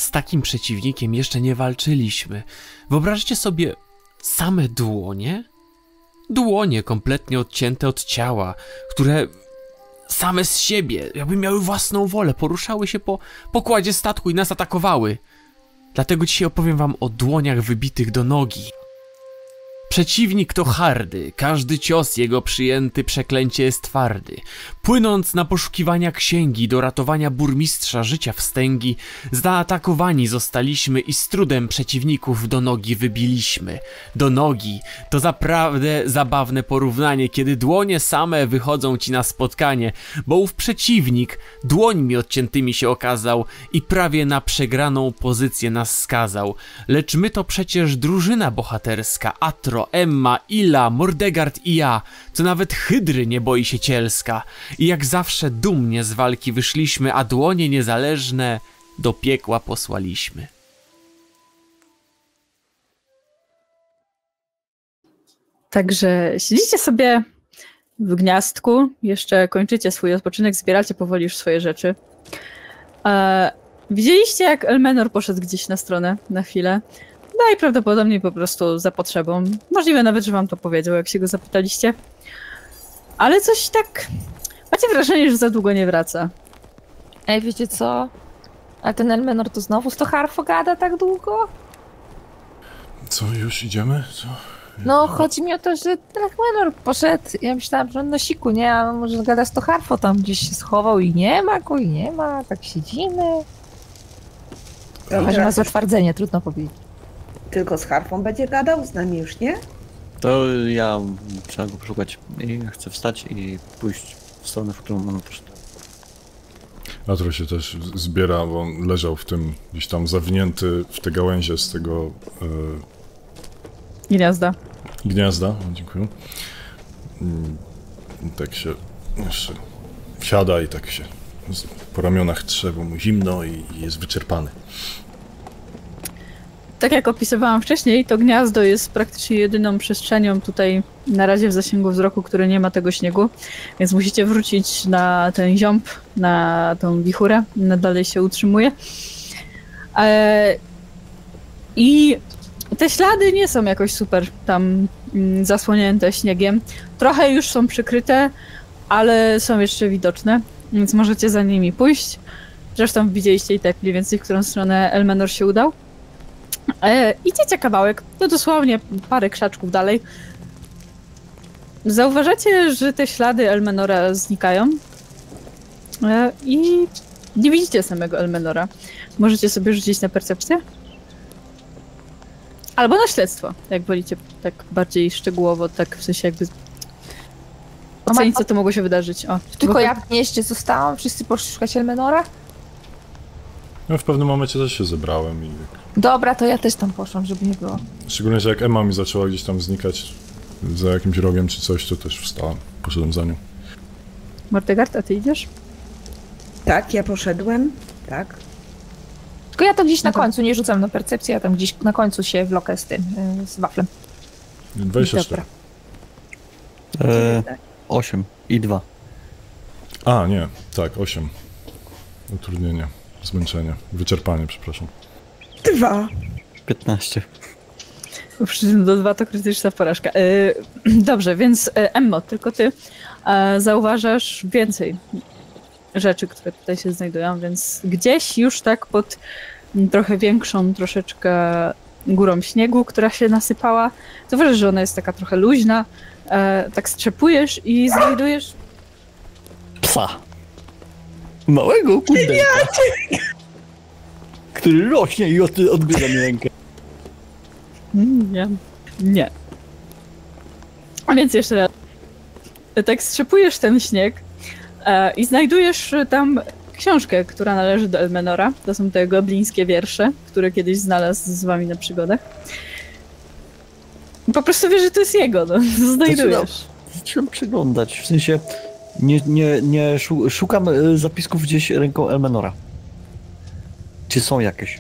z takim przeciwnikiem jeszcze nie walczyliśmy. Wyobraźcie sobie same dłonie? Dłonie kompletnie odcięte od ciała, które same z siebie, jakby miały własną wolę, poruszały się po pokładzie statku i nas atakowały. Dlatego dzisiaj opowiem wam o dłoniach wybitych do nogi. Przeciwnik to hardy, każdy cios jego przyjęty przeklęcie jest twardy. Płynąc na poszukiwania księgi do ratowania burmistrza życia wstęgi, zaatakowani zostaliśmy i z trudem przeciwników do nogi wybiliśmy. Do nogi to zaprawdę zabawne porównanie, kiedy dłonie same wychodzą ci na spotkanie, bo ów przeciwnik dłońmi odciętymi się okazał i prawie na przegraną pozycję nas skazał. Lecz my to przecież drużyna bohaterska, Atro, Emma, Ila, Mordegard i ja, co nawet hydry nie boi się cielska. I jak zawsze dumnie z walki wyszliśmy, a dłonie niezależne do piekła posłaliśmy. Także siedzicie sobie w gniazdku, jeszcze kończycie swój odpoczynek, zbieracie powoli już swoje rzeczy. Widzieliście, jak Elmenor poszedł gdzieś na stronę na chwilę. Najprawdopodobniej po prostu za potrzebą. Możliwe nawet, że wam to powiedział, jak się go zapytaliście. Ale coś tak... Macie wrażenie, że za długo nie wraca. Ej, wiecie co? A ten Elmenor to znowu z to harfo gada tak długo? Co, już idziemy? Co? No, chodzi mi o to, że Elmenor poszedł. Ja myślałam, że on na siku, nie? A może gada z to harfo, tam gdzieś się schował i nie ma go, i nie ma. Tak siedzimy. Chyba, że ma zatwardzenie, trudno powiedzieć. Tylko z harfą będzie gadał? Z nami już nie? To ja trzeba go poszukać i chcę wstać i pójść w stronę, w którą on poszedł. Atro się też zbiera, bo on leżał w tym, gdzieś tam zawinięty w te gałęzie z tego... Gniazda. O, dziękuję. Tak się jeszcze wsiada i tak się po ramionach trze, bo mu zimno i jest wyczerpany. Tak jak opisywałam wcześniej, to gniazdo jest praktycznie jedyną przestrzenią tutaj na razie w zasięgu wzroku, który nie ma tego śniegu, więc musicie wrócić na ten ziąb, na tą wichurę, dalej się utrzymuje. I te ślady nie są jakoś super tam zasłonięte śniegiem. Trochę już są przykryte, ale są jeszcze widoczne, więc możecie za nimi pójść. Zresztą widzieliście i tak mniej więcej, w którą stronę Elmenor się udał. Idziecie kawałek, no dosłownie parę krzaczków dalej. Zauważacie, że te ślady Elmenora znikają i nie widzicie samego Elmenora. Możecie sobie rzucić na percepcję? Albo na śledztwo, jak wolicie, tak bardziej szczegółowo, tak w sensie jakby ocenić, co to mogło się wydarzyć. O, tylko ja w mieście zostałam, wszyscy poszli szukać Elmenora? No w pewnym momencie też się zebrałem i... Dobra, to ja też tam poszłam, żeby nie było. Szczególnie, że jak Emma mi zaczęła gdzieś tam znikać za jakimś rogiem czy coś, to też wstałem, poszedłem za nią. Mordegard, a ty idziesz? Tak, ja poszedłem, tak. Tylko ja to gdzieś na końcu, nie rzucam na percepcję, ja tam gdzieś na końcu się wlokę z tym, z waflem. 24. 8 i 2. A, nie, tak, 8. Utrudnienie, zmęczenie, wyczerpanie, przepraszam. 2. 15. Do 2 to krytyczna porażka. Dobrze, więc Emmo, tylko ty zauważasz więcej rzeczy, które tutaj się znajdują, więc gdzieś już tak pod trochę większą troszeczkę górą śniegu, która się nasypała, zauważasz, że ona jest taka trochę luźna, tak strzepujesz i znajdujesz... Psa. Małego kudelka. Który rośnie i odgryza mi rękę. Nie. Nie. A więc jeszcze raz. Tak strzepujesz ten śnieg i znajdujesz tam książkę, która należy do Elmenora. To są te goblińskie wiersze, które kiedyś znalazł z wami na przygodach. I po prostu wiesz, że to jest jego, no. Znajdujesz. Zaczynam przyglądać, w sensie szukam zapisków gdzieś ręką Elmenora. Czy są jakieś?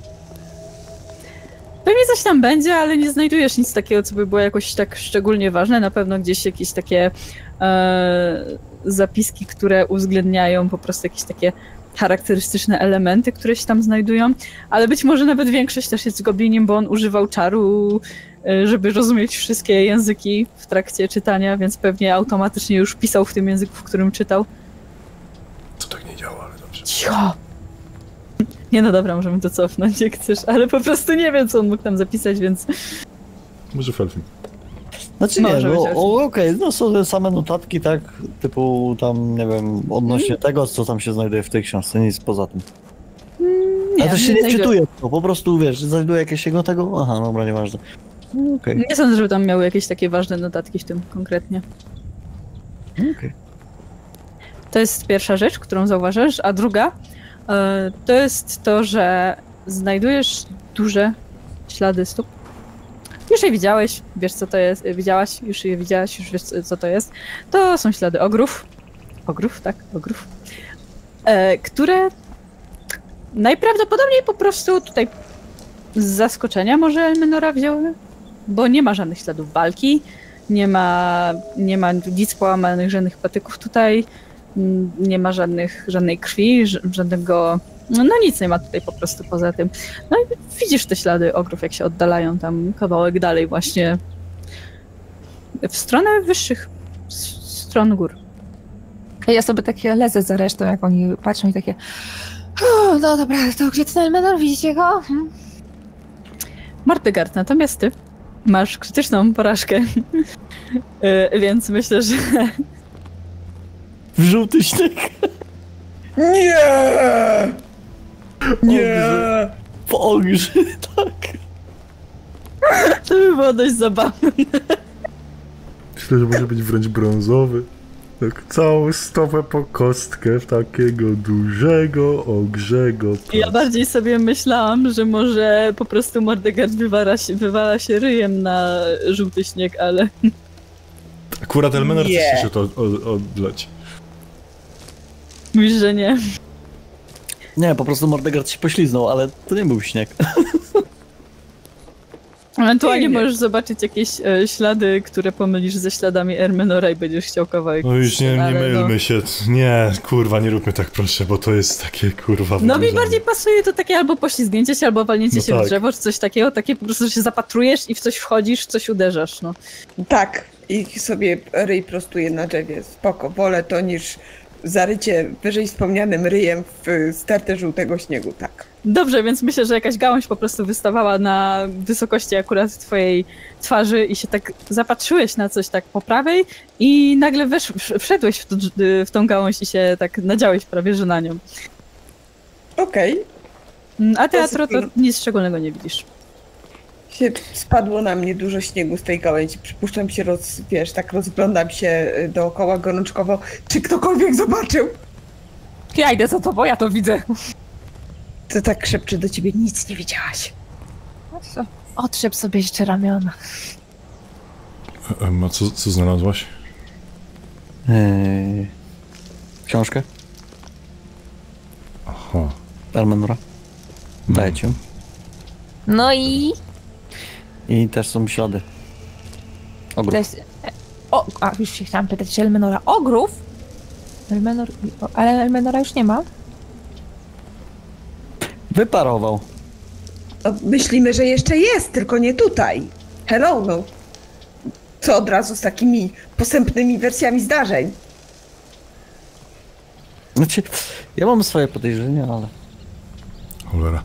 Pewnie coś tam będzie, ale nie znajdujesz nic takiego, co by było jakoś tak szczególnie ważne. Na pewno gdzieś jakieś takie zapiski, które uwzględniają po prostu jakieś takie charakterystyczne elementy, które się tam znajdują, ale być może nawet większość też jest goblinim, bo on używał czaru, żeby rozumieć wszystkie języki w trakcie czytania, więc pewnie automatycznie już pisał w tym języku, w którym czytał. To tak nie działa, ale dobrze. Cicho! Nie, no dobra, możemy to cofnąć, jak chcesz, ale po prostu nie wiem, co on mógł tam zapisać, więc... Może Felfin. Znaczy nie, Może no być okej, no są same notatki, tak, typu tam, nie wiem, odnośnie tego, co tam się znajduje w tej książce, nic poza tym. Ja też się nie wczytuję, po prostu, wiesz, znajduję jakieś jego tego, aha, dobra, nieważne. Okej. Nie sądzę, żeby tam miały jakieś takie ważne notatki w tym konkretnie. Okej. To jest pierwsza rzecz, którą zauważasz, a druga to jest to, że znajdujesz duże ślady stóp. Już je widziałeś, wiesz co to jest, widziałaś, już je widziałaś, już wiesz co to jest. To są ślady ogrów. Ogrów, tak, ogrów. Które najprawdopodobniej po prostu tutaj z zaskoczenia może Elmenora wzięły, bo nie ma żadnych śladów walki, nie ma nic połamanych, żadnych patyków tutaj, nie ma żadnej krwi, żadnego... No nic nie ma tutaj po prostu poza tym. No i widzisz te ślady ogrów, jak się oddalają tam kawałek dalej właśnie w stronę wyższych stron gór. Ja sobie takie lezę za resztą, jak oni patrzą i takie no dobra, to gdzie ten Elmenor? Widzicie go? Mordegard, natomiast ty masz krytyczną porażkę, więc myślę, że... W żółty śnieg. Nie! Nie! W ogrze, tak. To by było dość zabawne. Myślę, że może być wręcz brązowy. Tak całą stopę po kostkę w takiego dużego, ogrzego Ja bardziej sobie myślałam, że może po prostu Mordegard wywala się ryjem na żółty śnieg, ale... Akurat Elmenor Nie. też się to odleci. Mówisz, że nie. Nie, po prostu Mordegard się pośliznął, ale to nie był śnieg. Ewentualnie Nie. możesz zobaczyć jakieś ślady, które pomylisz ze śladami Elmenora i będziesz chciał kawałek. No już nie ale mylmy się. Nie, kurwa, nie róbmy tak proszę, bo to jest takie kurwa... No mi wynudzenie. bardziej pasuje to takie albo poślizgnięcie się, albo walnięcie No się tak. w drzewo, czy coś takiego, takie po prostu, że się zapatrujesz i w coś wchodzisz, w coś uderzasz, no. Tak, i sobie ryj prostuje na drzewie. Spoko, wolę to niż zarycie wyżej wspomnianym ryjem w stertę żółtego śniegu, tak. Dobrze, więc myślę, że jakaś gałąź po prostu wystawała na wysokości akurat twojej twarzy i się tak zapatrzyłeś na coś tak po prawej i nagle wszedłeś w tą gałąź i się tak nadziałeś prawie, że na nią. Okej. A ty, Atro, to nic szczególnego nie widzisz. Spadło na mnie dużo śniegu z tej gałęzi. Przypuszczam się, tak rozglądam się dookoła gorączkowo. Czy ktokolwiek zobaczył? Ja idę za tobą, ja to widzę. To tak szepczy do ciebie, nic nie widziałaś. Otrzep sobie jeszcze ramiona. A co znalazłaś? Książkę Aha. Elmenora. Daję ci ją. No i... I też są ślady. To Ogrów. jest... już się chciałam pytać, czy Elmenora ogrów? Ale Elmenora już nie ma. Wyparował. No, myślimy, że jeszcze jest, tylko nie tutaj. Hello, no. Co od razu z takimi posępnymi wersjami zdarzeń? Znaczy, ja mam swoje podejrzenia, ale... Cholera.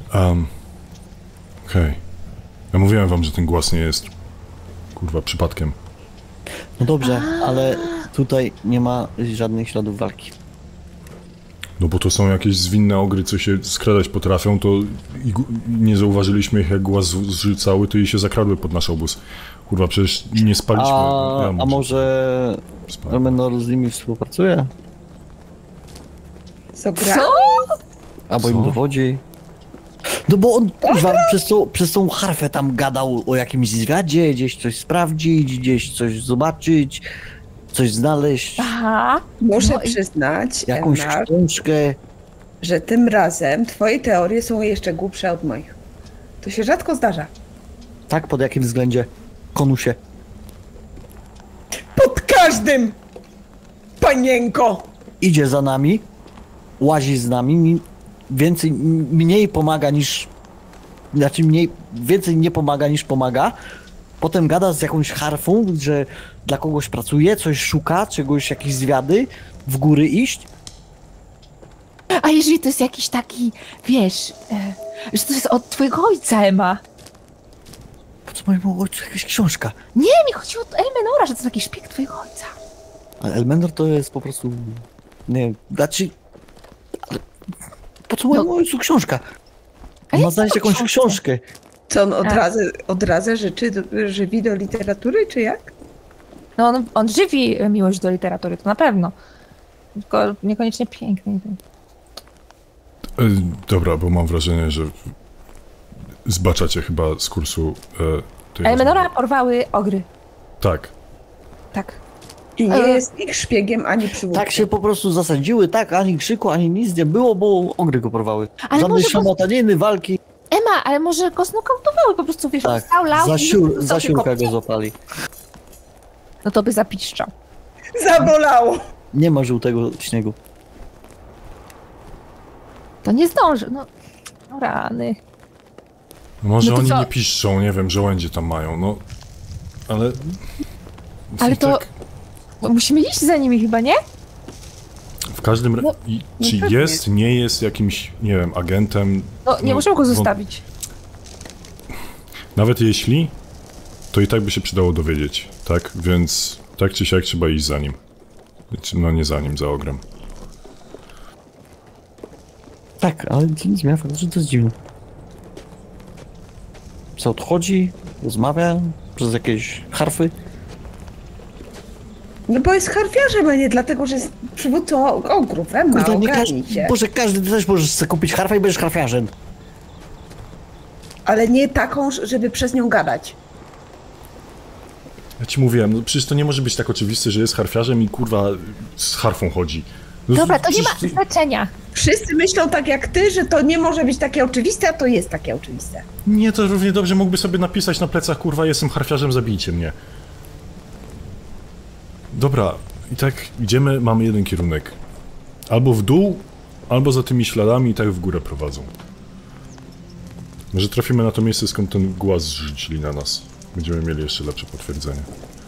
Okej. Ja mówiłem wam, że ten głos nie jest kurwa przypadkiem. No dobrze, ale tutaj nie ma żadnych śladów walki. No bo to są jakieś zwinne ogry, co się skradać potrafią, to nie zauważyliśmy ich, jak głaz zrzucały, to i się zakradły pod nasz obóz. Kurwa, przecież nie spaliśmy. A może spałem. Elmenor z nimi współpracuje? Sobra? Albo Co? im dowodzi? No bo on kurwa, przez tą harfę tam gadał o jakimś zwiadzie, gdzieś coś sprawdzić, gdzieś coś zobaczyć, coś znaleźć, Aha. Muszę No i- przyznać, jakąś Elmar, książkę. że tym razem twoje teorie są jeszcze głupsze od moich. To się rzadko zdarza. Tak, pod jakim względzie? Konusie. Pod każdym! Panienko! Idzie za nami. łazi z nami, mniej pomaga niż... Znaczy więcej nie pomaga niż pomaga. Potem gada z jakąś harfą, że dla kogoś pracuje, coś szuka, czegoś, jakieś zwiady, w góry iść. A jeżeli to jest jakiś taki, wiesz, że to jest od twojego ojca, Emma. Po co mojemu ojcu jakaś książka? Nie, mi chodziło o Elmenora, że to jest jakiś szpieg twojego ojca. A Elmenor to jest po prostu... Nie, znaczy... Ale po co mojemu ojcu książka? A On ma jak znaleźć to jakąś książkę? książkę. Co on odradza rzeczy, żywi do literatury, czy jak? No on żywi miłość do literatury, to na pewno. Tylko niekoniecznie pięknej. Dobra, bo mam wrażenie, że zbaczacie chyba z kursu tej Elmenora rozmowy. porwały ogry. Tak. Tak. I nie jest ich szpiegiem ani przywódcą. Tak się po prostu zasadziły, tak, ani krzyku, ani nic nie było, bo ogry go porwały. Ale Żadnej może szamotaniny, walki. Emma, ale może go znokautowały po prostu, wiesz, on Tak, stał, lał i za siurka go złapali. No to by zapiszczał. Zabolało! Nie ma żółtego śniegu. To nie zdąży, no rany. Może No to oni co? nie piszczą, nie wiem, żołędzie tam mają, no. Ale... Ale to- Tak, Musimy iść za nimi chyba, nie? w każdym razie... no Czy pewnie. jest, nie jest jakimś, nie wiem, agentem... No nie No, możemy go wąt- zostawić. Nawet jeśli, to i tak by się przydało dowiedzieć, tak? Więc tak czy siak trzeba iść za nim. No nie za nim, za ogrem. Tak, ale to nie zmienia faktu, że to jest dziwne. Co odchodzi, rozmawia przez jakieś harfy. No bo jest harfiarzem, a nie dlatego, że jest przywódcą ogrów. Emma, Kurde, nie ogarnij każdy, się. Boże, każdy ty też możesz sobie kupić harfę i będziesz harfiarzem. Ale nie taką, żeby przez nią gadać. Ja ci mówiłem, no przecież to nie może być tak oczywiste, że jest harfiarzem i kurwa z harfą chodzi. No, Dobra, to nie ma przecież znaczenia. Wszyscy myślą tak jak ty, że to nie może być takie oczywiste, a to jest takie oczywiste. Nie, to równie dobrze mógłby sobie napisać na plecach, kurwa, jestem harfiarzem, zabijcie mnie. Dobra, i tak idziemy, mamy jeden kierunek. Albo w dół, albo za tymi śladami i tak w górę prowadzą. Może trafimy na to miejsce, skąd ten głaz zrzucili na nas. Będziemy mieli jeszcze lepsze potwierdzenie.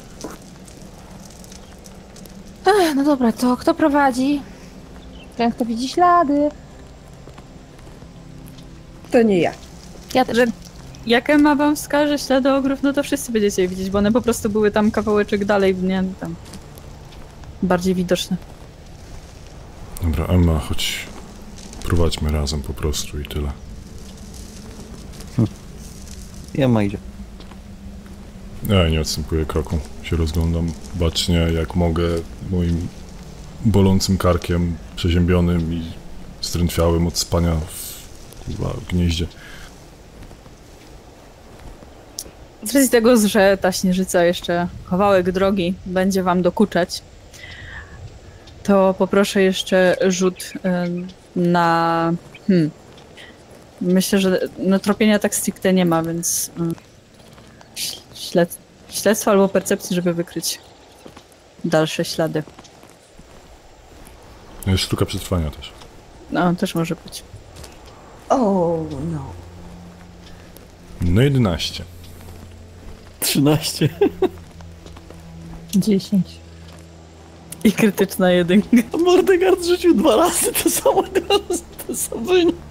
No dobra, to kto prowadzi? Ten, kto widzi ślady. To nie ja. Ja też. Że jak Emma wam wskaże ślady ogrów, no to wszyscy będziecie je widzieć, bo one po prostu były tam kawałeczek dalej, nie tam. Bardziej widoczne. Dobra, Emma, chodź. Prowadźmy razem po prostu i tyle. I Emma idzie. Ja nie odstępuję kroku. Się rozglądam bacznie jak mogę, moim bolącym karkiem, przeziębionym i zdrętwiałym od spania w gnieździe. Z racji tego, że ta śnieżyca jeszcze kawałek drogi będzie wam dokuczać, to poproszę jeszcze rzut na... Myślę, że no, tropienia tak stricte nie ma, więc śledztwo albo percepcji, żeby wykryć dalsze ślady. Jest sztuka przetrwania też. No, też może być. O, no. No 11. 13. 10. I krytyczna jedynka. Mordegard rzucił 2 razy to samo, 2 razy to samo.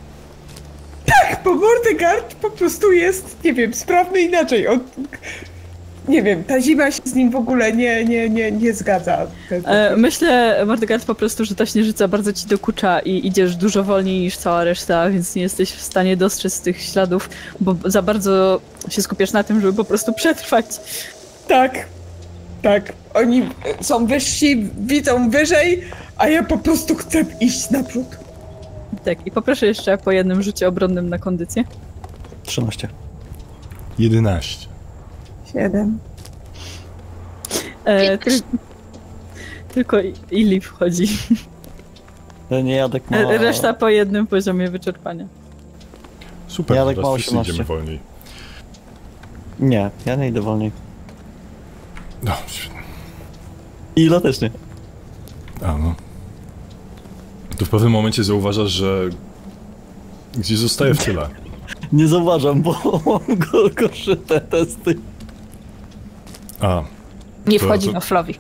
Bo Mordegard po prostu jest, nie wiem, sprawny inaczej. Nie wiem, ta zima się z nim w ogóle nie zgadza. Myślę, Mordegard, po prostu, że ta śnieżyca bardzo ci dokucza i idziesz dużo wolniej niż cała reszta, więc nie jesteś w stanie dostrzec tych śladów, bo za bardzo się skupiasz na tym, żeby po prostu przetrwać. Tak, tak. Oni są wyżsi, widzą wyżej, a ja po prostu chcę iść naprzód. Tak, i poproszę jeszcze po jednym rzucie obronnym na kondycję. 13. 11. 7. Tylko Ili wchodzi. Nie, Jadek ma... Reszta po jednym poziomie wyczerpania. Super, Ja tak teraz ma wszyscy 18. idziemy wolniej. Nie, ja nie idę wolniej. No, świetnie. I Ila też nie. A no. To w pewnym momencie zauważasz, że gdzieś zostaje w tyle. Nie zauważam, bo mam gorsze te testy. A, Nie To- wchodzi to- na flowi.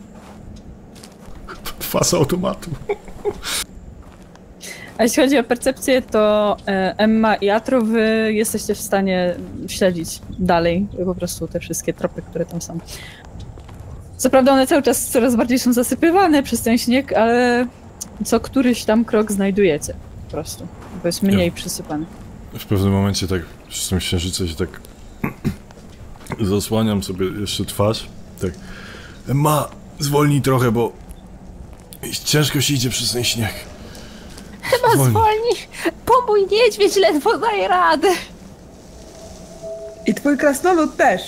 fasa automatu. A jeśli chodzi o percepcję, to Emma i Atro, wy jesteście w stanie śledzić dalej po prostu te wszystkie tropy, które tam są. Co prawda one cały czas coraz bardziej są zasypywane przez ten śnieg, ale co któryś tam krok znajdujecie po prostu, bo jest mniej przysypany. W pewnym momencie tak przez tą księżycę się tak zasłaniam sobie jeszcze twarz. Tak. Emma, zwolnij trochę, bo ciężko się idzie przez ten śnieg. Chyba zwolni, bo mój niedźwiedź ledwo daje radę. I twój krasnolud też.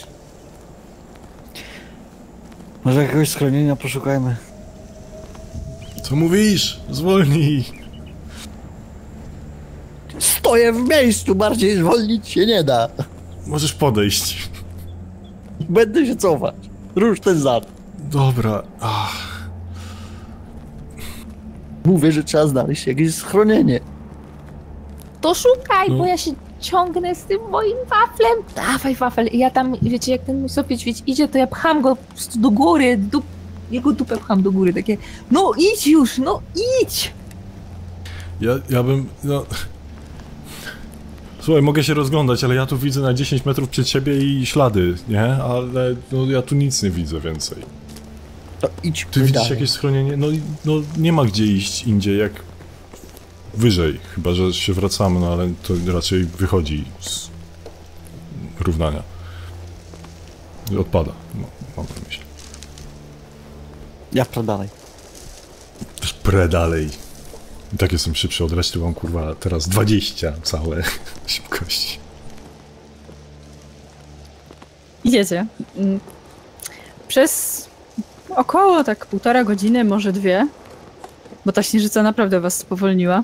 Może jakiegoś schronienia poszukajmy. Co mówisz? Zwolnij. Stoję w miejscu, bardziej zwolnić się nie da. Możesz podejść. Będę się cofać. Rusz ten zad. Dobra. Ach. Mówię, że trzeba znaleźć jakieś schronienie. To szukaj, No. bo ja się ciągnę z tym moim waflem. Dawaj wafel. I ja tam, wiecie, jak ten mój sąsiedź idzie, to ja pcham go po prostu do góry. Jego dupę pcham do góry. Takie, no idź już, no idź. Ja bym... No... Słuchaj, mogę się rozglądać, ale ja tu widzę na 10 metrów przed siebie i ślady, nie? Ale no, ja tu nic nie widzę więcej. To idź. Ty widzisz dalej. jakieś schronienie? No nie ma gdzie iść indziej, jak wyżej, chyba że się wracamy, no ale to raczej wychodzi z równania. I odpada, no, mam na myśli. Ja wprawdzie dalej. Też pre dalej. I tak jestem szybszy od reszty, mam kurwa teraz 20 całe szybkości. Idziecie. Przez około tak 1,5 godziny, może 2, bo ta śnieżyca naprawdę was spowolniła.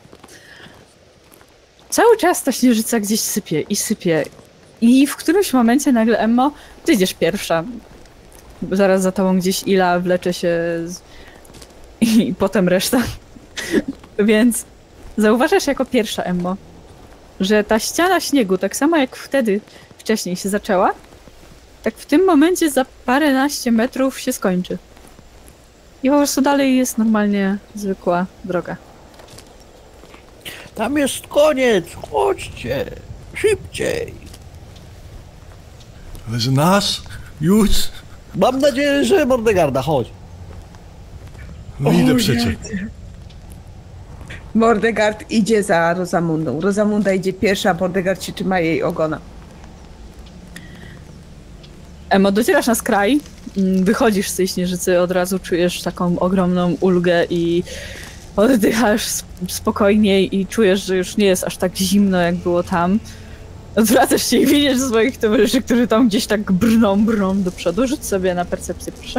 Cały czas ta śnieżyca gdzieś sypie i sypie. I w którymś momencie nagle, Emmo, ty idziesz pierwsza. Zaraz za tobą gdzieś Ila wlecze się i potem reszta. Więc zauważasz jako pierwsza, Emmo, że ta ściana śniegu, tak samo jak wtedy wcześniej się zaczęła, tak w tym momencie za paręnaście metrów się skończy. I po prostu dalej jest normalnie zwykła droga. Tam jest koniec, chodźcie. Szybciej. Ale że nasz? Już? Mam nadzieję, że Mordegarda, chodź. No idę przecie. Mordegard idzie za Rozamundą. Rozamunda idzie pierwsza, Mordegard się trzyma jej ogona. Emo, docierasz na skraj, wychodzisz z tej śnieżycy, od razu czujesz taką ogromną ulgę i oddychasz spokojniej i czujesz, że już nie jest aż tak zimno, jak było tam. Odwracasz się i widzisz swoich towarzyszy, którzy tam gdzieś tak brną do przodu. Rzuć sobie na percepcję, proszę.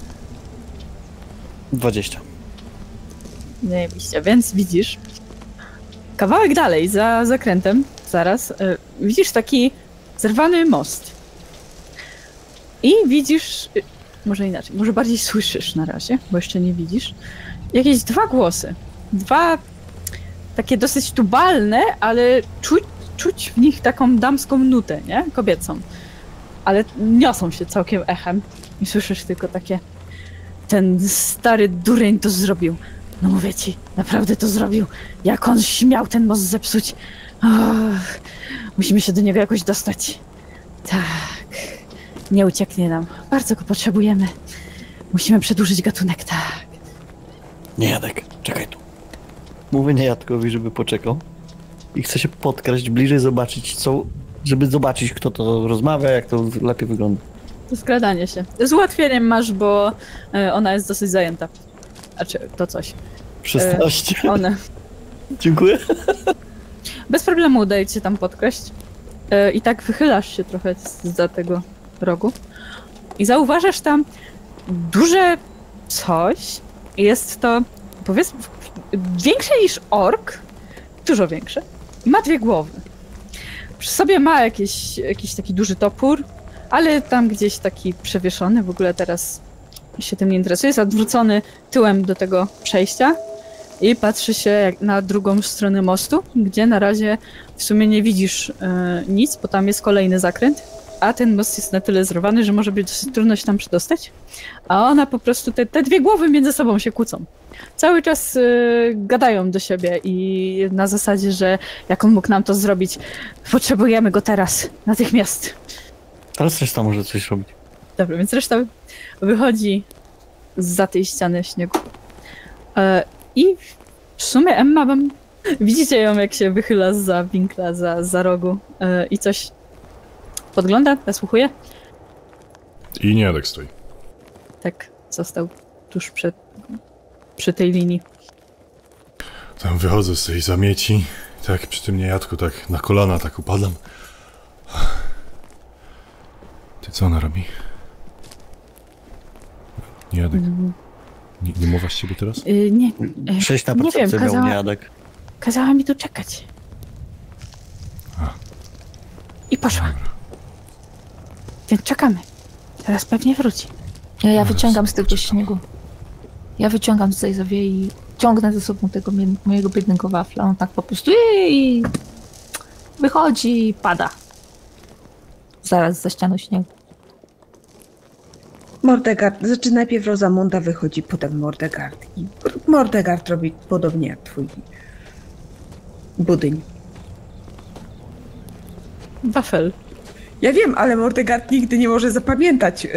20. Nie widzicie, więc widzisz kawałek dalej, za zakrętem, zaraz, widzisz taki zerwany most. I widzisz, może inaczej, może bardziej słyszysz na razie, bo jeszcze nie widzisz, jakieś 2 głosy. 2 takie dosyć tubalne, ale czuć w nich taką damską nutę, nie? Kobiecą. Ale niosą się całkiem echem i słyszysz tylko takie: ten stary dureń to zrobił. No mówię ci, naprawdę to zrobił. Jak on śmiał ten most zepsuć. Och, musimy się do niego jakoś dostać. Tak. Nie ucieknie nam. Bardzo go potrzebujemy. Musimy przedłużyć gatunek, tak. Nie, Jadek, czekaj tu. Mówię niejadkowi, żeby poczekał. I chcę się podkraść bliżej, zobaczyć co... Żeby zobaczyć, kto to rozmawia, jak to lepiej wygląda. To skradanie się. Z ułatwieniem masz, bo ona jest dosyć zajęta. Znaczy, to coś. 16. One. Dziękuję. Bez problemu udaje ci się tam podkraść. I tak wychylasz się trochę za tego rogu. I zauważasz tam duże coś. Jest to, powiedzmy, większe niż ork. Dużo większe. I ma 2 głowy. Przy sobie ma jakiś taki duży topór, ale tam gdzieś taki przewieszony. W ogóle teraz się tym nie interesuje. Jest odwrócony tyłem do tego przejścia. i patrzy się na drugą stronę mostu, gdzie na razie w sumie nie widzisz nic, bo tam jest kolejny zakręt, a ten most jest na tyle zrywany, że może być dosyć trudno się tam przedostać, a ona po prostu, te dwie głowy między sobą się kłócą. Cały czas gadają do siebie i na zasadzie, że jak on mógł nam to zrobić, potrzebujemy go teraz, natychmiast. Teraz reszta może coś robić. Dobra, więc reszta wychodzi zza tej ściany śniegu. I w sumie Emma wam... Widzicie ją, jak się wychyla zza winkla, za rogu i coś podgląda, nasłuchuje. I Niadek stoi. Tak, został tuż przy tej linii. Tam wychodzę z tej zamieci, tak przy tym niejadku, tak na kolana tak upadam. Ty co ona robi? Niejadek. Nie mowa z ciebie teraz? Nie. 6 na nie wiem, percepcję miał Niejadek. kazała mi tu czekać. A. I poszła. Więc czekamy. Teraz pewnie wróci. Ja wyciągam z tego śniegu. Ja wyciągam z tej zawiei i ciągnę ze sobą tego mojego biednego wafla. On tak po prostu i wychodzi i pada. Zaraz za ścianą śniegu. Mordegard, znaczy najpierw Rosamunda wychodzi, potem Mordegard. I Mordegard robi podobnie jak twój budyń. Wafel. Ja wiem, ale Mordegard nigdy nie może zapamiętać,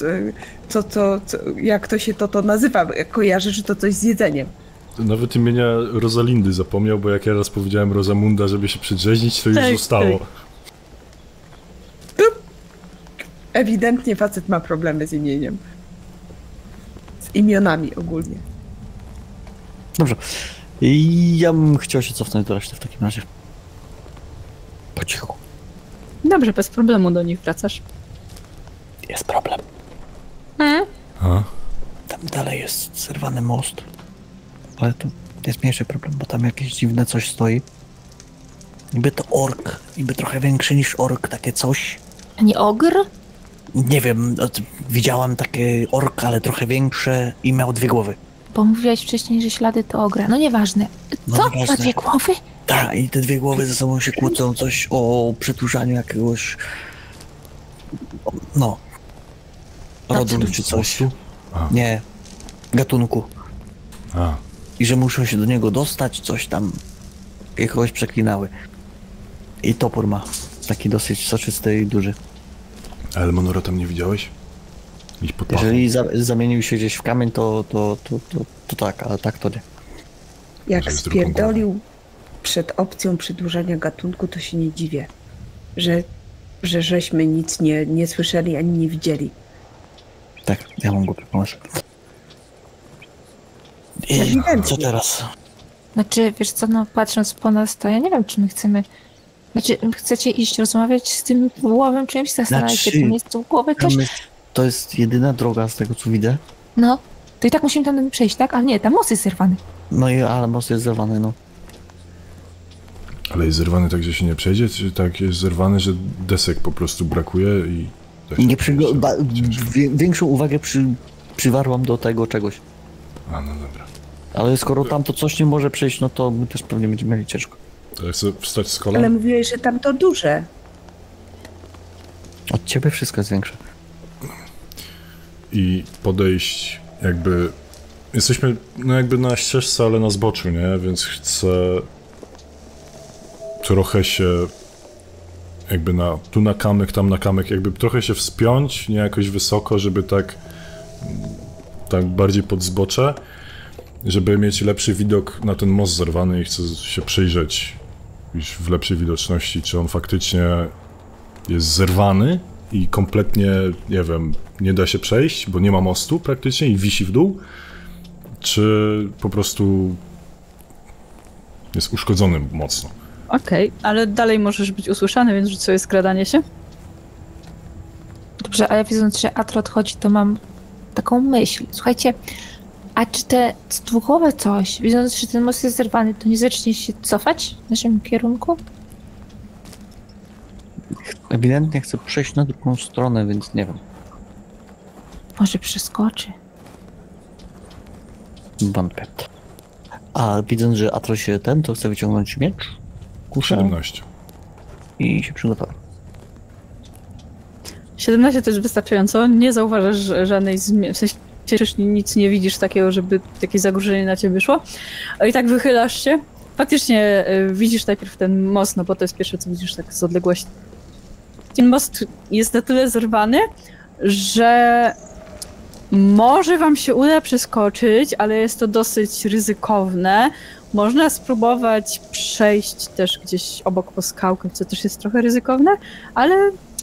jak to się to nazywa. Kojarzy, że to coś z jedzeniem. Nawet imienia Rosalindy zapomniał, bo jak ja raz powiedziałem Rosamunda, żeby się przedrzeźnić, to już Tak, zostało. tak. Ewidentnie facet ma problemy z imieniem. Z imionami ogólnie. Dobrze. I ja bym chciał się cofnąć do reszty w takim razie. Po cichu. Dobrze, bez problemu do nich wracasz. Jest problem. A? Tam dalej jest zerwany most. Ale to jest mniejszy problem, bo tam jakieś dziwne coś stoi. Niby to ork, niby trochę większy niż ork, takie coś. A nie ogr? Nie wiem, widziałam takie ork, ale trochę większe i miał 2 głowy. Bo mówiłeś wcześniej, że ślady to ogra. No nieważne. No Co? nieważne. Ma 2 głowy? Tak, i te 2 głowy ze sobą się kłócą, coś o przetłużaniu jakiegoś... No. Rodu czy coś. A. Nie. Gatunku. A. I że muszą się do niego dostać, coś tam. Jakiegoś przeklinały. I topór ma. Taki dosyć soczysty i duży. A Elmonora tam nie widziałeś? Idź pod pachą. Jeżeli zamienił się gdzieś w kamień, to tak, ale tak to nie. Jak Że jest drugą spierdolił przed opcją przedłużania gatunku, to się nie dziwię, że żeśmy nic nie słyszeli ani nie widzieli. Tak, ja mam głupi pomysł. I Ewidentnie. co teraz? Znaczy, wiesz co, no patrząc po nas, to ja nie wiem, czy my chcemy... Znaczy, chcecie iść rozmawiać z tym głowem czymś? Zastanawiać się, Znaczy, czym jest tą głowę coś? To jest jedyna droga z tego, co widzę. No, to i tak musimy tam przejść, tak? Ale nie, tam most jest zerwany. No i ale most jest zerwany, no. Ale jest zerwany tak, że się nie przejdzie, czy tak jest zerwany, że desek po prostu brakuje i... da się Nie przejść? większą uwagę przywarłam do tego czegoś. A, no dobra. Ale skoro tam to coś nie może przejść, no to my też pewnie będziemy mieli ciężko. To ja chcę wstać z kolan? Ale mówiłeś, że tam to duże. Od ciebie wszystko jest większe. I podejść jakby... Jesteśmy no jakby na ścieżce, ale na zboczu, nie? Więc chcę trochę się jakby tu na kamyk, tam na kamyk, jakby trochę się wspiąć, nie jakoś wysoko, żeby tak bardziej pod zbocze, żeby mieć lepszy widok na ten most zerwany i chcę się przyjrzeć już w lepszej widoczności, czy on faktycznie jest zerwany i kompletnie, nie wiem, nie da się przejść, bo nie ma mostu praktycznie i wisi w dół, czy po prostu jest uszkodzony mocno. Okej, ale dalej możesz być usłyszany, więc rzuć sobie skradanie się. Dobrze, a ja widząc, że Atro odchodzi, to mam taką myśl. Słuchajcie, a czy te dwugłowe coś, widząc, że ten most jest zerwany, to nie zacznie się cofać w naszym kierunku? Ewidentnie chcę przejść na drugą stronę, więc nie wiem. Może przeskoczy. Wątpię. A widząc, że Atro się to chce wyciągnąć miecz, kuszę 17. i się przygotować. 17 to jest wystarczająco. Nie zauważasz żadnej zmiany. W sensie nic nie widzisz takiego, żeby jakieś zagrożenie na ciebie wyszło. I tak wychylasz się. Faktycznie widzisz najpierw ten most, no bo to jest pierwsze, co widzisz tak z odległości. Ten most jest na tyle zerwany, że może wam się uda przeskoczyć, ale jest to dosyć ryzykowne. Można spróbować przejść też gdzieś obok po skałkach, co też jest trochę ryzykowne, ale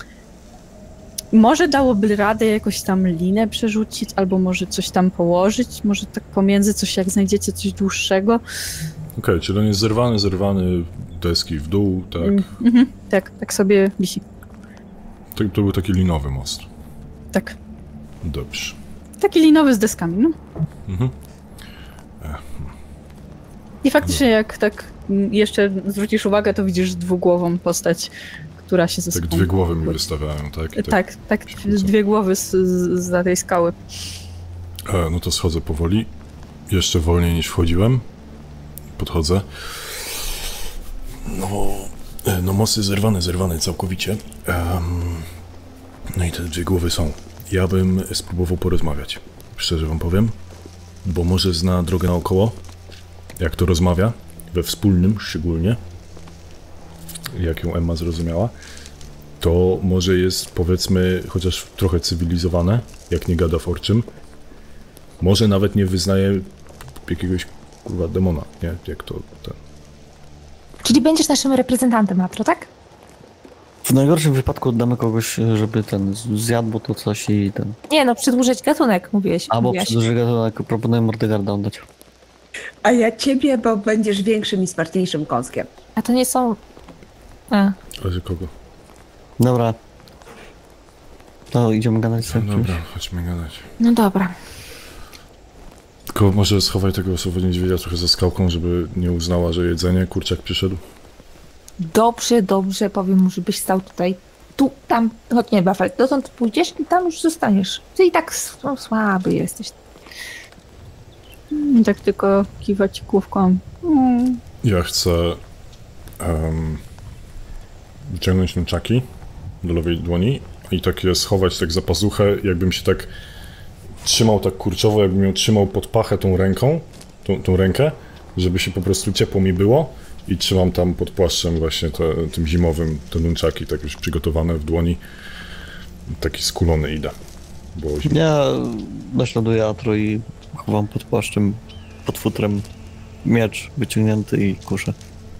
może dałoby radę jakoś tam linę przerzucić, albo może coś tam położyć, może tak pomiędzy coś, jak znajdziecie coś dłuższego. Okej, czyli on jest zerwany, deski w dół, tak? Tak sobie wisi. To był taki linowy most. Tak. Dobrze. Taki linowy z deskami, no. Mhm. I faktycznie jak tak jeszcze zwrócisz uwagę, to widzisz dwugłową postać, która się ze Tak skałą... dwie głowy mi wystawiają, tak? I Tak, się kłócą. dwie głowy za tej skały. No to schodzę powoli. Jeszcze wolniej niż wchodziłem. Podchodzę. No most jest zerwany całkowicie. No i te dwie głowy są. Ja bym spróbował porozmawiać. Szczerze wam powiem. Bo może zna drogę naokoło. Jak to rozmawia. We wspólnym szczególnie. Jak ją Emma zrozumiała. To może jest, powiedzmy, chociaż trochę cywilizowane. Jak nie gada forczym. Może nawet nie wyznaje jakiegoś, kurwa, demona, nie? Jak to ten... Czyli będziesz naszym reprezentantem, Atro, tak? W najgorszym wypadku oddamy kogoś, żeby zjadł to coś i ten... Nie no, przedłużyć gatunek, mówiłeś. Albo przedłużyć gatunek, proponuję Mordegarda oddać. A ja ciebie, bo będziesz większym i smartniejszym kąskiem. A to nie są... Ale kogo? Dobra. To idziemy gadać sobie. No dobra, chodźmy gadać. No dobra. Tylko może schowaj tego osobę niedźwiedzia trochę za skałką, żeby nie uznała, że jedzenie, kurczak przyszedł. Dobrze, powiem mu, żebyś stał tutaj. Tu, tam, chodź nie, Wafel, dotąd pójdziesz i tam już zostaniesz. Ty i tak słaby jesteś. Tak tylko kiwać główką. Ja chcę wyciągnąć nunczaki do lewej dłoni i tak je schować tak za pazuchę, jakbym się tak trzymał tak kurczowo, jakbym ją trzymał pod pachę tą ręką, tą rękę, żeby się po prostu ciepło mi było i trzymam tam pod płaszczem właśnie tym zimowym te nunczaki, tak już przygotowane w dłoni. Taki skulony idę. Ja naśladuję Atro i chowam pod płaszczem, pod futrem miecz wyciągnięty i kuszę.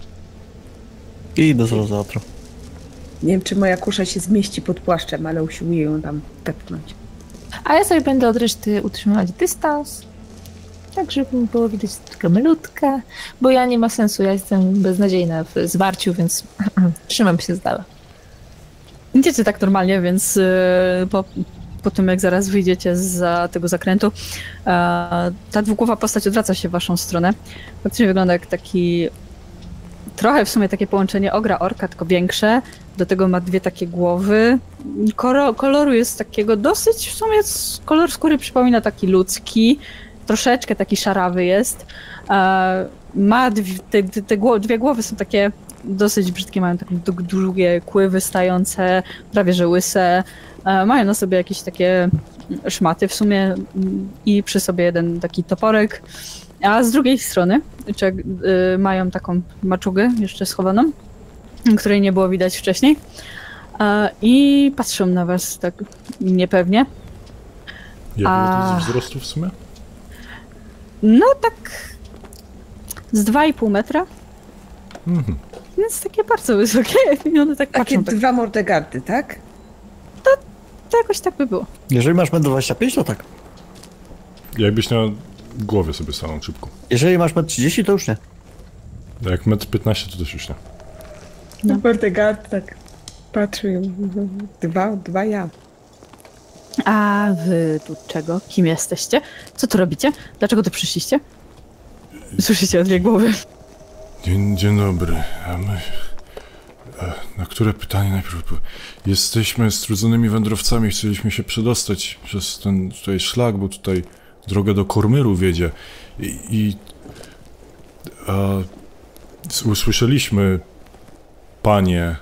I idę zaraz za Atro. Nie wiem, czy moja kusza się zmieści pod płaszczem, ale usiłuję ją tam tepnąć. A ja sobie będę od reszty utrzymywać dystans, tak żeby było widać tylko malutka, bo ja nie ma sensu, ja jestem beznadziejna w zwarciu, więc trzymam się z dala. Idziecie tak normalnie, więc po tym jak zaraz wyjdziecie za tego zakrętu, ta dwugłowa postać odwraca się w waszą stronę. Faktycznie wygląda jak taki... Trochę w sumie takie połączenie ogra-orka, tylko większe. Do tego ma dwie takie głowy. Koloru jest takiego dosyć, w sumie kolor skóry przypomina taki ludzki. Troszeczkę taki szarawy jest. Ma dwie głowy są takie dosyć brzydkie, mają takie długie kły wystające, prawie że łyse. Mają na sobie jakieś takie szmaty w sumie i przy sobie jeden taki toporek. A z drugiej strony mają taką maczugę jeszcze schowaną, której nie było widać wcześniej. I patrzą na was tak niepewnie. Jak to ze wzrostu w sumie? No tak z 2,5 metra. Więc takie bardzo wysokie. I one tak Takie patrzą. dwa Mordegardy, tak? To jakoś tak by było. Jeżeli masz 1,25 m, to tak. Jakbyś na głowie sobie stał szybko. Jeżeli masz 1,30 m, to już nie. Jak 1,15 m to też już nie. No. Mordegard tak patrzy. Dwa ja. A wy tu czego? Kim jesteście? Co tu robicie? Dlaczego tu przyszliście? Słyszycie dwie głowy. Dzień dobry. A my... Na które pytanie najpierw? Jesteśmy strudzonymi wędrowcami, chcieliśmy się przedostać przez ten tutaj szlak, bo tutaj droga do Kormyru wiedzie. I Usłyszeliśmy panie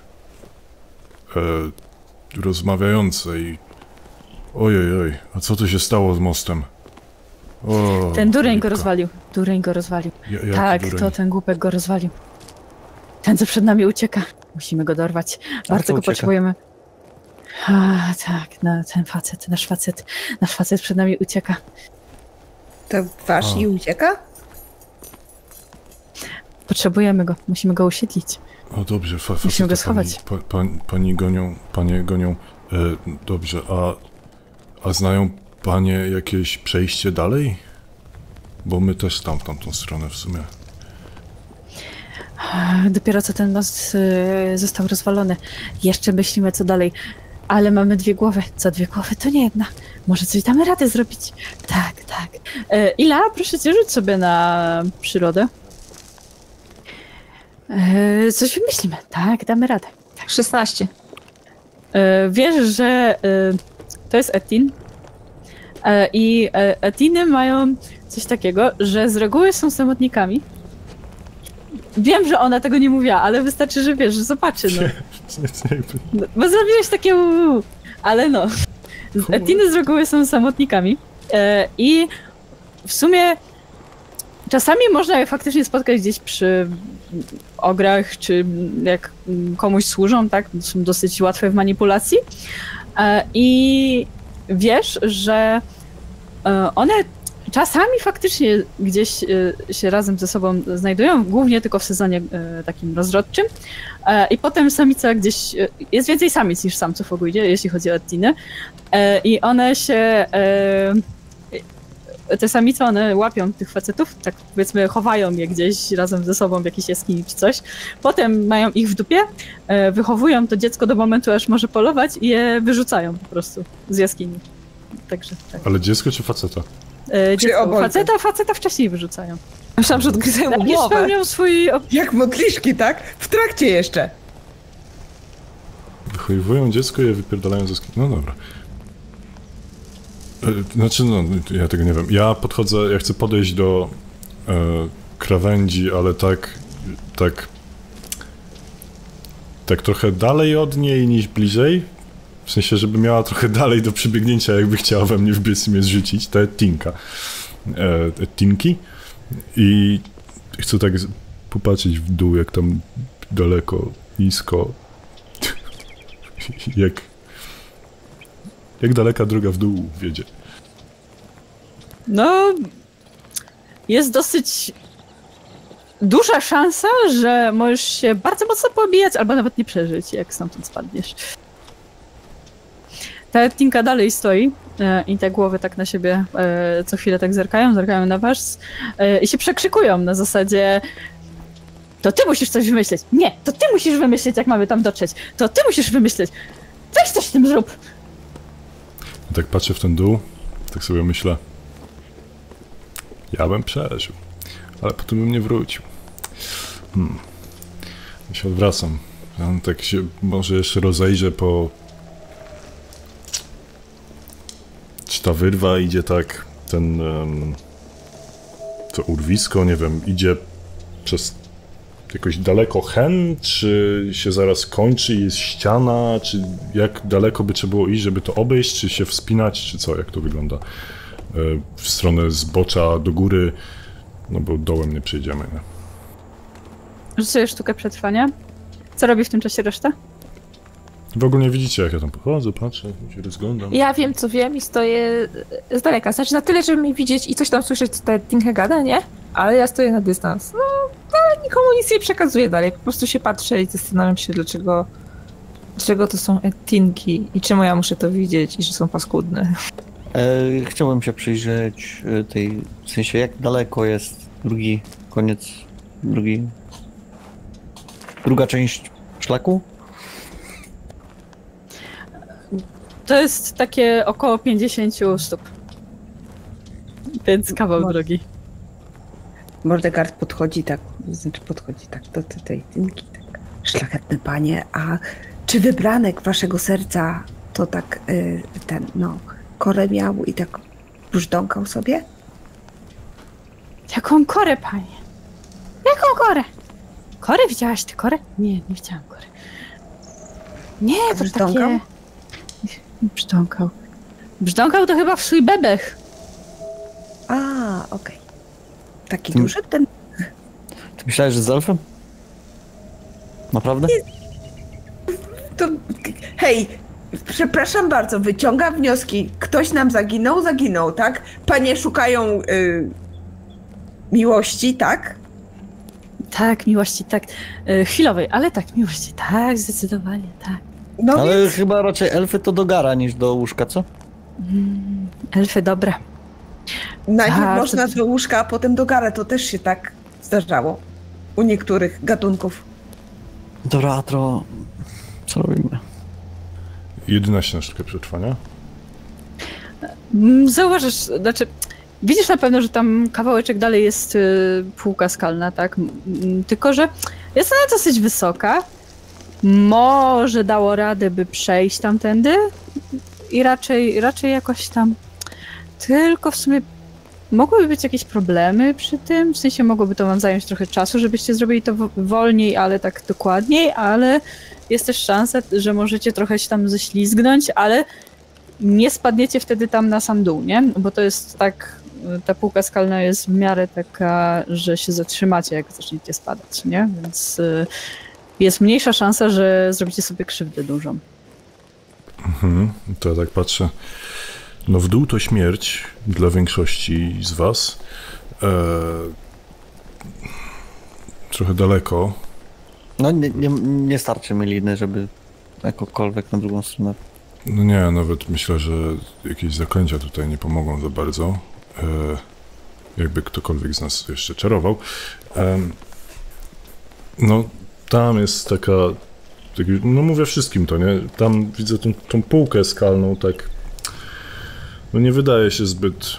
rozmawiające i... Ojej, a co tu się stało z mostem? O, Ten dureń go Rybka. rozwalił. Dureń go rozwalił. Jaki Tak, dureń? to ten głupek go rozwalił. Ten, co przed nami ucieka. Musimy go dorwać. Bardzo go ucieka? potrzebujemy. Tak, no, ten facet, nasz facet przed nami ucieka. To wasz i ucieka? Potrzebujemy go, musimy go usiedlić. O dobrze, Musimy go schować. Panie gonią. Dobrze, a znają panie jakieś przejście dalej? Bo my też tam, w tamtą stronę w sumie. Dopiero co ten most został rozwalony. Jeszcze myślimy, co dalej. Ale mamy 2 głowy. Co 2 głowy, to nie jedna. Może coś damy radę zrobić. Tak. Ila, proszę cię, rzuć sobie na przyrodę. Coś wymyślimy. Tak, damy radę. 16. Wiesz, że to jest Etin. I Etiny mają coś takiego, że z reguły są samotnikami. Wiem, że ona tego nie mówiła, ale wystarczy, że wiesz, że zobaczy, no. No, bo zrobiłeś takie ale no. Etiny z reguły są samotnikami. I w sumie czasami można je faktycznie spotkać gdzieś przy ograch, czy jak komuś służą, tak? Są dosyć łatwe w manipulacji. I wiesz, że one czasami faktycznie gdzieś się razem ze sobą znajdują, głównie tylko w sezonie takim rozrodczym. I potem samica gdzieś... Jest więcej samic niż samców ogólnie, jeśli chodzi o Etiny. I one się... Te samice, one łapią tych facetów, tak powiedzmy chowają je gdzieś razem ze sobą w jakiejś jaskini czy coś. Potem mają ich w dupie, wychowują to dziecko do momentu, aż może polować i je wyrzucają po prostu z jaskini. Także tak. Ale dziecko czy faceta? Dziecko, faceta wcześniej wyrzucają. Myślałam, że odgryzają Jak już głowę. spełnią swój... Jak modliszki, tak? W trakcie jeszcze. Wychowują dziecko i je wypierdalają ze sklepu. No dobra. Znaczy, no, ja tego nie wiem. Ja podchodzę, ja chcę podejść do krawędzi, ale tak trochę dalej od niej niż bliżej. W sensie, żeby miała trochę dalej do przebiegnięcia, jakby chciała we mnie wbiec i mnie zrzucić. To Etinka. Etinki. I chcę tak popatrzeć w dół, jak tam daleko, nisko. Jak daleka droga w dół wiedzie. No, jest dosyć duża szansa, że możesz się bardzo mocno pobijać, albo nawet nie przeżyć, jak stamtąd spadniesz. Ta Tinka dalej stoi i te głowy tak na siebie co chwilę tak zerkają na was i się przekrzykują na zasadzie: to ty musisz coś wymyśleć. Nie, to ty musisz wymyśleć, jak mamy tam dotrzeć. To ty musisz wymyśleć. Weź coś z tym zrób. Tak patrzę w ten dół, tak sobie myślę, ja bym przeżył, ale potem bym nie wrócił. Ja się odwracam. Ja tak się może jeszcze rozejrzę po... Czy ta wyrwa idzie tak, ten... to urwisko, nie wiem, idzie przez jakoś daleko hen, czy się zaraz kończy i jest ściana, czy jak daleko by trzeba było iść, żeby to obejść, czy się wspinać, czy co, jak to wygląda? W stronę zbocza do góry, no bo dołem nie przejdziemy, nie? Rzucę sztukę przetrwania. Co robi w tym czasie reszta? W ogóle nie widzicie, jak ja tam podchodzę, patrzę, się rozglądam. Ja wiem, co wiem i stoję z daleka. Znaczy na tyle, żeby mnie widzieć i coś tam słyszeć, co ta Tinka gada, nie? Ale ja stoję na dystans. No, ale nikomu nic nie przekazuję dalej. Po prostu się patrzę i zastanawiam się, dlaczego to są Tinki i czemu ja muszę to widzieć i że są paskudne. Chciałbym się przyjrzeć tej, w sensie jak daleko jest drugi koniec, druga część szlaku? To jest takie około 50 stóp. Więc kawał drogi. Mordegard podchodzi tak do tej Tinki, tak. Szlachetne panie, a czy wybranek waszego serca to tak korę miał i tak brzdąkał sobie? Jaką korę, panie? Jaką korę? Korę widziałaś ty korę? Nie widziałam kory. Nie, to Brzdąkał? takie... Brzdąkał. Brzdąkał to chyba w swój bebech. A, okej. Taki Tym- duży ten. Ty myślałeś, że z elfem? Naprawdę? To... Hej, przepraszam bardzo, wyciągam wnioski. Ktoś nam zaginął, tak? Panie szukają miłości, tak? Tak, miłości, tak. Chwilowej, ale tak, miłości, tak, zdecydowanie, tak. No Ale więc chyba raczej elfy to do gara niż do łóżka, co? Elfy dobre. najpierw tak, można to- do łóżka, a potem do gara. To też się tak zdarzało. U niektórych gatunków. Dobra, Atro, co robimy? 11 na sztukę przetrwania. Zauważysz, znaczy, widzisz na pewno, że tam kawałeczek dalej jest półka skalna, tak? Tylko, że jest ona dosyć wysoka. Może dało radę, by przejść tamtędy i raczej jakoś tam. Tylko w sumie mogłyby być jakieś problemy przy tym, w sensie mogłoby to wam zająć trochę czasu, żebyście zrobili to wolniej, ale tak dokładniej, ale jest też szansa, że możecie trochę się tam ześlizgnąć, ale nie spadniecie wtedy tam na sam dół, nie? Bo to jest tak, ta półka skalna jest w miarę taka, że się zatrzymacie, jak zaczniecie spadać, nie? Więc jest mniejsza szansa, że zrobicie sobie krzywdę dużą. To ja tak patrzę. No w dół to śmierć dla większości z was. Trochę daleko. No nie starczy mi liny, żeby jakokolwiek na drugą stronę. No nie, nawet myślę, że jakieś zaklęcia tutaj nie pomogą za bardzo. Jakby ktokolwiek z nas jeszcze czarował. No tam jest taka... No mówię wszystkim to, nie? Tam widzę tą półkę skalną, tak... No nie wydaje się zbyt...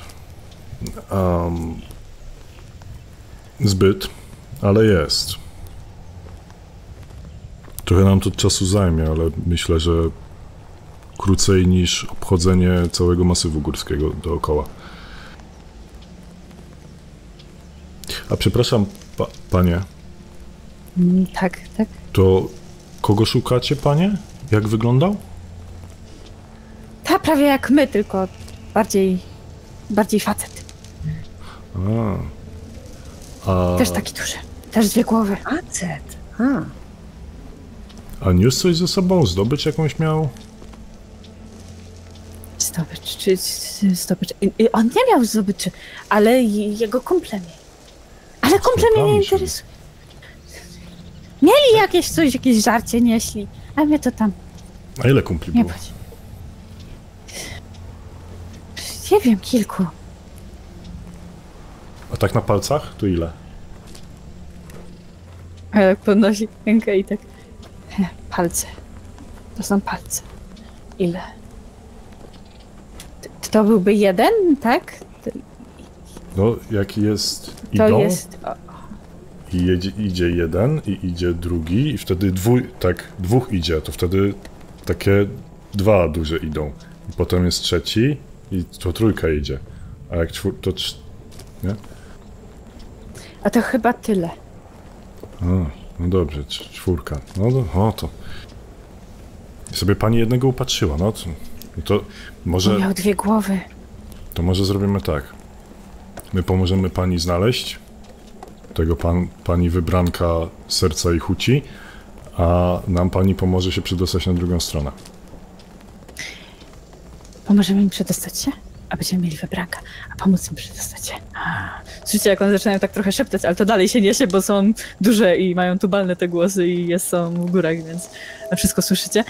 ale jest. Trochę nam to czasu zajmie, ale myślę, że krócej niż obchodzenie całego masywu górskiego dookoła. A przepraszam, panie, Tak, tak. to kogo szukacie, panie? Jak wyglądał? Ta prawie jak my, tylko bardziej facet. A Też taki duży. Też 2 głowy. Facet. a niósł coś ze sobą? Zdobycz jakąś miał? Zdobycz. On nie miał zdobyczy, ale jego kumple mieli. Ale kumple mnie nie Kumplami się- interesuje. Mieli jakieś żarcie nieśli, a mnie to tam A ile kumpli nie było? chodzi. Nie wiem, kilku. A tak na palcach? To ile? A jak podnosi rękę i tak. Palce. To są palce. Ile? To byłby jeden, tak? No, jak jest To idą jest. i idzie jeden i idzie drugi i wtedy dwóch idzie, to wtedy takie 2 duże idą. I potem jest trzeci i to 3 idzie. A jak to nie? A to chyba tyle. No dobrze, 4. No to... I sobie pani jednego upatrzyła, to może... Miał 2 głowy. To może zrobimy tak. My pomożemy pani znaleźć tego pani wybranka serca i chuci, a nam pani pomoże się przedostać na drugą stronę. Pomożemy im przedostać się, a będziemy mieli wybranka, a pomóc im przedostać się. Słyszycie, jak one zaczynają tak trochę szeptać, ale to dalej się niesie, bo są duże i mają tubalne te głosy i są w górach, więc wszystko słyszycie.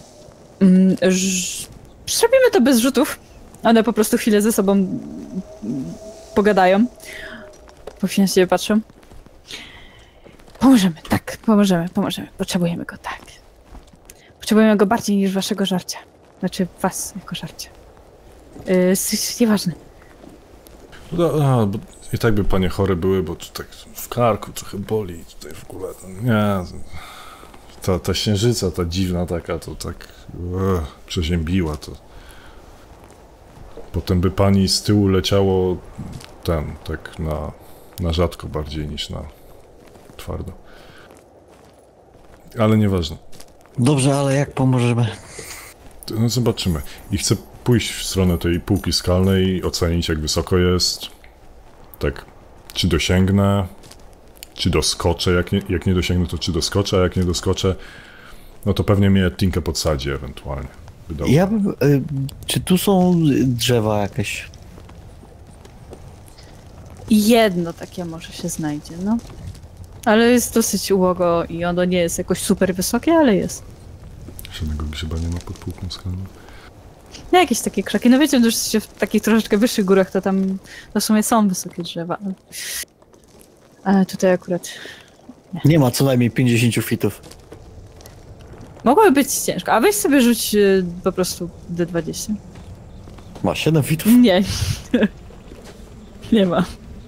Zrobimy to bez rzutów. One po prostu chwilę ze sobą pogadają. Po chwili na siebie patrzą. Pomożemy, tak, pomożemy. Potrzebujemy go, tak. Potrzebujemy go bardziej niż waszego żarcia. Znaczy was jako żarcia. Nieważne. Bo i tak by panie chore były, bo tutaj w karku trochę boli, tutaj w ogóle, nie... Ta księżyca, ta dziwna taka, to tak przeziębiła to. Potem by pani z tyłu leciało tak na rzadko bardziej niż na twardo. Ale nieważne. Dobrze, ale jak pomożemy? No zobaczymy. I chcę pójść w stronę tej półki skalnej i ocenić, jak wysoko jest. Tak, czy dosięgnę, czy doskoczę. Jak nie dosięgnę, to czy doskoczę, a jak nie doskoczę, no to pewnie mnie Tinkę podsadzi ewentualnie. Ja bym... czy tu są drzewa jakieś? Jedno takie może się znajdzie, no. Ale jest dosyć ułogo i ono nie jest jakoś super wysokie, ale jest. Żadnego grzyba nie ma pod półką skalną. No jakieś takie krzaki. No wiecie, że w takich troszeczkę wyższych górach to tam w sumie są wysokie drzewa. Ale tutaj akurat Nie ma co najmniej 50 fitów. mogłoby być ciężko. A weź sobie rzuć po prostu D20. Ma 7 fitów? Nie. Nie ma.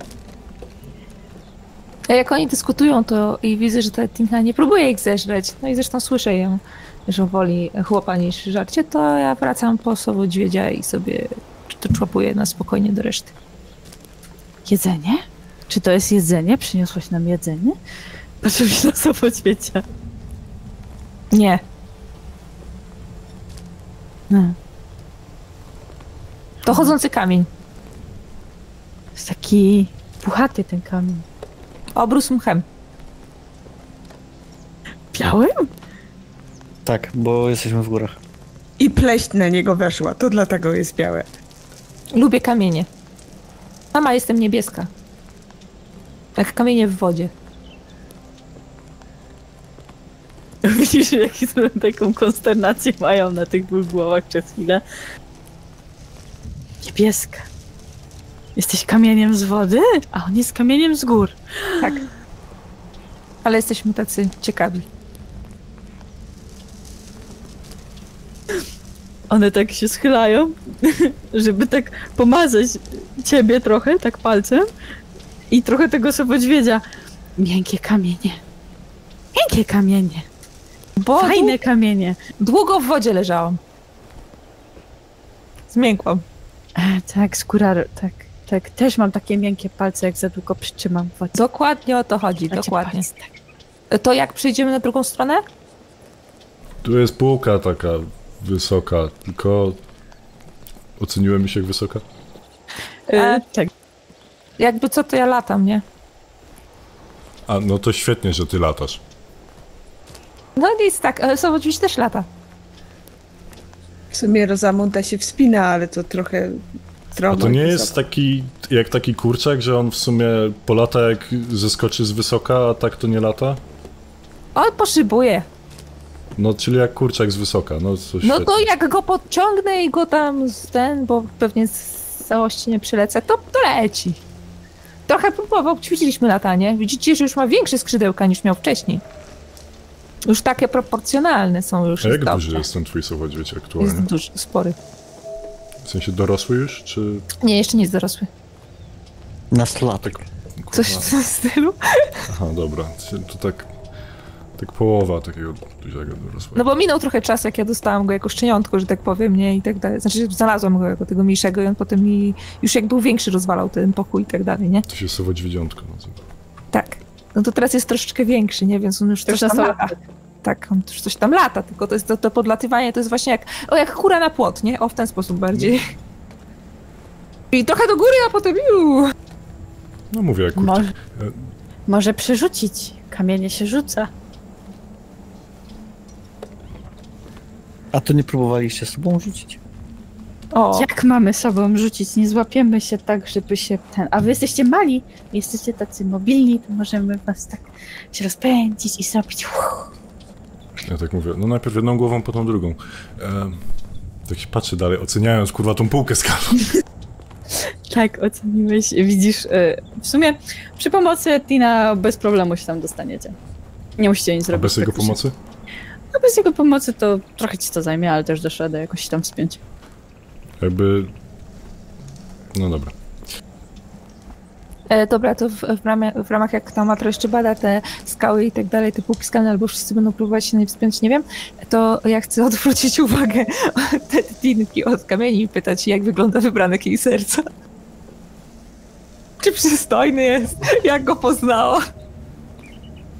A jak oni dyskutują, to i widzę, że ta Tinka nie próbuje ich zeżreć, no i zresztą słyszę ją, że woli chłopa niż żarcie, to ja wracam po Sobodźwiedzia i sobie człapuję na spokojnie do reszty. Jedzenie? Czy to jest jedzenie? Przyniosłaś nam jedzenie? Proszę mi na Sobodźwiedzia. Nie. No. To chodzący kamień. Jest taki puchaty ten kamień. Obrósł mchem. Białym? Tak, bo jesteśmy w górach. I pleść na niego weszła, to dlatego jest białe. Lubię kamienie. Mama, jestem niebieska. Jak kamienie w wodzie. Widzisz, jaką taką konsternację mają na tych dwóch głowach przez chwilę. Niebieska. Jesteś kamieniem z wody? A on jest kamieniem z gór. Tak. Ale jesteśmy tacy ciekawi. One tak się schylają, żeby tak pomazać ciebie trochę, tak palcem i trochę tego Sobodźwiedzia. Miękkie kamienie. Miękkie kamienie. Bo Fajne kamienie. długo w wodzie leżałam. Zmiękłam. Tak, skóra, tak. Też mam takie miękkie palce, jak za długo przytrzymam w wodzie. Dokładnie o to chodzi, Macie dokładnie. palce, tak. To jak przejdziemy na drugą stronę? Tu jest półka taka wysoka, tylko... Oceniłem się jak wysoka? Tak. Jakby co, to ja latam, nie? A, no to świetnie, że ty latasz. No nic, tak, ale Sobodźwiedź też lata. W sumie Rozamonda się wspina, ale to trochę A stromo. to nie i jest wysoko. taki kurczak, że on w sumie polata jak zeskoczy z wysoka, a tak to nie lata? On poszybuje. No, czyli jak kurczak z wysoka, no to No świetnie. to jak go podciągnę i go tam bo pewnie z całości nie przylecę, to leci. Trochę próbował, ćwiczyliśmy latanie. Widzicie, że już ma większe skrzydełka niż miał wcześniej. Już takie proporcjonalne są już. A jak dobrze. duży jest ten twój Sobodźwiedź aktualnie? Jest duży, spory. W sensie dorosły już, czy... Nie, jeszcze nie jest dorosły. Nastolatek. Coś w tym stylu. Aha, dobra. To tak połowa takiego dużego dorosłego. No bo minął trochę czas, jak ja dostałam go jako szczeniątko, że tak powiem, nie? I tak dalej. Znaczy, znalazłam go jako tego mniejszego i on potem mi już jak był większy rozwalał ten pokój i tak dalej, nie? To się Sobodźwiedziątko nazywa. Tak. No to teraz jest troszeczkę większy, nie? Więc on już To coś już tam lata. Tak, on już coś tam lata, tylko to jest to podlatywanie, to jest właśnie jak kura na płot, nie? O, w ten sposób bardziej. I trochę do góry, a potem No mówię, jak kurczak. Może przerzucić. Kamienie się rzuca. A to nie próbowaliście z sobą rzucić? O, Jak mamy sobą rzucić? Nie złapiemy się tak, żeby się ten... A wy jesteście mali, jesteście tacy mobilni, to możemy was tak się rozpędzić i zrobić... Ja tak mówię, no najpierw jedną głową, potem drugą. Tak się patrzy dalej, oceniając kurwa tą półkę skalną. Tak, oceniłeś. Widzisz, w sumie przy pomocy Tina bez problemu się tam dostaniecie. Nie musicie nic A robić. bez jego praktycznie. pomocy? A bez jego pomocy to trochę ci to zajmie, ale też dasz radę jakoś się tam wspiąć. Jakby... No dobra. dobra, to w ramach jak ta Matro jeszcze bada te skały i tak dalej, te półki skalne, albo wszyscy będą próbować się na nie wspiąć, nie wiem, to ja chcę odwrócić uwagę te Tinki od kamieni i pytać, jak wygląda wybranek jej serca. Czy przystojny jest? Jak go poznała?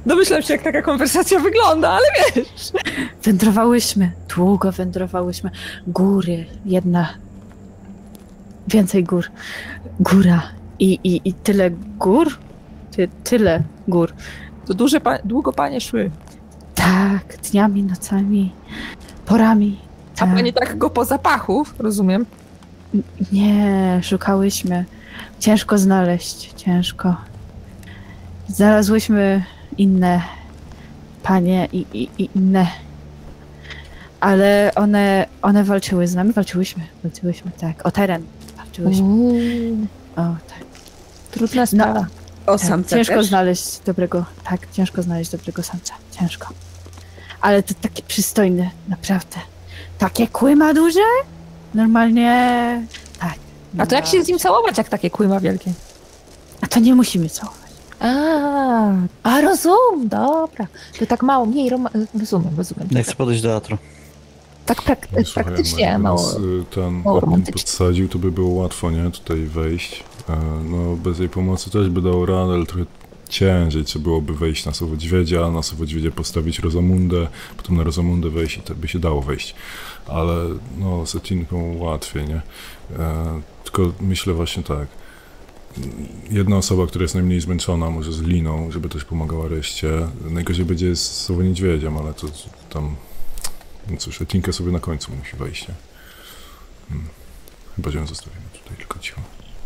Domyślam się, jak taka konwersacja wygląda, ale wiesz. Wędrowałyśmy, długo wędrowałyśmy. Góry, jedna. Więcej gór. Góra. I tyle gór? Tyle gór. To długo panie szły. Tak, dniami, nocami, porami. A Tak. pani tak go po zapachu, rozumiem? Nie, szukałyśmy. Ciężko znaleźć, ciężko. Znalazłyśmy inne panie i inne. Ale one walczyły z nami, walczyłyśmy, tak. O teren walczyłyśmy. O, tak. Trudna sprawa. O Tak, samca ciężko też? znaleźć dobrego samca. Ciężko. Ale to takie przystojne, naprawdę. Takie kły ma duże? Normalnie, tak. A to jak się z nim całować, jak takie kły ma wielkie? A to nie musimy całować. Rozumiem, dobra. To tak mało, mniej, rozumiem. Nie chcę podejść do teatru. Tak No, słuchaj, praktycznie jakby mało. nas, ten mało ogień romantycznie. podsadził, to by było łatwo, nie? Tutaj wejść. No, bez jej pomocy też by dało radę, ale trochę ciężej trzeba byłoby wejść na Sowodźwiedzia, na Sowodźwiedzie postawić Rozamundę, potem na Rozamundę wejść i to by się dało wejść. Ale no, z Etinką łatwiej, nie? Tylko myślę właśnie tak. Jedna osoba, która jest najmniej zmęczona, może z Liną, żeby też pomagała reszcie. Najgorzej będzie z Sowoniedźwiedziem, ale to tam... No cóż, Etinkę sobie na końcu musi wejść, nie? Chyba, że ją zostawimy tutaj tylko cicho.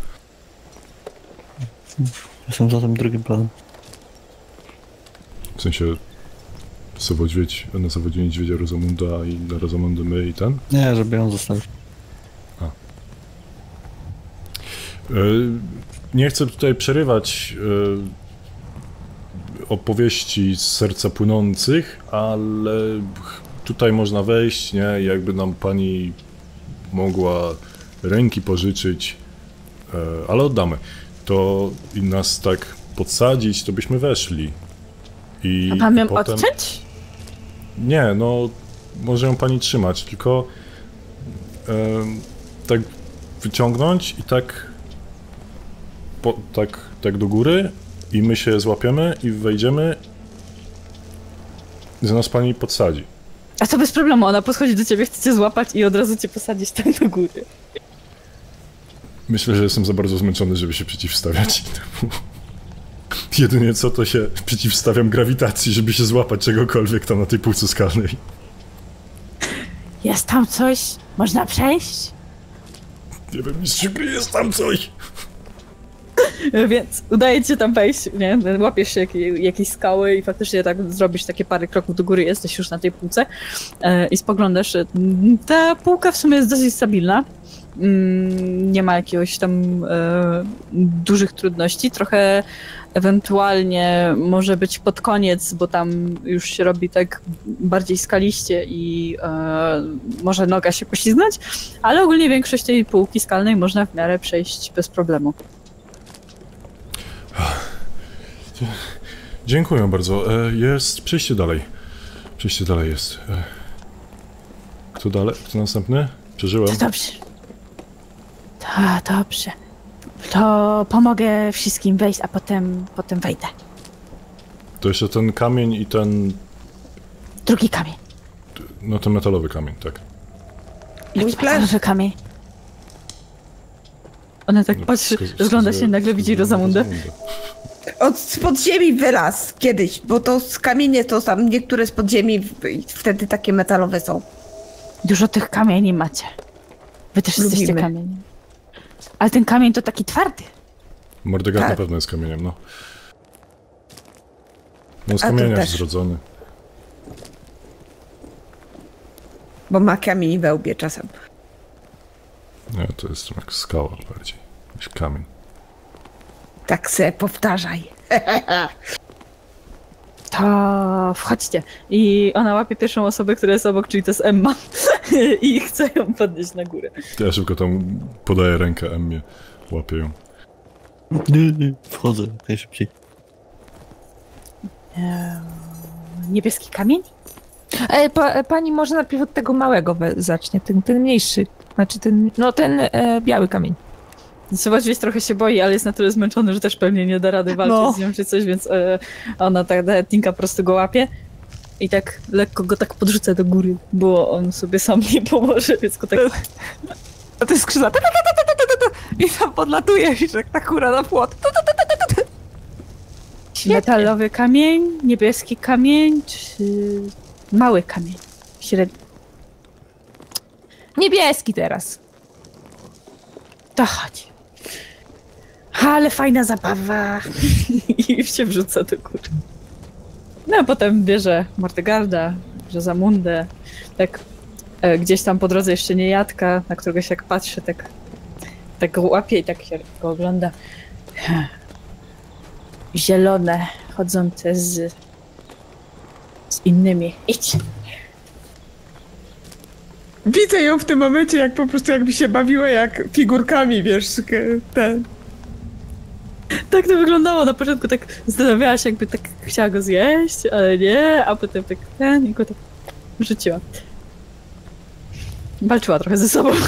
Jestem za tym drugim planem. W sensie Sowodźwiedź, na Sowodźwiedzia Rozamunda i na Rozamundę my i ten? Nie, żeby ją zostawić. Nie chcę tutaj przerywać opowieści z serca płynących, ale tutaj można wejść, nie? Jakby nam pani mogła ręki pożyczyć, ale oddamy. To i nas tak podsadzić, to byśmy weszli. I A mam ją potem... odciąć? Nie, no może ją pani trzymać, tylko tak wyciągnąć i tak tak do góry i my się złapiemy i wejdziemy i za nas pani podsadzi. A to bez problemu, ona podchodzi do ciebie, chce cię złapać i od razu cię posadzić tam do góry. Myślę, że jestem za bardzo zmęczony, żeby się przeciwstawiać temu. Jedynie co, to się przeciwstawiam grawitacji, żeby się złapać czegokolwiek tam na tej półce skalnej. Jest tam coś? Można przejść? Nie wiem, mistrzu gry, jest tam coś! Więc udaje ci się tam wejść, nie? Łapiesz się jakiejś skały i faktycznie tak zrobisz takie parę kroków do góry, jesteś już na tej półce i spoglądasz. Ta półka w sumie jest dosyć stabilna. Nie ma jakiegoś tam dużych trudności. Trochę ewentualnie może być pod koniec, bo tam już się robi tak bardziej skaliście i może noga się poślizgnąć, ale ogólnie większość tej półki skalnej można w miarę przejść bez problemu. Dziękuję bardzo. Jest przejście dalej. Przejście dalej jest. Kto dalej? Kto następny? Przeżyłem. To dobrze. To dobrze. To pomogę wszystkim wejść, a potem wejdę. To jeszcze ten kamień i ten... Drugi kamień. No ten metalowy kamień, tak. Jaki metalowy kamień? Ona tak No, patrzy, rozgląda się, nagle widzi Rozamundę. Od podziemi wylazł kiedyś, bo to z kamienie to tam niektóre z podziemi wtedy takie metalowe są. Dużo tych kamieni macie. Wy też jesteście Lubimy. kamieniem. Ale ten kamień to taki twardy. Mordegard Tak. na pewno jest kamieniem, no. No z A tu kamienia też. zrodzony. Bo ma kamień we łbie czasem. Nie, to jest jak skała bardziej niż kamień. Tak se powtarzaj. To wchodźcie. I ona łapie pierwszą osobę, która jest obok, czyli to jest Emma. I chce ją podnieść na górę. Ja szybko tam podaję rękę Emmie, łapię ją. Wchodzę najszybciej. Niebieski kamień? Pani może najpierw od tego małego zacznie, ten mniejszy. Znaczy ten biały kamień. Zobaczyć trochę się boi, ale jest na tyle zmęczony, że też pewnie nie da rady walczyć z nią czy coś, więc ona tak, Tinka po prostu go łapie i tak lekko go tak podrzuca do góry, bo on sobie sam nie pomoże, więc go tak... A to jest skrzydła. I tam podlatuje i tak hura na płot. Metalowy kamień, niebieski kamień, czy mały kamień? Średni. Niebieski teraz. To chodź. Ale fajna zabawa. I się wrzuca do góry. No a potem bierze Mordegarda, bierze Zamundę, tak gdzieś tam po drodze jeszcze niejadka, na którego się jak patrzy, tak go łapie i tak się go ogląda. Zielone, chodzące z innymi. Idź! Widzę ją w tym momencie, jak po prostu jakby się bawiła jak figurkami, wiesz, ten. Tak to wyglądało na początku, tak zastanawiała się, jakby tak chciała go zjeść, ale nie, a potem tak i go tak rzuciła. Walczyła trochę ze sobą.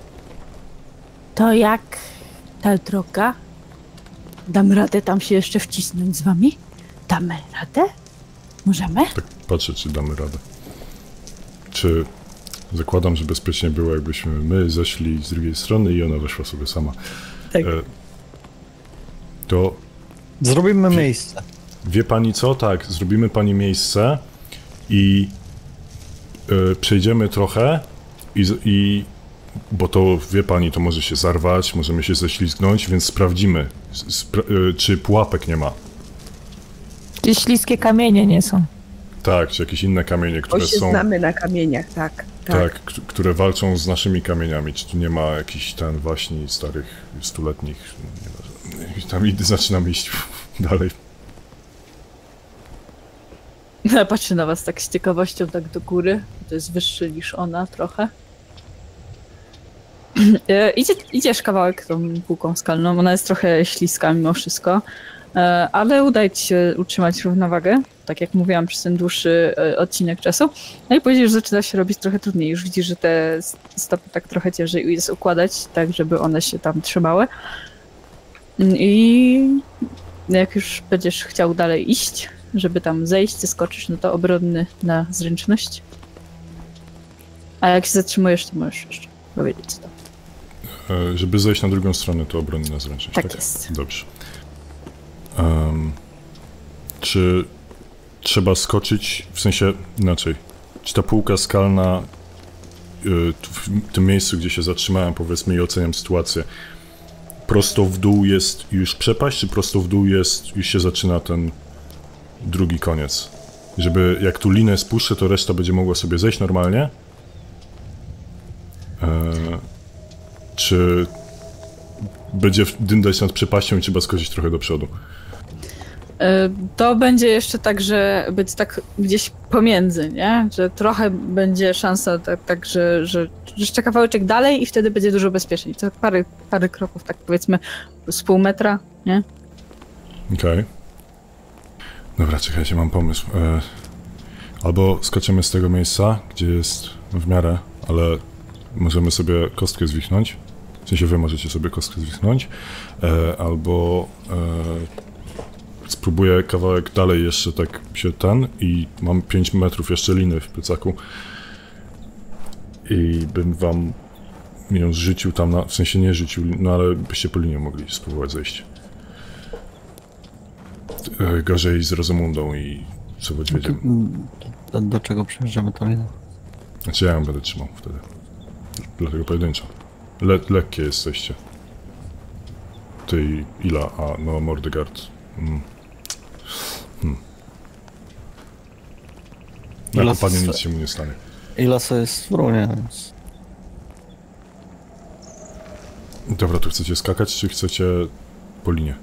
To jak ta droga? Dam radę tam się jeszcze wcisnąć z wami? Damy radę? Możemy? Tak patrzę, czy damy radę. Czy zakładam, że bezpiecznie było, jakbyśmy my zeszli z drugiej strony i ona weszła sobie sama. Tak. To... Zrobimy miejsce. Wie pani co? Tak, zrobimy pani i przejdziemy trochę bo to, wie pani, to może się zarwać, możemy się ześlizgnąć, więc sprawdzimy, czy pułapek nie ma. Gdzie śliskie kamienie nie są. Tak, czy jakieś inne kamienie, które Bo się są... znamy na kamieniach, tak. Tak, które walczą z naszymi kamieniami. Czy tu nie ma jakichś waśni starych, stuletnich? Tam zaczynam iść dalej. Patrzy na was tak z ciekawością, tak do góry. To jest wyższy niż ona trochę. Idziesz kawałek tą półką skalną, ona jest trochę śliska mimo wszystko, ale udaje ci się utrzymać równowagę, tak jak mówiłam, przez ten dłuższy odcinek czasu. No i później już zaczyna się robić trochę trudniej, już widzisz, że te stopy tak trochę ciężej jest układać, tak żeby one się tam trzymały. I jak już będziesz chciał dalej iść, żeby tam zejść, skoczysz, no to obronny na zręczność. A jak się zatrzymujesz, to możesz jeszcze powiedzieć to. Żeby zejść na drugą stronę, to obronny na zręczność. Tak jest. Dobrze. Czy trzeba skoczyć, w sensie inaczej, czy ta półka skalna w tym miejscu, gdzie się zatrzymałem, powiedzmy, i oceniam sytuację, prosto w dół jest już przepaść, czy prosto w dół jest, już się zaczyna ten drugi koniec? Żeby jak tu linę spuszczę, to reszta będzie mogła sobie zejść normalnie? Czy będzie dyndać nad przepaścią i trzeba skoczyć trochę do przodu? To będzie jeszcze tak, że być tak gdzieś pomiędzy, nie? Że trochę będzie szansa tak że jeszcze kawałeczek dalej i wtedy będzie dużo bezpieczniej. To parę kroków, tak powiedzmy z pół metra, nie? Okej. Dobra, czekajcie, mam pomysł. Albo skoczymy z tego miejsca, gdzie jest w miarę, ale możemy sobie kostkę zwichnąć. W sensie wy możecie sobie kostkę zwichnąć. Albo spróbuję kawałek dalej jeszcze tak się i mam 5 metrów jeszcze liny w plecaku. I bym wam ją zrzucił tam w sensie nie rzucił, no ale byście po linie mogli spróbować zejść. Gorzej z Rosamundą i co wiedziemy. Do czego przejeżdżamy tą linę? Znaczy ja ją będę trzymał wtedy. Dlatego pojedynczo. Lekkie jesteście. Ty i Ila, a no Mordegard. Na kompanię nic się mu nie stanie. Ilasa jest w runie, więc... Dobra, to chcecie skakać, czy chcecie po linie?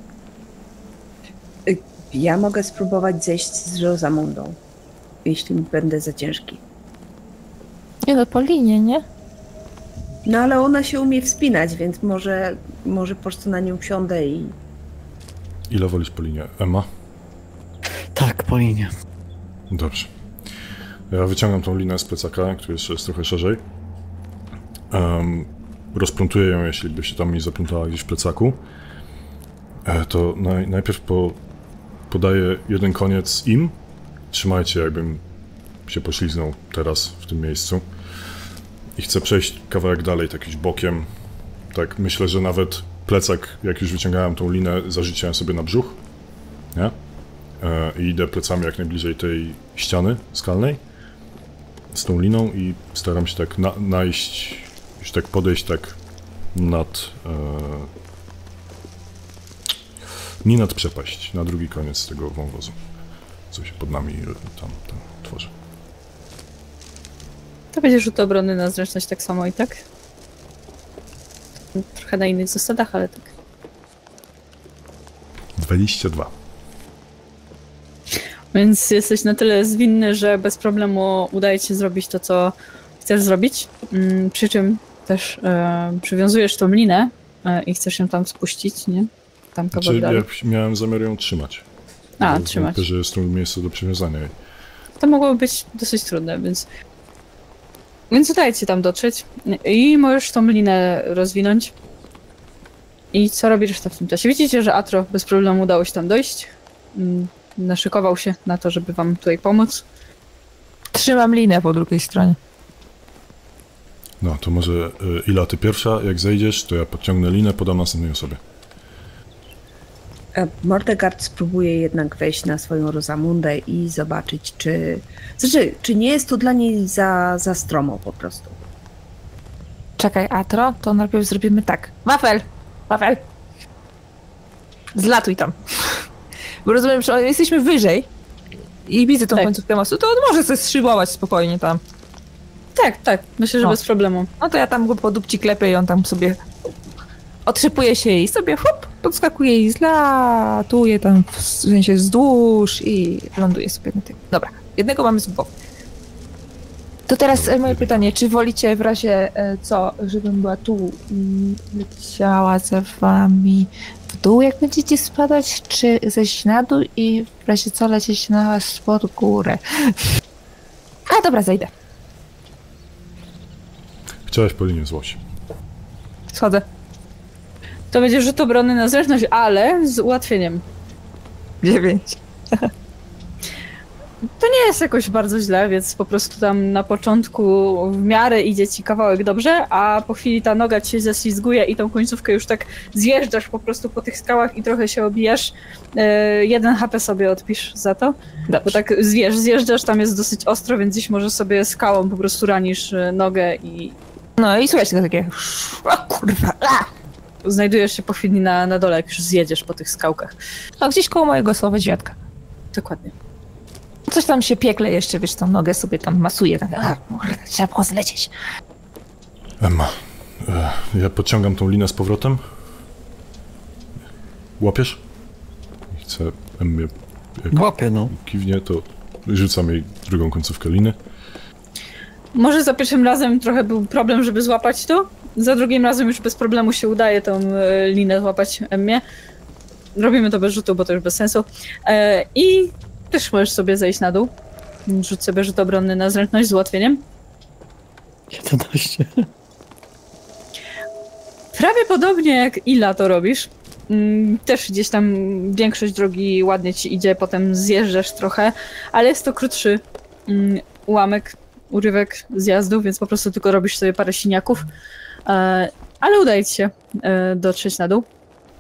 Ja mogę spróbować zejść z Rosamundą, jeśli będę za ciężki. Nie no, po linie, nie? No ale ona się umie wspinać, więc może po prostu na nią wsiądę i... Ile wolisz po linie? Emma? Tak, po linie. Dobrze. Ja wyciągam tą linę z plecaka, który jeszcze jest trochę szerzej. rozplątuję ją, jeśli by się tam mi zaplątała gdzieś w plecaku, to najpierw podaję jeden koniec im. Trzymajcie, jakbym się pośliznął teraz w tym miejscu. I chcę przejść kawałek dalej, tak jakimś bokiem. Tak, myślę, że nawet plecak, jak już wyciągałem tą linę, zarzuciłem sobie na brzuch. Nie? I idę plecami jak najbliżej tej ściany skalnej z tą liną i staram się tak najść, już tak podejść tak nie nad przepaść, na drugi koniec tego wąwozu, co się pod nami tam tworzy. To będzie rzut obrony na zręczność tak samo i tak? Trochę na innych zasadach, ale tak. 22. Więc jesteś na tyle zwinny, że bez problemu udaje ci się zrobić to, co chcesz zrobić. Przy czym też przywiązujesz tą linę i chcesz ją tam spuścić, nie? Tam kawałek dalej. Ja miałem zamiar ją trzymać. Trzymać. Że jest to miejsce do przywiązania. To mogło być dosyć trudne, więc udaje ci tam dotrzeć i możesz tą linę rozwinąć. I co robi reszta w tym czasie? Widzicie, że Atro bez problemu udało się tam dojść. Naszykował się na to, żeby wam tutaj pomóc. Trzymam linę po drugiej stronie. No, to może Ila, ty pierwsza, jak zejdziesz, to ja podciągnę linę, podam następnej osobie. Mordegard spróbuje jednak wejść na swoją Rozamundę i zobaczyć, czy nie jest to dla niej za stromo po prostu. Czekaj, Atro, to najpierw zrobimy tak. Wafel! Zlatuj tam. Bo rozumiem, że jesteśmy wyżej i widzę tą końcówkę mostu, to on może sobie strzybować spokojnie tam. Tak. Myślę, że bez problemu. No to ja tam go po dupci klepię i on tam sobie otrzypuje się i sobie podskakuje i zlatuje tam w sensie wzdłuż i ląduje sobie na tym. Dobra, jednego mamy z głowy. To teraz moje pytanie, czy wolicie w razie co, żebym była tu i leciała za wami w dół, jak będziecie spadać, czy zejść na dół i w razie co lecieć na was pod górę? A dobra, zejdę. Chciałeś po linii złość. Schodzę. To będzie rzut obrony na zręczność, ale z ułatwieniem. 9. To nie jest jakoś bardzo źle, więc po prostu tam na początku w miarę idzie ci kawałek dobrze, a po chwili ta noga ci się ześlizguje i tą końcówkę już tak zjeżdżasz po prostu po tych skałach i trochę się obijasz. 1 HP sobie odpisz za to, bo tak zjeżdżasz, tam jest dosyć ostro, więc dziś może sobie skałą po prostu ranisz nogę i... No i słuchajcie, to takie... O kurwa! Znajdujesz się po chwili na dole, jak już zjedziesz po tych skałkach. No gdzieś koło mojego słowodziadka. Dokładnie. Coś tam się piekle jeszcze, wiesz, tą nogę sobie tam masuje. Tak, trzeba było zlecieć. Emma, ja podciągam tą linę z powrotem. Łapiesz? I chcę Emmie, jak Łapię, no. kiwnie, to rzucam jej drugą końcówkę liny. Może za pierwszym razem trochę był problem, żeby złapać to. Za drugim razem już bez problemu się udaje tą linę złapać Emmie. Robimy to bez rzutu, bo to już bez sensu. I też możesz sobie zejść na dół. Rzuć sobie rzut obronny na zręczność z ułatwieniem. 11. Prawie podobnie jak Ila to robisz. Też gdzieś tam większość drogi ładnie ci idzie, potem zjeżdżasz trochę, ale jest to krótszy urywek zjazdu, więc po prostu tylko robisz sobie parę siniaków. Ale udaje ci się dotrzeć na dół.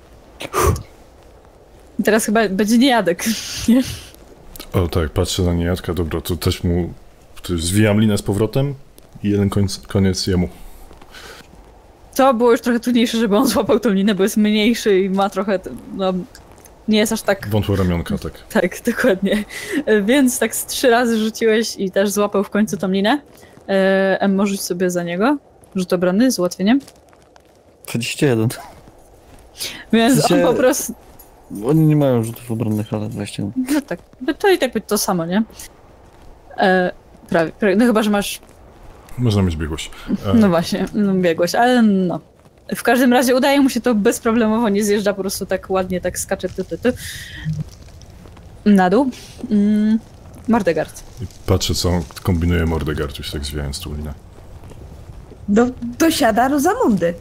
I teraz chyba będzie niejadek. Nie? O tak, patrzę na niejadka, dobra, to też mu... To zwijam linę z powrotem i jeden koniec jemu. To było już trochę trudniejsze, żeby on złapał tą linę, bo jest mniejszy i ma trochę... No, nie jest aż tak... Wątłe ramionka, tak. Tak, dokładnie. Więc tak z 3 razy rzuciłeś i też złapał w końcu tą linę. Emmo, rzuć sobie za niego. Rzut obronny z ułatwieniem. 21. Więc on po prostu... Oni nie mają rzutów obronnych, ale 20. No tak, to i tak być to samo, nie? Prawie. No chyba, że masz... Można mieć biegłość. No właśnie, biegłość, ale no. W każdym razie udaje mu się to bezproblemowo, nie zjeżdża, po prostu tak ładnie, tak skacze na dół. Mordegard. I patrzę, co kombinuje Mordegard, już tak zwijając tą linę. Dosiada Rozamundy.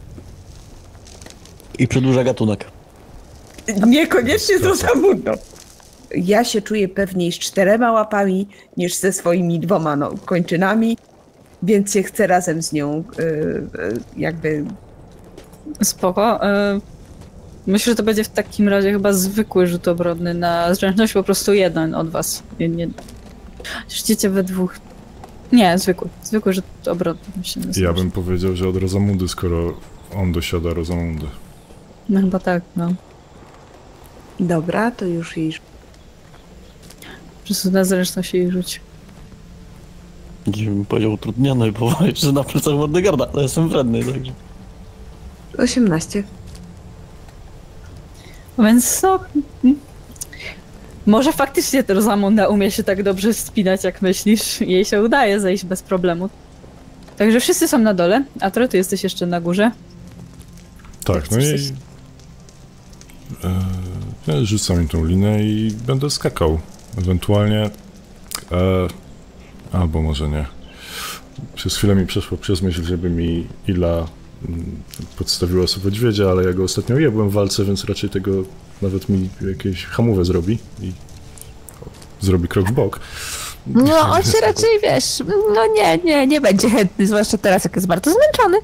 I przedłuża gatunek. Niekoniecznie z Rozamundą. Ja się czuję pewniej z 4 łapami niż ze swoimi 2 kończynami, więc się chcę razem z nią jakby... Spoko. Myślę, że to będzie w takim razie chyba zwykły rzut obronny na zręczność, po prostu jeden od was. Nie. Idziecie we dwóch. Nie, zwykły. Zwykły rzut obronny. Ja bym powiedział, że od Rozamundy, skoro on dosiada Rozamundy. No chyba tak, no. Dobra, to już jej... Po prostu na zręczność jej rzuć. Gdzie bym powiedział utrudniony i powiedzieć, że na plecach Mordegarda, ale jestem wredny, także... 18. Więc no... Może faktycznie ta Rozamunda umie się tak dobrze wspinać, jak myślisz. Jej się udaje zejść bez problemu. Także wszyscy są na dole, a Tro, ty jesteś jeszcze na górze. Tak, no i... Ja rzucam im tą linę i będę skakał. Ewentualnie... albo może nie. Przez chwilę mi przeszło przez myśl, żeby mi Ila podstawiła sobie niedźwiedzia, ale ja go ostatnio jebłem w walce, więc raczej tego nawet mi jakieś hamówę zrobi i zrobi krok w bok. No, on się raczej, wiesz, no nie będzie chętny, zwłaszcza teraz, jak jest bardzo zmęczony.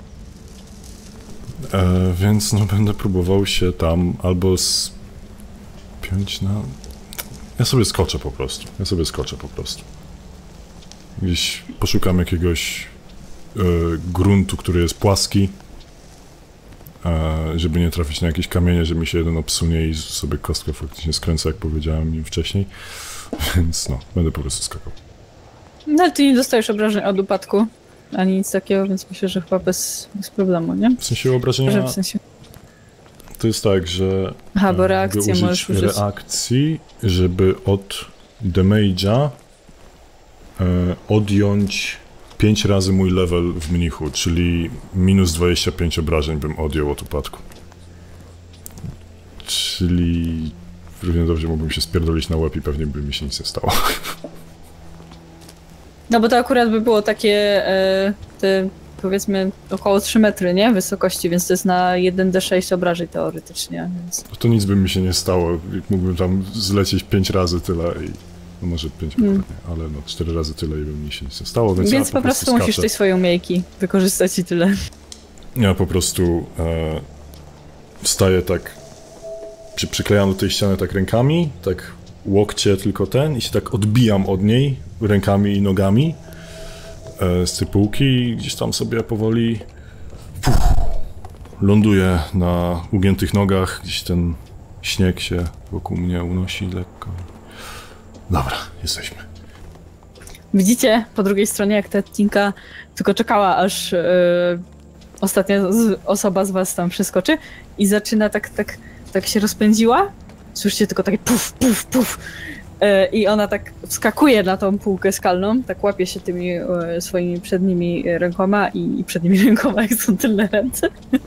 Więc no będę próbował się tam albo spiąć na... Ja sobie skoczę po prostu. Gdzieś poszukam jakiegoś gruntu, który jest płaski, żeby nie trafić na jakieś kamienie, że mi się jeden obsunie i sobie kostkę faktycznie skręcę, jak powiedziałem im wcześniej. Więc no, będę po prostu skakał. No ale ty nie dostajesz obrażeń od upadku, ani nic takiego, więc myślę, że chyba bez problemu, nie? W sensie obrażenia... W sensie... To jest tak, że... Aha, bo reakcję możesz użyć. Reakcji, żeby od damage'a odjąć 5 razy mój level w mnichu, czyli minus 25 obrażeń bym odjął od upadku. Czyli równie dobrze mógłbym się spierdolić na łeb i pewnie by mi się nic nie stało. No bo to akurat by było takie, te, powiedzmy, około 3 metry, nie? Wysokości, więc to jest na 1d6 obrażeń teoretycznie, więc... To nic by mi się nie stało, mógłbym tam zlecieć 5 razy tyle i... No może 5 ale no 4 razy tyle i by mi się nic nie stało, więc ja po prostu musisz tej swojej umiejki wykorzystać i tyle. Ja po prostu wstaję tak, przyklejam do tej ściany tak rękami, tak łokcie tylko ten i się tak odbijam od niej rękami i nogami z tej półki i gdzieś tam sobie powoli ląduję na ugiętych nogach, gdzieś ten śnieg się wokół mnie unosi lekko. Dobra, jesteśmy. Widzicie po drugiej stronie, jak ta Tinka tylko czekała, aż ostatnia osoba z was tam przeskoczy i zaczyna tak się rozpędziła. Słyszycie tylko takie puf, puf, puf. I ona tak wskakuje na tą półkę skalną, tak łapie się tymi swoimi przednimi rękoma i przednimi rękoma, jak są tylne ręce.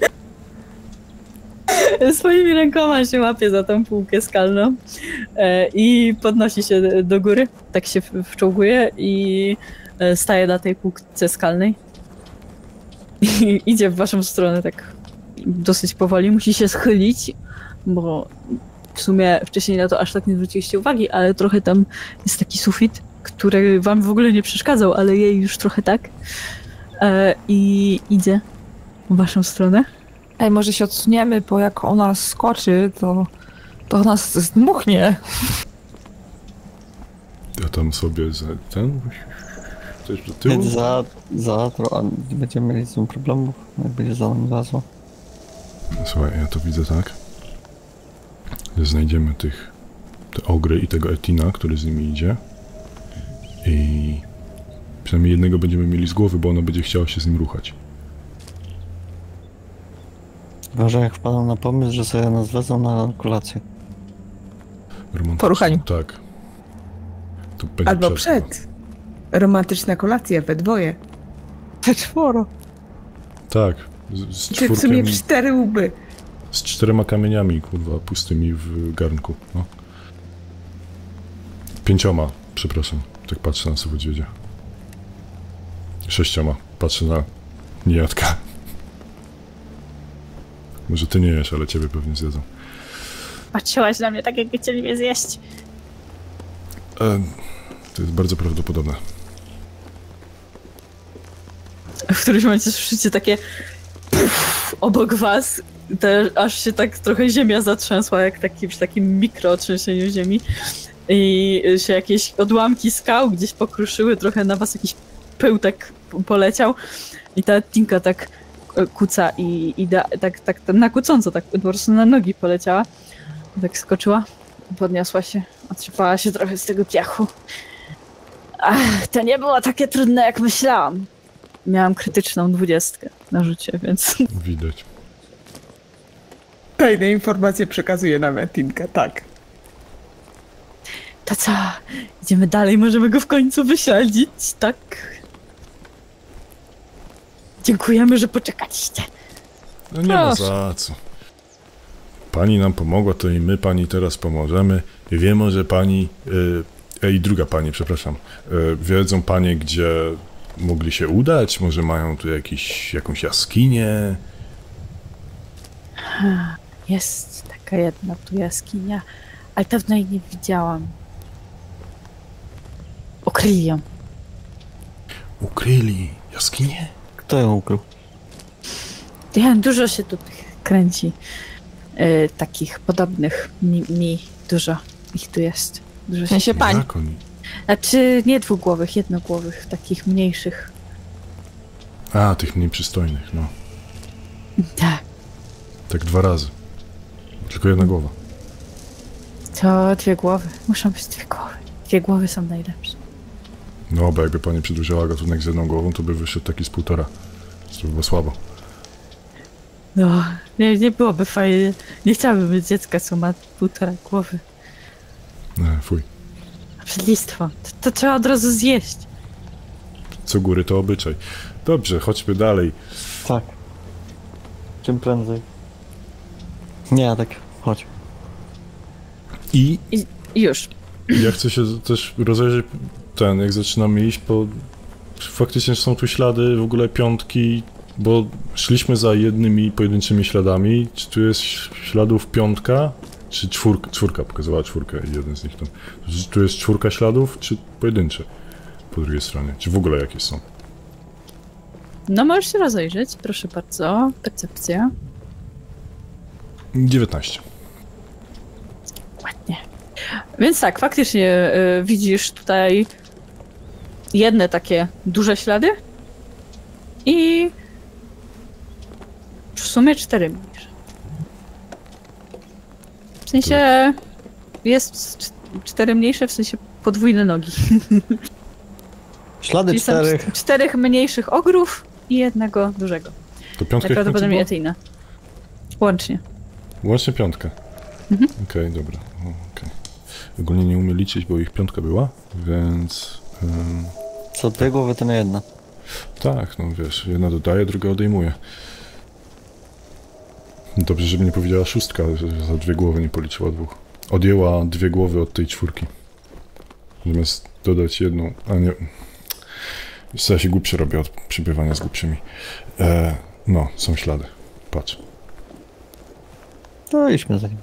Swoimi rękoma się łapie za tą półkę skalną i podnosi się do góry, tak się wczołguje i staje na tej półce skalnej. I idzie w waszą stronę tak dosyć powoli, musi się schylić, bo w sumie wcześniej na to aż tak nie zwróciliście uwagi, ale trochę tam jest taki sufit, który wam w ogóle nie przeszkadzał, ale jej już trochę tak. I idzie w waszą stronę. Ej, może się odsuniemy, bo jak ona skoczy, to nas zdmuchnie. Ja tam sobie ten... Coś do tyłu? Więc za to będziemy mieli z tym problemów, jak będzie za nami wlazło. Słuchaj, ja to widzę tak, że znajdziemy te ogry i tego Etina, który z nimi idzie i przynajmniej jednego będziemy mieli z głowy, bo ona będzie chciała się z nim ruchać. Chyba, jak wpadam na pomysł, że sobie nas wezmą na kolację. Po ruchaniu. Tak. To będzie Albo przed. Romantyczna kolacja we dwoje. Te 4. Tak. Z Czy w sumie 4 łby. Z 4 kamieniami, kurwa, pustymi w garnku, no. 5, przepraszam. Tak patrzę na sobie niedźwiedzia. 6, patrzę na Niejadka. Może ty nie jesz, ale ciebie pewnie zjedzą. Patrzyłaś na mnie tak, jakby chcieli mnie zjeść. To jest bardzo prawdopodobne. W którymś momencie słyszycie takie obok was, aż się tak trochę ziemia zatrzęsła, jak przy takim mikrootrzęsieniu ziemi. I się jakieś odłamki skał gdzieś pokruszyły, trochę na was jakiś pył tak poleciał. I ta Tinka tak kuca i tak na kucąco, tak po prostu na nogi poleciała. Tak skoczyła, podniosła się, otrzepała się trochę z tego piachu. Ach, to nie było takie trudne, jak myślałam. Miałam krytyczną 20 na rzucie, więc... Widać. Tajne informacje przekazuje nam Tinka, tak. To co? Idziemy dalej, możemy go w końcu wyśledzić, tak? Dziękujemy, że poczekaliście. No nie ma za co. Pani nam pomogła, to i my pani teraz pomożemy. Wiemy, że pani... i druga pani, przepraszam. Wiedzą panie, gdzie mogli się udać? Może mają tu jakąś jaskinię? Jest taka jedna tu jaskinia, ale dawno jej nie widziałam. Ukryli ją. Ukryli jaskinię? Kto ją ukrył? Dużo się tu kręci. Takich podobnych mi dużo ich tu jest. Dużo W sensie pań. Jak oni? Znaczy nie dwugłowych, jednogłowych, takich mniejszych. A, tych mniej przystojnych, no. Tak. Tak 2 razy. Tylko jedna głowa. To 2 głowy. Muszą być 2 głowy. 2 głowy są najlepsze. No, bo jakby pani przedłużyła gatunek z jedną głową, to by wyszedł taki z 1,5. To by było słabo. No, nie byłoby fajnie. Nie chciałabym być dziecka, co ma 1,5 głowy. Fuj. Przedlistwo. To trzeba od razu zjeść. Co góry to obyczaj. Dobrze, chodźmy dalej. Tak. Czym prędzej. Nie, tak, chodź. I już. Ja chcę się też rozejrzeć, jak zaczynamy iść, bo faktycznie są tu ślady, w ogóle piątki, bo szliśmy za jednymi pojedynczymi śladami. Czy tu jest śladów 5? Czy 4 pokazywała 4 i jeden z nich tam. Czy tu jest 4 śladów, czy pojedyncze po drugiej stronie? Czy w ogóle jakieś są? No możesz się rozejrzeć, proszę bardzo. Percepcja. 19. Ładnie. Więc tak, faktycznie widzisz tutaj jedne takie duże ślady i w sumie 4 mniejsze. W sensie jest 4 mniejsze, w sensie podwójne nogi. Ślady Czyli 4. są 4 mniejszych ogrów i jednego dużego. To 5 Tak prawdopodobnie Etyna. Łącznie. Łącznie 5. Mhm. Okej, dobra. Okay. Ogólnie nie umiem liczyć, bo ich 5 była, więc... Co 2 głowy, to nie jedna. Tak, no wiesz, jedna dodaje, druga odejmuje. Dobrze, żeby nie powiedziała 6, że za 2 głowy nie policzyła 2. Odjęła 2 głowy od tej 4. Zamiast dodać jedną, a nie... Wiesz co, ja się głupszy robię od przybywania z głupszymi. No, są ślady. Patrz. To idźmy za nim.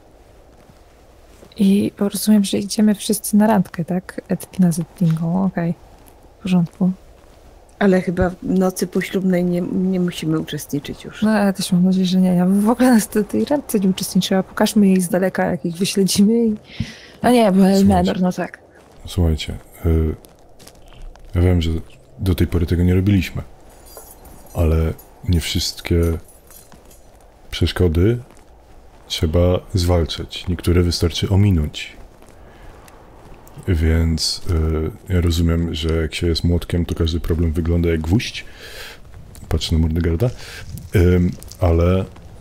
I rozumiem, że idziemy wszyscy na randkę, tak? Etyna z Etyngą, okej. W porządku. Ale chyba w nocy poślubnej nie musimy uczestniczyć już. No ja też mam nadzieję, że nie. Ja bym w ogóle na tej randce nie uczestniczyła. Pokażmy jej z daleka, jak ich wyśledzimy i... A nie, bo Elmenor, no tak. Słuchajcie, ja wiem, że do tej pory tego nie robiliśmy, ale nie wszystkie przeszkody trzeba zwalczać. Niektóre wystarczy ominąć. Więc ja rozumiem, że jak się jest młotkiem, to każdy problem wygląda jak gwóźdź. Patrzę na Mordegarda. Ale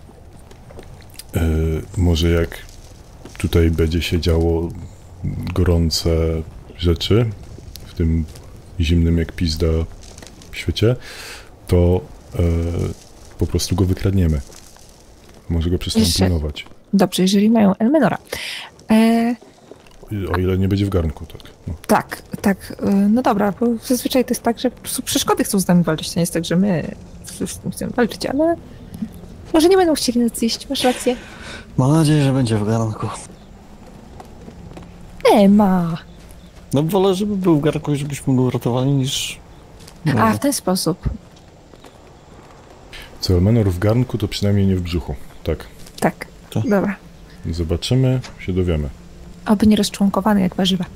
może jak tutaj będzie się działo gorące rzeczy, w tym zimnym jak pizda świecie, to po prostu go wykradniemy. Może go przestaną pilnować. Dobrze, jeżeli mają Elmenora. O ile nie będzie w garnku, tak. No. Tak. No dobra, bo zazwyczaj to jest tak, że po prostu przeszkody chcą z nami walczyć. To nie jest tak, że my z tym chcemy walczyć, ale może nie będą chcieli nas zjeść, masz rację. Mam nadzieję, że będzie w garnku. Ma. No wolę, żeby był w garnku i żebyśmy go uratowali, niż... A, w ten sposób. Co Elmenor w garnku, to przynajmniej nie w brzuchu. Tak. Tak, To. dobra. Zobaczymy, się dowiemy. Oby nie rozczłonkowany jak warzywa.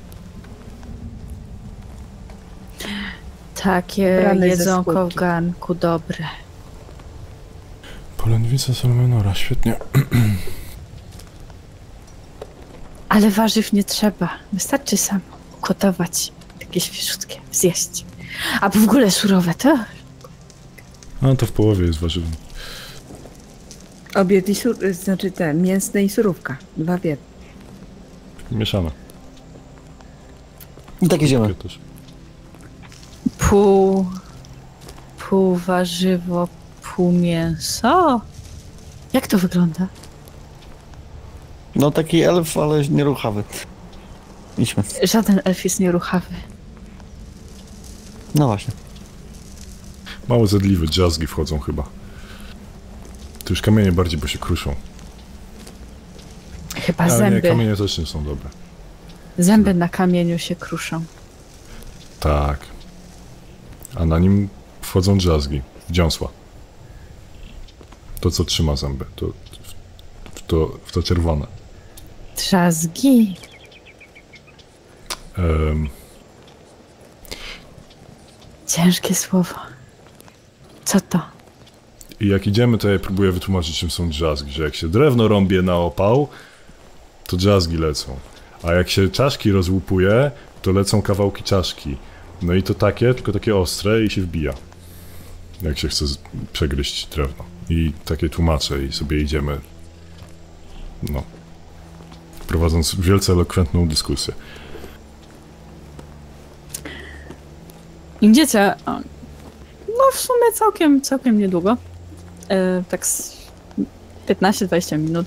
Takie Brane ze jedzonko w skórki. garnku dobre. Polędwica z Elmenora, świetnie. Ale warzyw nie trzeba. Wystarczy samo gotować. Takie świeżutkie, zjeść. A w ogóle surowe to... A to w połowie jest warzywem. Obiad i znaczy te mięsne i surówka. 2 w 1. Mieszane. I tak idziemy. Też. Pół warzywo, pół mięso? Jak to wygląda? No taki elf, ale nieruchawy. Idźmy. Żaden elf jest nieruchawy. No właśnie. Mało zedliwe, drzazgi wchodzą chyba. To już kamienie bardziej, bo się kruszą. Chyba Ale nie, zęby. kamienie też nie są dobre. Zęby na kamieniu się kruszą. Tak. A na nim wchodzą drzazgi, dziąsła. To, co trzyma zęby. W to czerwone. Drzazgi. Ciężkie słowo. Co to? I jak idziemy, to ja próbuję wytłumaczyć, czym są drzazgi. Że jak się drewno rąbie na opał, to drzazgi lecą. A jak się czaszki rozłupuje, to lecą kawałki czaszki. No i to takie, tylko takie ostre i się wbija. Jak się chce przegryźć drewno. I takie tłumaczę i sobie idziemy. No. Prowadząc wielce elokwentną dyskusję. Idziecie. No w sumie całkiem niedługo. Tak 15-20 minut.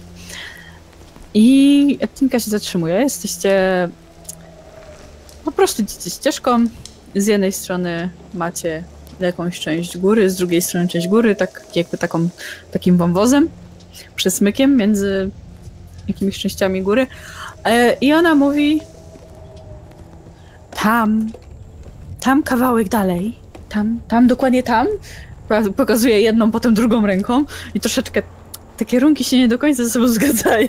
I Eptinka się zatrzymuje. Jesteście... Po prostu idziecie ścieżką. Z jednej strony macie jakąś część góry, z drugiej strony część góry, tak jakby takim wąwozem, przesmykiem między jakimiś częściami góry. I ona mówi: tam kawałek dalej, tam dokładnie tam, pokazuje jedną, potem drugą ręką i troszeczkę te kierunki się nie do końca ze sobą zgadzają.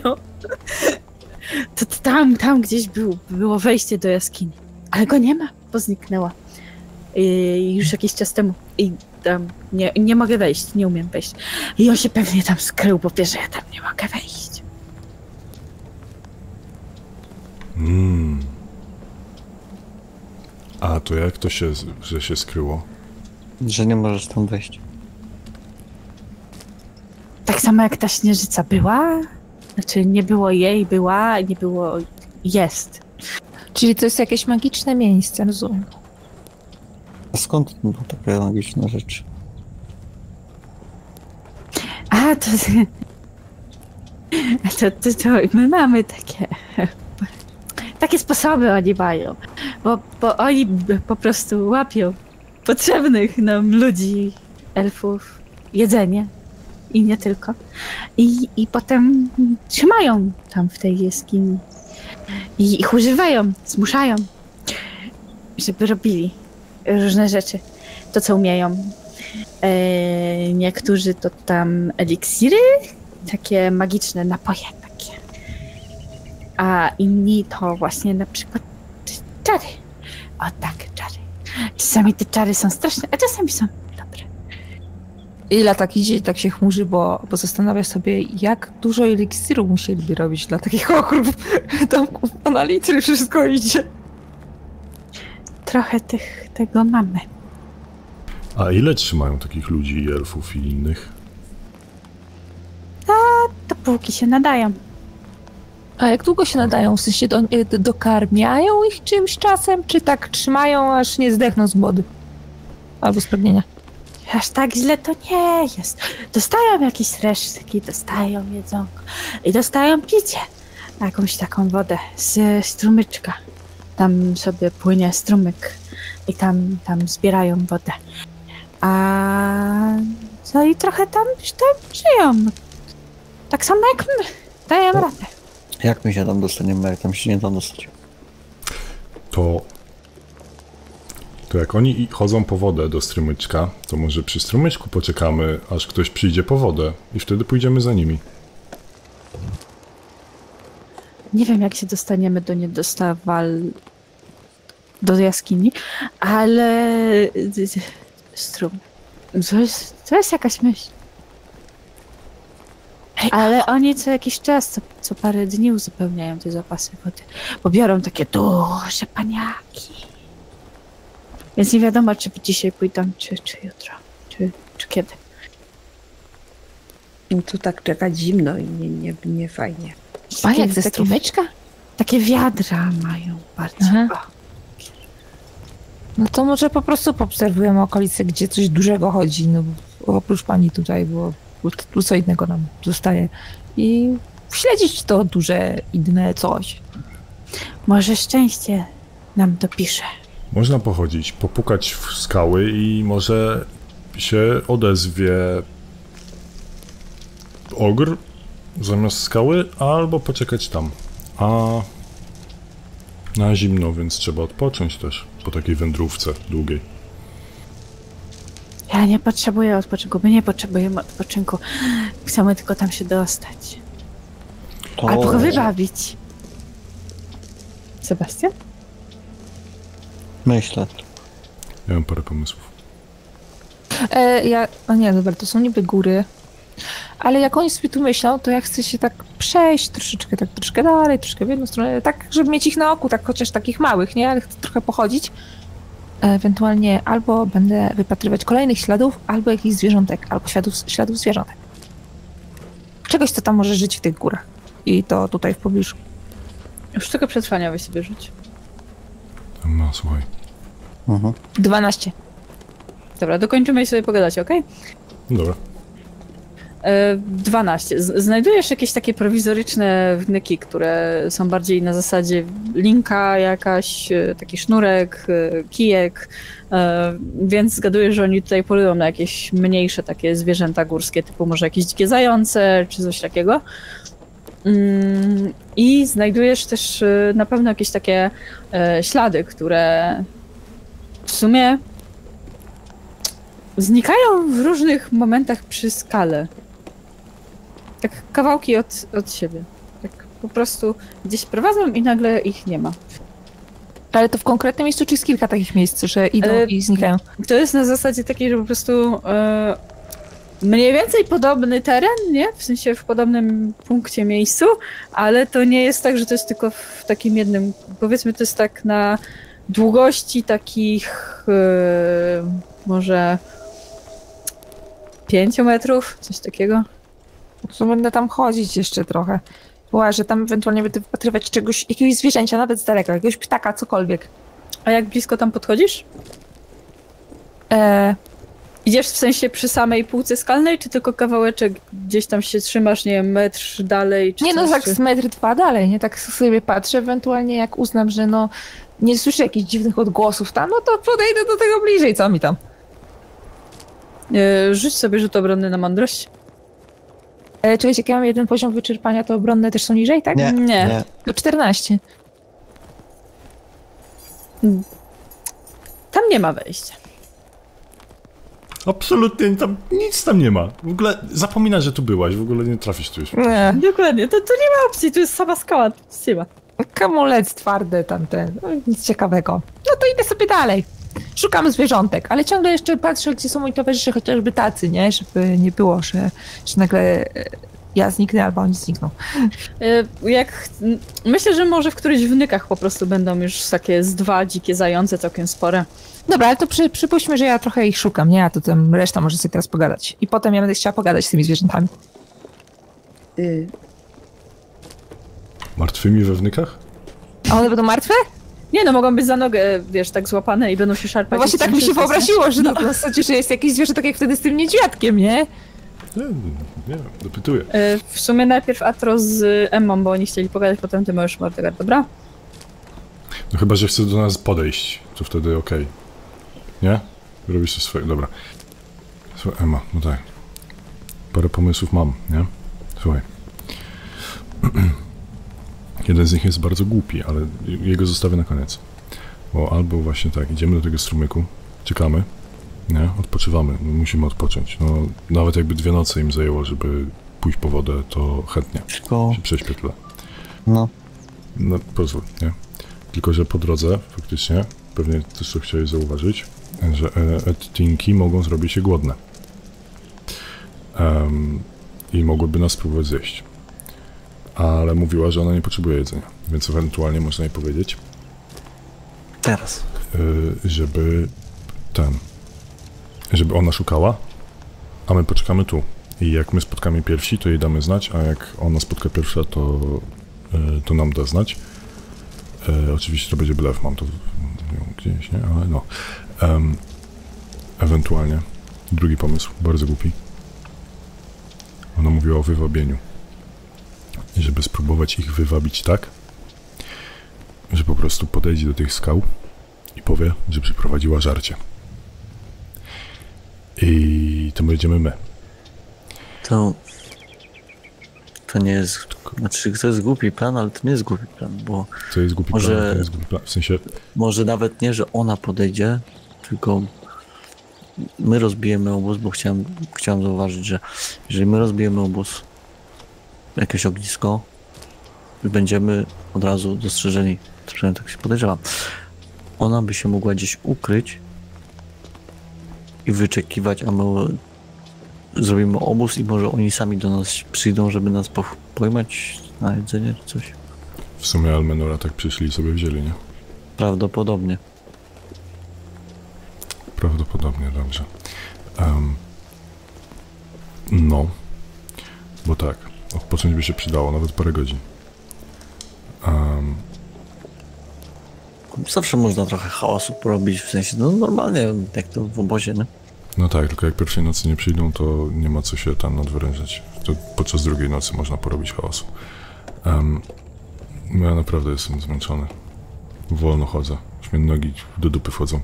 Tam gdzieś było wejście do jaskini, ale go nie ma, bo zniknęła. Już jakiś czas temu. I tam nie mogę wejść, nie umiem wejść. I on się pewnie tam skrył, bo wie, że ja tam nie mogę wejść. A to jak to się, że się skryło? Że nie możesz tam wejść. Tak samo jak ta śnieżyca była. Znaczy nie było jej, była, nie było, jest. Czyli to jest jakieś magiczne miejsce, rozumiem. A skąd taka magiczna rzecz? A, to my mamy takie sposoby oni mają, bo oni po prostu łapią potrzebnych nam ludzi, elfów, jedzenie i nie tylko. I potem trzymają tam w tej jaskini i ich używają, zmuszają, żeby robili różne rzeczy, to co umieją. Niektórzy to tam eliksiry, takie magiczne napoje takie. A inni to właśnie na przykład czary. O tak, czary. Czasami te czary są straszne, a czasami są dobre. Ile tak idzie, tak się chmurzy, bo zastanawia sobie, jak dużo eliksiru musieliby robić dla takich okrów. Tam na litry wszystko idzie. Trochę tego mamy. A ile trzymają takich ludzi i elfów i innych? Dopóki się nadają. A jak długo się nadają? W sensie dokarmiają ich czymś czasem, czy tak trzymają, aż nie zdechną z głodu? Albo z pragnienia. Aż tak źle to nie jest. Dostają jakieś resztki, dostają jedzonko i dostają picie. Jakąś taką wodę z strumyczka. Tam sobie płynie strumyk i tam zbierają wodę. A No i trochę tam żyją. Tak samo jak my. Daję radę. Jak my się tam dostaniemy, jak tam się nie da dostać? To jak oni chodzą po wodę do strumyczka, to może przy strumyczku poczekamy, aż ktoś przyjdzie po wodę i wtedy pójdziemy za nimi. Nie wiem, jak się dostaniemy do jaskini, ale strum. To jest jakaś myśl. Ale oni co jakiś czas, co parę dni uzupełniają te zapasy wody, bo biorą takie duże paniaki. Więc nie wiadomo, czy dzisiaj pójdą, czy jutro, czy kiedy. Tu tak czekać zimno i nie fajnie. Paniak ze strumyczka? Takie wiadra mają bardzo. Aha. No to może po prostu poobserwujemy okolice, gdzie coś dużego chodzi, no bo oprócz pani tutaj, bo tu co innego nam zostaje. I śledzić to duże, inne coś. Może szczęście nam dopisze. Można pochodzić, popukać w skały i może się odezwie ogr zamiast skały, albo poczekać tam. A na zimno, więc trzeba odpocząć też po takiej wędrówce długiej. Ja nie potrzebuję odpoczynku, my nie potrzebujemy odpoczynku. Chcemy tylko tam się dostać. Albo go wybawić. Sebastian? Myślę. Ja mam parę pomysłów. No nie, dobra, to są niby góry, ale jak oni sobie tu myślą, to ja chcę się tak przejść troszeczkę dalej, troszkę w jedną stronę, tak, żeby mieć ich na oku, tak chociaż takich małych, nie? Ale chcę trochę pochodzić. Ewentualnie albo będę wypatrywać kolejnych śladów, albo jakichś zwierzątek, albo śladów zwierzątek. Czegoś, co tam może żyć w tych górach. I to tutaj w pobliżu. Już tylko przetrwania weź sobie rzuć. No, słuchaj. 12. Dobra, dokończymy i sobie pogadać, okej? Dobra. 12. Znajdujesz jakieś takie prowizoryczne wnyki, które są bardziej na zasadzie linka jakaś, taki sznurek, kijek, więc zgadujesz, że oni tutaj polują na jakieś mniejsze takie zwierzęta górskie, typu może jakieś dzikie zające, czy coś takiego. I znajdujesz też na pewno jakieś takie ślady, które w sumie znikają w różnych momentach przy skale. Tak kawałki od siebie. Tak po prostu gdzieś prowadzą i nagle ich nie ma. Ale to w konkretnym miejscu, czy jest kilka takich miejsc, że idą i znikają? To jest na zasadzie takiej, że po prostu mniej więcej podobny teren, nie? W sensie w podobnym punkcie, miejscu, ale to nie jest tak, że to jest tylko w takim jednym, powiedzmy to jest tak na długości takich może 5 metrów, coś takiego. To będę tam chodzić jeszcze trochę. Była, że tam ewentualnie będę wypatrywać czegoś, jakiegoś zwierzęcia, nawet z daleka, jakiegoś ptaka, cokolwiek. A jak blisko tam podchodzisz? Idziesz w sensie przy samej półce skalnej, czy tylko kawałeczek gdzieś tam się trzymasz, nie wiem, metr dalej? Czy nie, no coś, tak czy... z metr 2 dalej, nie? Tak sobie patrzę, ewentualnie jak uznam, że no nie słyszę jakichś dziwnych odgłosów tam, no to podejdę do tego bliżej, co mi tam? Rzuć sobie rzut obronny na mądrość. Czekajcie, jak ja mam jeden poziom wyczerpania, to obronne też są niżej, tak? Nie. To 14. Tam nie ma wejścia. Absolutnie nic tam nie ma. W ogóle zapominasz, że tu byłaś, w ogóle nie trafisz tu już. Nie. Dokładnie, to nie ma opcji, tu jest sama skała, nic nie ma. Kamulec twardy tamten, no, nic ciekawego. No to idę sobie dalej. Szukam zwierzątek, ale ciągle jeszcze patrzę, gdzie są moi towarzysze, chociażby tacy, nie? Żeby nie było, że nagle ja zniknę albo oni znikną. Myślę, że może w którychś wnykach po prostu będą już takie z 2 dzikie zające całkiem spore. Dobra, ale to przypuśćmy, że ja trochę ich szukam, nie? A to tam reszta może sobie teraz pogadać. I potem ja będę chciała pogadać z tymi zwierzętami. Martwymi we wnykach? A one będą martwe? Nie no, mogą być za nogę, wiesz, tak złapane i będą się szarpać. No właśnie tak mi się wyobraziło, że na zasadzie, że jest jakieś zwierzę, tak jak wtedy z tym niedźwiadkiem, nie? Nie, dopytuję. W sumie najpierw Atro z Emmą, bo oni chcieli pogadać, potem ty możesz, Mordegard, dobra? No chyba, że chce do nas podejść, to wtedy okej. Nie? Robisz to swoje, dobra. Słuchaj, Emma, no tak. parę pomysłów mam, nie? Słuchaj. Jeden z nich jest bardzo głupi, ale jego zostawię na koniec. Bo albo właśnie tak, idziemy do tego strumyku, czekamy, nie? Odpoczywamy, no, musimy odpocząć. No, nawet jakby 2 noce im zajęło, żeby pójść po wodę, to chętnie Tylko... się prześpię tyle. No. No, pozwól, nie? Tylko, że po drodze faktycznie, pewnie też co chciałeś zauważyć, że Ettinki mogą zrobić się głodne. I mogłyby nas spróbować zjeść. Ale mówiła, że ona nie potrzebuje jedzenia, więc ewentualnie można jej powiedzieć, Teraz. żeby ona szukała, a my poczekamy tu. I jak my spotkamy pierwsi, to jej damy znać, a jak ona spotka pierwsza, to nam da znać. Oczywiście to będzie blef, mam to gdzieś, nie? Ale no. Ewentualnie drugi pomysł, bardzo głupi. Ona mówiła o wywabieniu. I żeby spróbować ich wywabić tak, że po prostu podejdzie do tych skał i powie, że przyprowadziła żarcie. I to będziemy my. To nie jest... Znaczy, to jest głupi plan, ale to nie jest głupi plan, bo... To jest głupi może, plan, to jest głupi plan. W sensie... Może nawet nie, że ona podejdzie, tylko my rozbijemy obóz, bo chciałem zauważyć, że jeżeli my rozbijemy obóz, jakieś ognisko, będziemy od razu dostrzeżeni. Przynajmniej tak się podejrzewam. Ona by się mogła gdzieś ukryć i wyczekiwać, a my zrobimy obóz i może oni sami do nas przyjdą, żeby nas pojmać na jedzenie czy coś. W sumie Almenora tak przyszli i sobie wzięli, nie? Prawdopodobnie. Prawdopodobnie, dobrze. No. Bo tak, odpocząć by się przydało, nawet parę godzin. Zawsze można trochę hałasu porobić, w sensie, no normalnie, jak to w obozie, nie? No tak, tylko jak pierwszej nocy nie przyjdą, to nie ma co się tam nadwyrężać. To podczas drugiej nocy można porobić hałasu. No ja naprawdę jestem zmęczony. Wolno chodzę. Już mnie nogi do dupy wchodzą.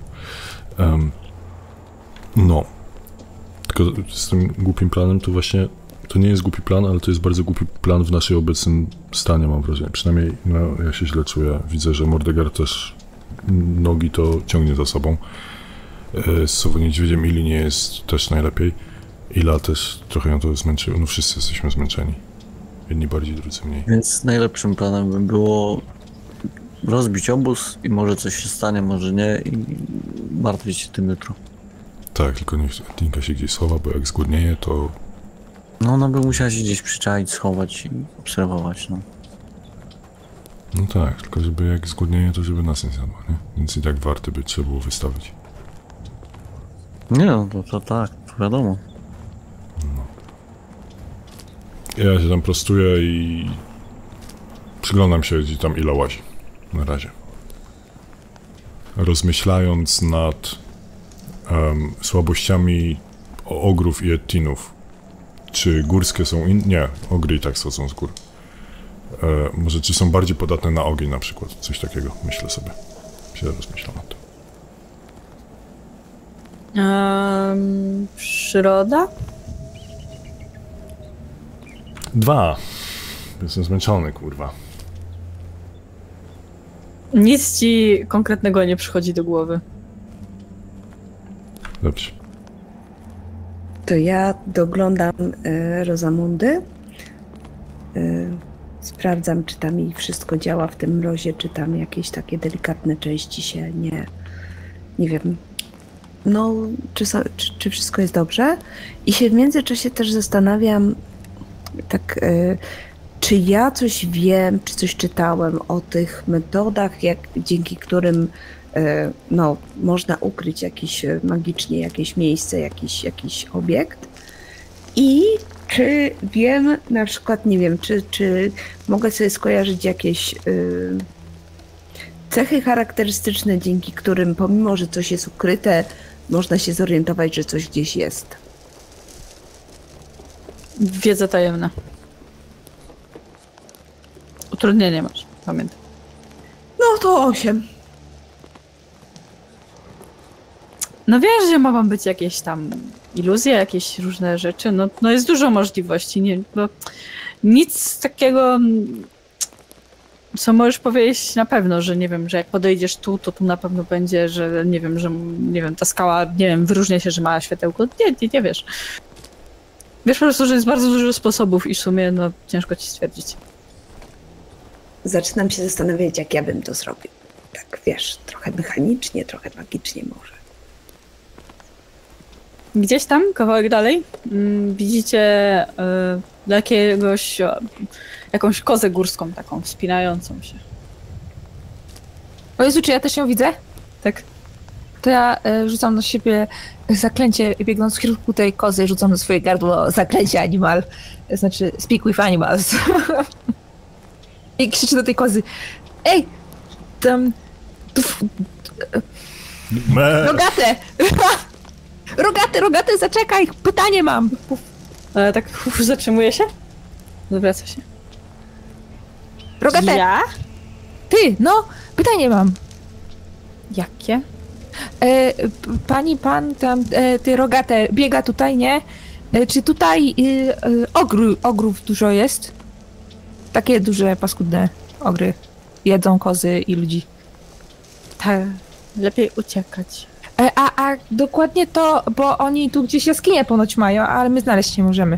No. Tylko z tym głupim planem to właśnie... To nie jest głupi plan, ale to jest bardzo głupi plan w naszej obecnym stanie, mam wrażenie. Przynajmniej no, ja się źle czuję. Widzę, że Mordegard też nogi to ciągnie za sobą. Z Sową Niedźwiedziem Ili nie jest też najlepiej. Ila też trochę ją to zmęczyło. No wszyscy jesteśmy zmęczeni. Jedni bardziej, drudzy mniej. Więc najlepszym planem by było rozbić obóz i może coś się stanie, może nie i martwić się tym jutro. Tak, tylko niech Tinka się gdzieś schowa, bo jak zgłodnieje, to... No ona by musiała się gdzieś przyczaić, schować i obserwować, no. No tak, tylko żeby jak zgłodnieje, to żeby nas nie zjadła, nie? Więc i tak warty by trzeba było wystawić. Nie no, to tak, to wiadomo. No. Ja się tam prostuję i... Przyglądam się, gdzie tam Ila łazi. Na razie. Rozmyślając nad słabościami ogrów i ettinów. Czy górskie są inne? Nie, ogry i tak schodzą z gór. Może czy są bardziej podatne na ogień na przykład? Coś takiego, myślę sobie. Się rozmyślam nad tym. Przyroda? 2. Jestem zmęczony, kurwa. Nic ci konkretnego nie przychodzi do głowy. Dobrze. To ja doglądam Rozamundy. Sprawdzam, czy tam jej wszystko działa w tym mrozie, czy tam jakieś takie delikatne części się nie wiem. No, czy wszystko jest dobrze? I się w międzyczasie też zastanawiam, tak, czy ja coś wiem, czy coś czytałem o tych metodach, dzięki którym no, można ukryć magicznie jakieś miejsce, jakiś obiekt. I czy wiem, na przykład, nie wiem, czy mogę sobie skojarzyć jakieś cechy charakterystyczne, dzięki którym, pomimo że coś jest ukryte, można się zorientować, że coś gdzieś jest. Wiedza tajemna. Utrudnienie masz, pamiętaj. No to 8. No wiesz, że mogą być jakieś tam iluzje, jakieś różne rzeczy, no jest dużo możliwości, nie, bo nic takiego, co możesz powiedzieć na pewno, że nie wiem, że jak podejdziesz tu, to tu na pewno będzie, że nie wiem, ta skała, nie wiem, wyróżnia się, że ma światełko, nie wiesz. Wiesz po prostu, że jest bardzo dużo sposobów i w sumie, no, ciężko ci stwierdzić. Zaczynam się zastanawiać, jak ja bym to zrobił. Tak, wiesz, trochę mechanicznie, trochę magicznie może. Gdzieś tam, kawałek dalej, widzicie jakąś kozę górską taką, wspinającą się. O Jezu, czy ja też ją widzę? Tak? To ja rzucam na siebie zaklęcie, biegnąc w kierunku tej kozy, rzucam na swoje gardło zaklęcie animal, znaczy speak with animals. I krzyczę do tej kozy, ej, tam... Rogate! Rogate, zaczekaj, pytanie mam. Tak zatrzymuje się? Zwraca się. Rogate! Ja? Ty, no, pytanie mam. Jakie? Pan, tam, ty Rogate, biega tutaj, nie? Czy tutaj ogrów dużo jest? Takie duże, paskudne ogry. Jedzą kozy i ludzi. Tak, lepiej uciekać. A dokładnie to, bo oni tu gdzieś jaskinie ponoć mają, ale my znaleźć nie możemy.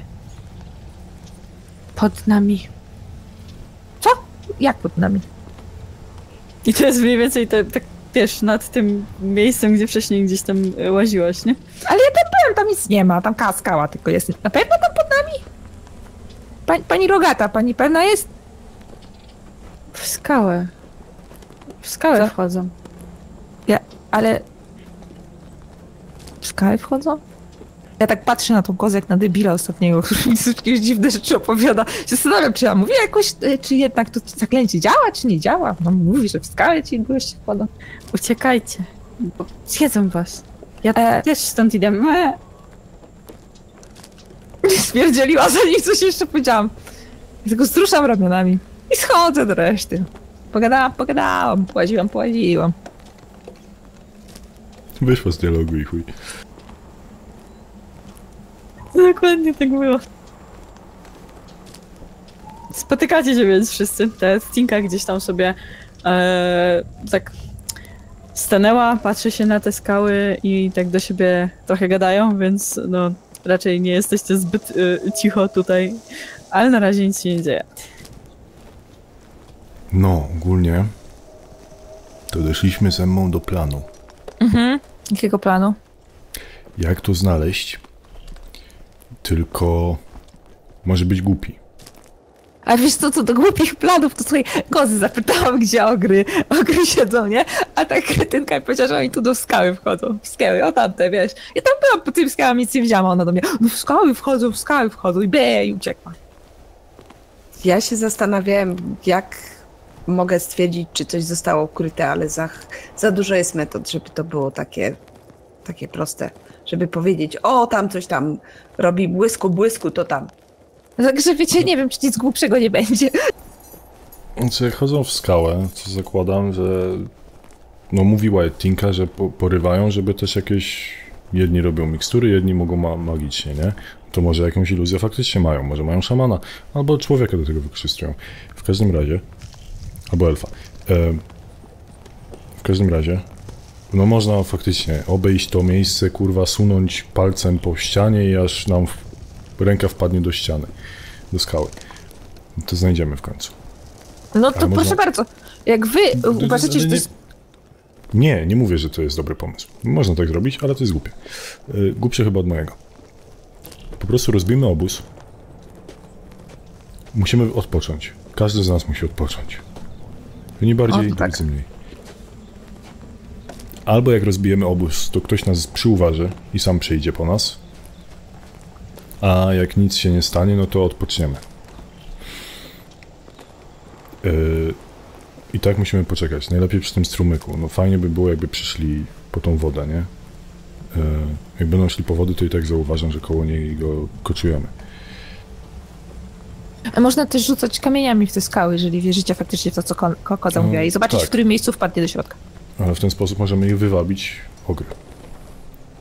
Pod nami. Co? Jak pod nami? I to jest mniej więcej tak, wiesz, nad tym miejscem, gdzie wcześniej gdzieś tam łaziłaś, nie? Ale ja tam byłem, tam nic nie ma, tam skała tylko jest. Na pewno tam pod nami? Pani Rogata, pani pewna jest? W skałę. W skałę Co? wchodzą. Ale... W skałę wchodzą? Ja tak patrzę na tą kozę jak na debila ostatniego, który mi jakieś dziwne rzeczy opowiada. Się zastanawiam, czy ja mówię jakoś, czy jednak to zaklęcie działa, czy nie działa. No mówi, że w skałę ci goście wchodzą. Uciekajcie, bo zjedzą was. Ja też stąd idę. Spierdzieliła zanim coś jeszcze powiedziałam. Ja tylko wzruszam ramionami i schodzę do reszty. Pogadałam, połaziłam. Wyszło z dialogu i chuj. Dokładnie tak było. Spotykacie się więc wszyscy. Ta Tinka gdzieś tam sobie tak stanęła, patrzy się na te skały i tak do siebie trochę gadają, więc no raczej nie jesteście zbyt cicho tutaj, ale na razie nic się nie dzieje. No, ogólnie to doszliśmy ze mną do planu. Mhm. Jakiego planu? Jak to znaleźć? Tylko może być głupi. A wiesz co do głupich planów, to słuchaj, kozy zapytałam, gdzie ogry siedzą, nie? A ta kretynka powiedziała, że oni tu do skały wchodzą. W skały, o tamte, wiesz. Ja tam byłam po tym skałam, nic nie widziałam, ona do mnie, no w skały wchodzą i uciekła. Ja się zastanawiałem, jak mogę stwierdzić, czy coś zostało ukryte, ale za dużo jest metod, żeby to było takie proste. Żeby powiedzieć, o, tam coś tam robi błysku, to tam. Także wiecie, nie wiem, czy nic głupszego nie będzie. Znaczy, jak chodzą w skałę, to zakładam, że no mówiła Tinka, że porywają, żeby też jakieś... Jedni robią mikstury, jedni mogą magicznie, nie? To może jakąś iluzję faktycznie mają, może mają szamana, albo człowieka do tego wykorzystują. W każdym razie... Albo elfa. W każdym razie... No można faktycznie obejść to miejsce, kurwa, sunąć palcem po ścianie i aż nam ręka wpadnie do ściany, do skały. To znajdziemy w końcu. No to proszę bardzo, jak wy uważacie, że to jest... Nie mówię, że to jest dobry pomysł. Można tak zrobić, ale to jest głupie. Głupsze chyba od mojego. Po prostu rozbijmy obóz. Musimy odpocząć. Każdy z nas musi odpocząć. Nie bardziej, tak. mniej. Albo jak rozbijemy obóz, to ktoś nas przyuważy i sam przyjdzie po nas. A jak nic się nie stanie, no to odpoczniemy. I tak musimy poczekać. Najlepiej przy tym strumyku. No fajnie by było, jakby przyszli po tą wodę, nie? Jak będą szli po wody, to i tak zauważam, że koło niej go koczujemy. A można też rzucać kamieniami w te skały, jeżeli wierzycie faktycznie w to, co koza mówiła, i zobaczyć, tak. w którym miejscu wpadnie do środka. Ale w ten sposób możemy ich wywabić ogry.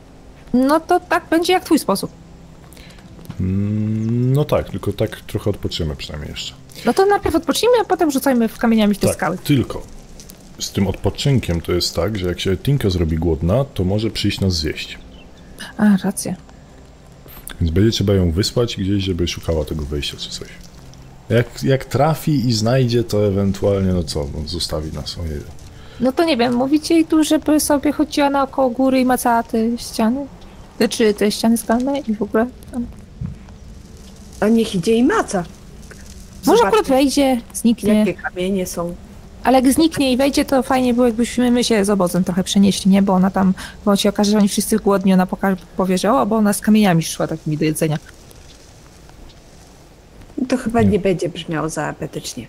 No to tak będzie jak twój sposób. No tak, tylko tak trochę odpoczymy przynajmniej jeszcze. No to najpierw odpocznijmy, a potem rzucajmy w kamieniami w te Tak, skały. tylko z tym odpoczynkiem to jest tak, że jak się Tinka zrobi głodna, to może przyjść nas zjeść. A, racja. Więc będzie trzeba ją wysłać gdzieś, żeby szukała tego wejścia czy coś. Jak trafi i znajdzie, to ewentualnie, no co, no zostawi nas. Ojej. No to nie wiem, mówicie jej tu, żeby sobie chodziła naokoło góry i macała te ściany? Czy te ściany skalne i w ogóle tam? A niech idzie i maca. Może Zobaczmy, akurat wejdzie, zniknie. jakie kamienie są. Ale jak zniknie i wejdzie, to fajnie było, jakbyśmy my się z obozem trochę przenieśli, nie? Bo ona tam, bo się okaże, że oni wszyscy głodni, ona powie, że bo ona z kamieniami szła takimi do jedzenia. To chyba nie będzie brzmiało za apetycznie.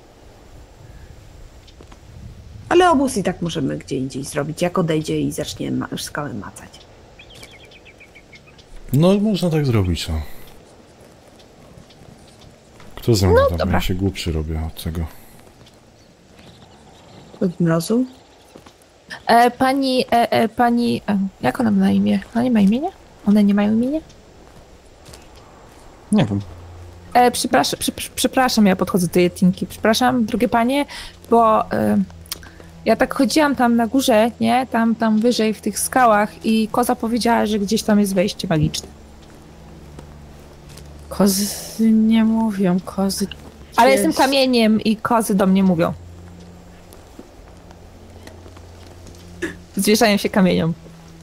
Ale obóz i tak możemy gdzie indziej zrobić, jak odejdzie i zacznie skałę macać. No, można tak zrobić, no. Kto ze mną tam? dobra. Ja się głupszy robię od tego. Od mrozu? Pani, jak ona ma na imię? Ona nie ma imienia? One nie mają imienia? Nie wiem. Przepraszam, ja podchodzę do tej Tinki. Przepraszam, drugie panie, bo ja tak chodziłam tam na górze, nie? Tam wyżej w tych skałach i koza powiedziała, że gdzieś tam jest wejście magiczne. Kozy nie mówią, kozy... Ale gdzieś- jestem kamieniem i kozy do mnie mówią. Zwierzają się kamieniom.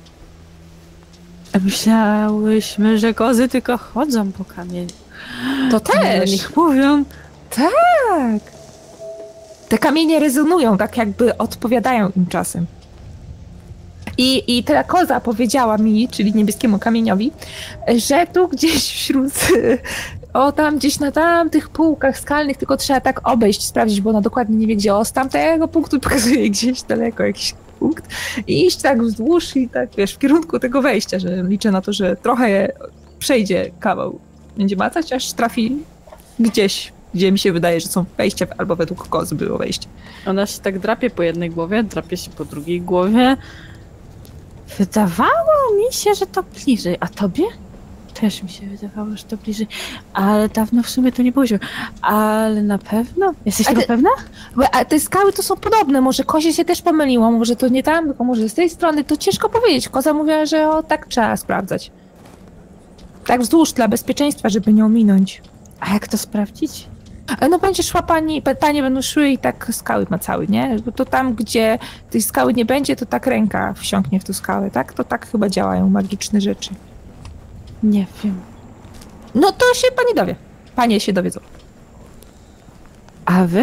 Myślałyśmy, że kozy tylko chodzą po kamieniu. To Do też! nich mówią. Tak! Te kamienie rezonują, tak jakby odpowiadają im czasem. I ta koza powiedziała mi, czyli niebieskiemu kamieniowi, że tu gdzieś wśród, tam gdzieś na tamtych półkach skalnych, tylko trzeba tak obejść, sprawdzić, bo ona dokładnie nie wie gdzie, z tamtego punktu pokazuje gdzieś daleko jakiś punkt i iść tak wzdłuż i tak, wiesz, w kierunku tego wejścia, że liczę na to, że trochę przejdzie kawał, będzie macać, aż trafi gdzieś, gdzie mi się wydaje, że są wejścia, albo według kozy było wejście. Ona się tak drapie po jednej głowie, drapie się po drugiej głowie. Wydawało mi się, że to bliżej. A tobie? Też mi się wydawało, że to bliżej. Ale dawno w sumie to nie było. Ale na pewno? Jesteś Ale- tego pewna? A te skały to są podobne, może kozie się też pomyliło, może to nie tam, tylko może z tej strony, to ciężko powiedzieć. Koza mówiła, że tak trzeba sprawdzać. Tak wzdłuż dla bezpieczeństwa, żeby nie ominąć. A jak to sprawdzić? No będzie szła panie będą szły i tak skały macały, nie? Bo to tam, gdzie tej skały nie będzie, to tak ręka wsiąknie w tą skałę, tak? To tak chyba działają magiczne rzeczy. Nie wiem. No to się pani dowie. Panie się dowiedzą. A wy?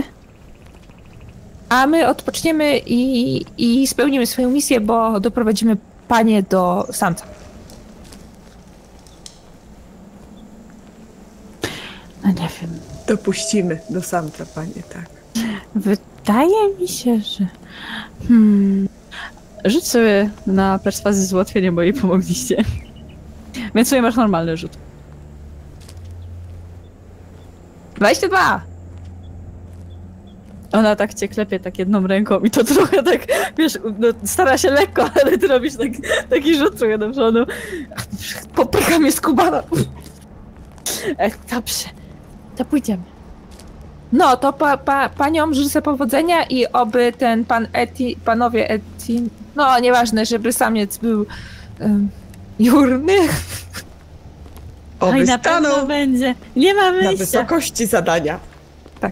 A my odpoczniemy i spełnimy swoją misję, bo doprowadzimy panie do samca. No nie wiem. Dopuścimy do samca, panie, tak. Wydaje mi się, że... Rzuć sobie na perswazję z ułatwieniem, bo jej pomogliście. Więc sobie masz normalny rzut. 22! Ona tak cię klepie tak jedną ręką i to trochę tak, wiesz, no, stara się lekko, ale ty robisz taki rzut trochę do przodu. Popycha mnie skubana. Dobrze, to pójdziemy. No, to paniom życzę powodzenia i oby ten panowie Eti, no nieważne, żeby samiec był jurny. Oj, Oby na pewno stanął będzie. Nie ma na wyjścia. wysokości zadania. Tak.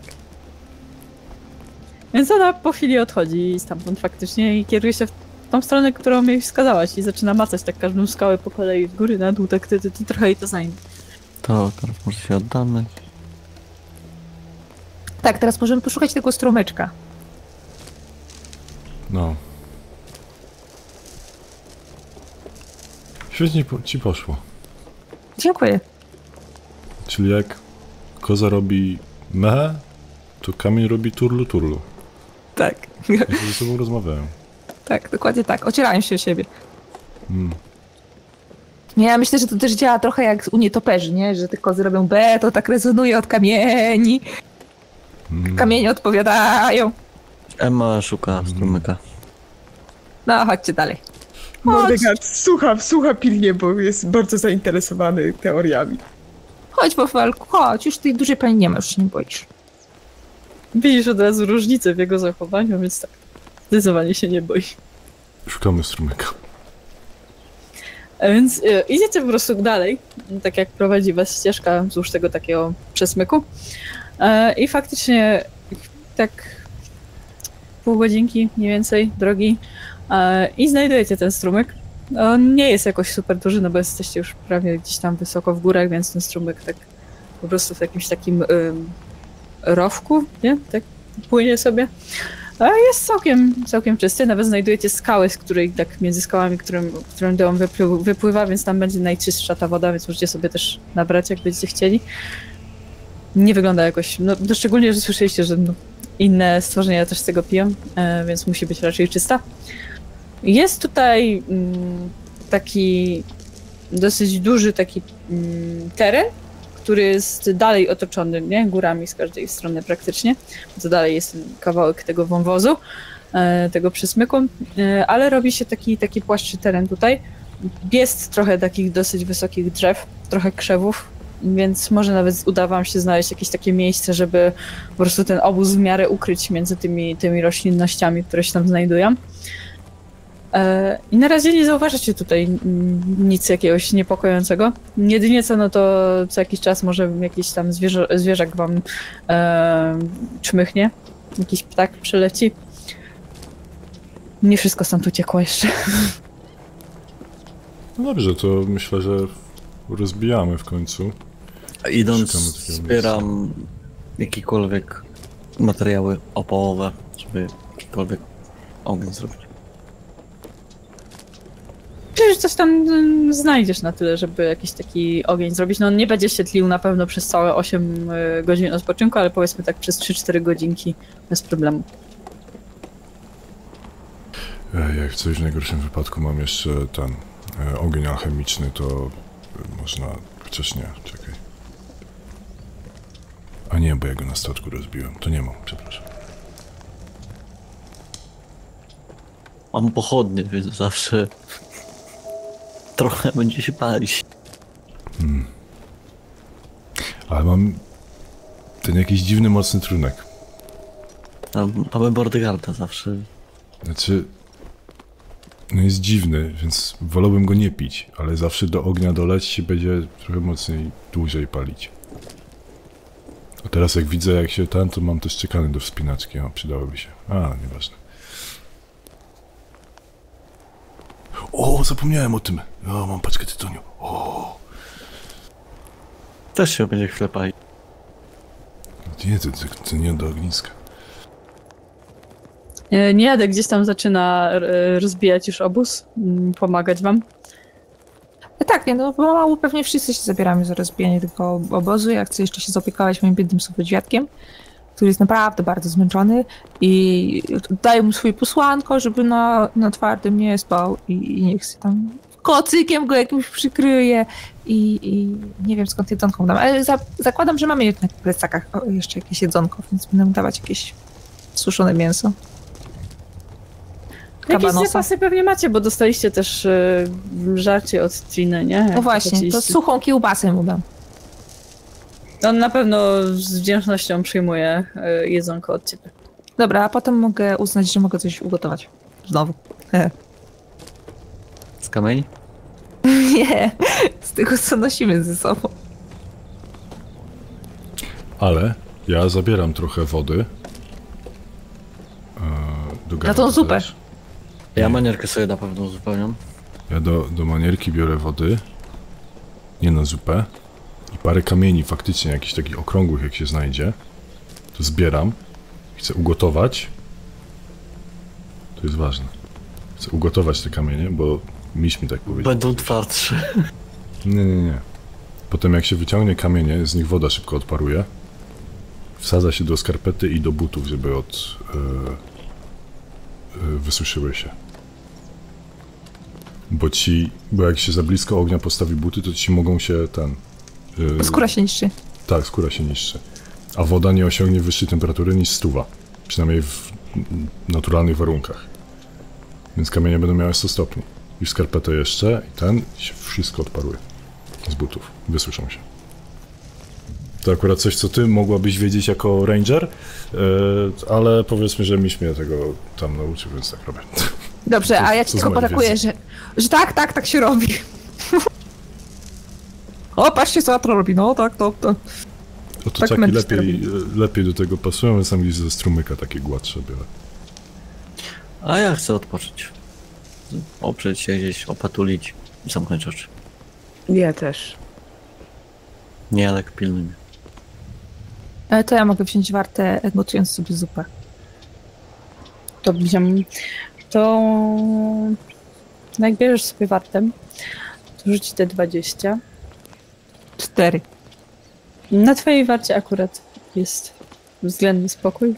Więc ona po chwili odchodzi stamtąd faktycznie i kieruje się w tą stronę, którą jej wskazałaś i zaczyna macać tak każdą skałę po kolei w góry, na dół, tak ty trochę jej to zajmie. To teraz może się oddamy. Tak, teraz możemy poszukać tego strumyczka. No. Świetnie ci poszło. Dziękuję. Czyli jak koza robi meh, to kamień robi turlu turlu. Tak. I ze sobą rozmawiają. Tak, dokładnie tak. Ocierają się o siebie. Mm. Ja myślę, że to też działa trochę jak u nietoperzy, nie? Że te kozy robią B, to tak rezonuje od kamieni. Kamienie odpowiadają. Emma szuka strumyka. No, chodźcie dalej. Mordegard słucha pilnie, bo jest bardzo zainteresowany teoriami. Chodź, Wafelku, chodź. Już tej dużej pani nie ma, już się nie boisz. Widzisz od razu różnicę w jego zachowaniu, więc tak, zdecydowanie się nie boi. Szukamy strumyka. A więc idziecie po prostu dalej, tak jak prowadzi was ścieżka wzdłuż tego takiego przesmyku. I faktycznie tak pół godzinki mniej więcej drogi i znajdujecie ten strumyk. On nie jest jakoś super duży, no bo jesteście już prawie gdzieś tam wysoko w górach, więc ten strumyk tak po prostu w jakimś takim rowku, nie? Tak płynie sobie. A jest całkiem czysty, nawet znajdujecie skałę, z której tak między skałami, którym dom wypływa, więc tam będzie najczystsza ta woda, więc możecie sobie też nabrać, jak będziecie chcieli. Nie wygląda jakoś, no szczególnie, że słyszeliście, że inne stworzenia też z tego piją, więc musi być raczej czysta. Jest tutaj taki dosyć duży taki teren, który jest dalej otoczony, nie, górami z każdej strony praktycznie. To dalej jest ten kawałek tego wąwozu, tego przesmyku, ale robi się taki płaszczy teren tutaj. Jest trochę takich dosyć wysokich drzew, trochę krzewów, więc może nawet uda wam się znaleźć jakieś takie miejsce, żeby po prostu ten obóz w miarę ukryć między tymi roślinnościami, które się tam znajdują. I na razie nie zauważycie tutaj nic jakiegoś niepokojącego. Jedynie co, no to co jakiś czas może jakiś tam zwierzak wam czmychnie, jakiś ptak przyleci. Nie wszystko stąd uciekło jeszcze. No dobrze, to myślę, że rozbijamy w końcu. Idąc, zbieram jakiekolwiek materiały opałowe, żeby jakikolwiek ogień zrobić. Przecież coś tam znajdziesz na tyle, żeby jakiś taki ogień zrobić. No on nie będzie się tlił na pewno przez całe 8 godzin odpoczynku, ale powiedzmy tak przez 3-4 godzinki bez problemu. Jak coś w najgorszym wypadku mam jeszcze ten ogień alchemiczny, to można... Chociaż nie, czekaj. A nie, bo ja go na statku rozbiłem. To nie mam, przepraszam. Mam pochodnie, więc zawsze trochę będzie się palić. Ale mam ten jakiś dziwny, mocny trunek. Mamy Mordegarda zawsze. Znaczy, no jest dziwny, więc wolałbym go nie pić, ale zawsze do ognia doleć się będzie trochę mocniej, dłużej palić. A teraz jak widzę, jak się to mam też czekany do wspinaczki, o, przydałoby się. A, nieważne. O, zapomniałem o tym. O, mam paczkę tytoniu. O. Też się będzie chwilę palić. Nie, to nie do ogniska. Niejadek gdzieś tam zaczyna rozbijać już obóz, pomagać wam. Tak, nie, no pomału pewnie wszyscy się zabieramy za rozbijanie tego obozu. Ja chcę jeszcze się zaopiekować moim biednym sąsiadkiem, który jest naprawdę bardzo zmęczony i daję mu swoje posłanko, żeby na twardym nie spał i niech się tam kocykiem go jakimś przykryje i nie wiem skąd jedzonką dam, ale zakładam, że mamy jednak w plecakach jeszcze jakieś jedzonko, więc będę mu dawać jakieś suszone mięso. Jakieś zapasy pewnie macie, bo dostaliście też żarcie od Triny, nie? No właśnie, to suchą kiełbasę mu dam. On na pewno z wdzięcznością przyjmuje jedzonko od ciebie. Dobra, a potem mogę uznać, że mogę coś ugotować. Znowu. Z kamieni? Nie, z tego co nosimy ze sobą. Ale ja zabieram trochę wody. Na tą zupę. Też. Ja manierkę sobie na pewno uzupełniam. Ja do manierki biorę wody. Nie na zupę. I parę kamieni faktycznie, jakichś takich okrągłych jak się znajdzie. To zbieram. Chcę ugotować. To jest ważne. Chcę ugotować te kamienie, bo miś mi tak powiedział. Będą twardsze. Nie. Potem jak się wyciągnie kamienie, z nich woda szybko odparuje. Wsadza się do skarpety i do butów, żeby wysuszyły się. Bo jak się za blisko ognia postawi buty, to ci mogą się skóra się niszczy. Tak, skóra się niszczy. A woda nie osiągnie wyższej temperatury niż 100. Przynajmniej w naturalnych warunkach. Więc kamienie będą miały 100 stopni. i w skarpetę jeszcze i się wszystko odparuje z butów. Wysłyszą się. To akurat coś, co ty mogłabyś wiedzieć jako ranger, ale powiedzmy, że Miś mnie tego tam nauczył, więc tak robię. Dobrze, a ja ci to z tylko mojej potakuję, że tak się robi. O, patrzcie, co Atro robi, no tak, to. Otoczaki lepiej do tego pasują, więc sam gdzieś ze strumyka takie gładsze biorę. A ja chcę odpocząć. Oprzeć się gdzieś, opatulić i zamknąć oczy. Ja też. Nie, ale pilnuj mnie. To ja mogę wziąć wartę, gotując sobie zupę. To no jak bierzesz sobie wartę, to rzuć te 20. 4. Na twojej warcie akurat jest względny spokój.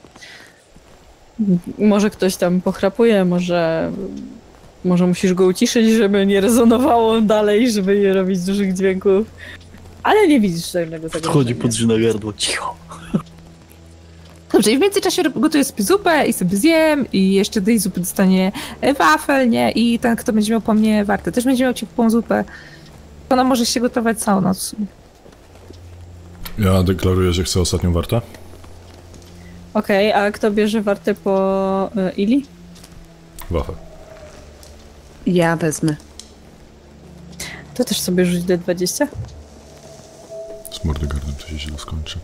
Może ktoś tam pochrapuje, może musisz go uciszyć, żeby nie rezonowało dalej, żeby nie robić dużych dźwięków. Ale nie widzisz żadnego zagrożenia. Wchodzi podrzyna gardło, cicho. Dobrze, i w międzyczasie gotuję sobie zupę i sobie zjem i jeszcze do tej zupy dostanie wafel, nie? I ten, kto będzie miał po mnie wartę, też będzie miał ciepłą zupę. Ona może się gotować całą noc. Ja deklaruję, że chcę ostatnią wartę. Okej, a kto bierze wartę po Ili? Wafel. Ja wezmę. To też sobie rzuć D20. Z Mordegardem to się źle skończy.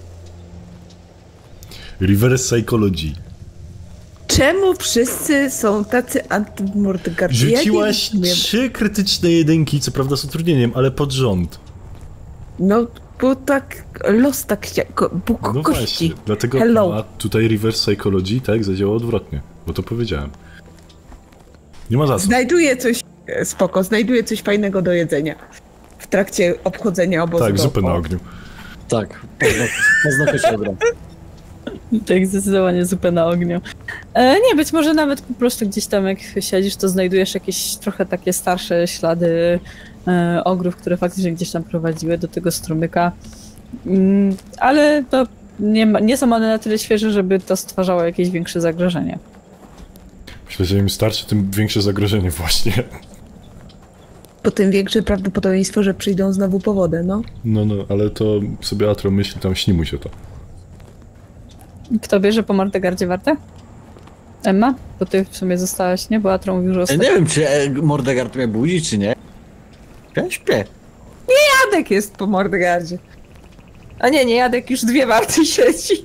Reverse Psychology. Czemu wszyscy są tacy antymordygardzie? Rzuciłaś 3 krytyczne jedynki, co prawda z utrudnieniem, ale pod rząd. No, bo tak los tak chciał, Bóg No kości. właśnie, dlatego Hello. a tutaj Reverse Psychology tak zadziała odwrotnie, bo to powiedziałem. Nie ma za co. Znajduję coś fajnego do jedzenia. W trakcie obchodzenia obozu. Tak, zupę na ogniu. Tak, paznokcie się ogram. Tak, zdecydowanie zupę na ogniu. Nie, być może nawet po prostu gdzieś tam jak siedzisz, to znajdujesz jakieś trochę takie starsze ślady ogrów, które faktycznie gdzieś tam prowadziły do tego strumyka. Ale to nie są one na tyle świeże, żeby to stwarzało jakieś większe zagrożenie. Myślę, że im starczy, tym większe zagrożenie właśnie. Po tym większe prawdopodobieństwo, że przyjdą znowu po wodę, no. No, ale to sobie Atro myśli, tam śni mu się to. Kto bierze po Mordegardzie wartę? Emma? Bo ty w sumie zostałaś, nie? Bo Atro mówił, że Ja ostatnio. nie wiem, czy Mordegard mnie budzi, czy nie. Ja śpię. Jadek jest po Mordegardzie. A nie, Jadek już 2 warty sieci.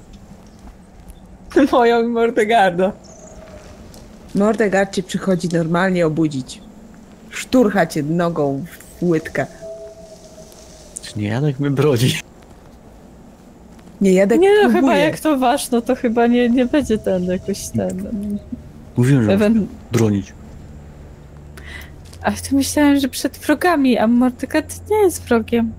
Moją i Mordegarda. Mordegard cię przychodzi normalnie obudzić. Szturcha cię nogą w łydkę. Czy nie Jadek mnie broni? Nie, Jadek Nie, no próbuje. chyba jak to wasz, no to chyba nie będzie jakoś Mówiłem, że Ewen- bronić. A to myślałem, że przed wrogami, a Mordegard nie jest wrogiem.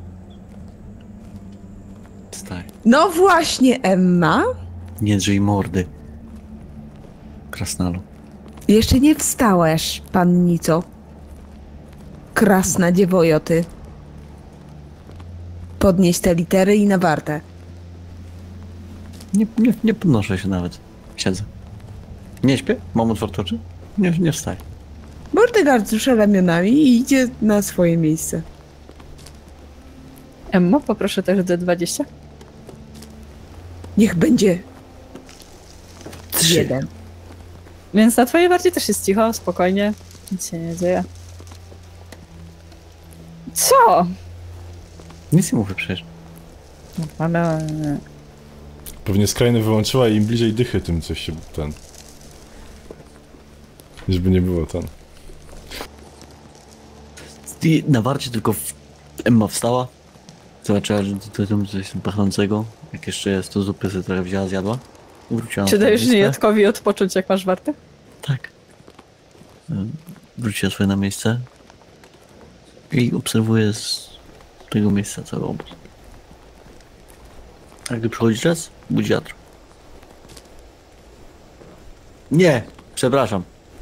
Staj. No właśnie, Emma. Nie drzyj mordy. Krasnalu. Jeszcze nie wstałaś, pannico. Krasna dziewojoty. Podnieś te litery i na wartę. Nie podnoszę się nawet. Siedzę. Nie śpię? Mam otwarte oczy? Nie wstaję. Mordegard wzrusza ramionami i idzie na swoje miejsce. Emmo, poproszę też D20. Niech będzie 3. 1. Więc na twojej warcie też jest cicho, spokojnie. Nic się nie dzieje. Co? Nic nie mówię przecież. Ale... Pewnie skrajne wyłączyła i im bliżej dychy, tym coś się żeby nie było I na warcie tylko Emma wstała. Zobaczyła, że to coś pachnącego. Jak jeszcze jest, to zupy sobie trochę wzięła, zjadła. Wróciła na Czy dajesz swoje miejsce. niejadkowi odpocząć, jak masz wartę? Tak. Wróciła swoje na miejsce. I obserwuję z tego miejsca cały obóz. A gdy przychodzi czas, budzi Atro. Nie! Przepraszam.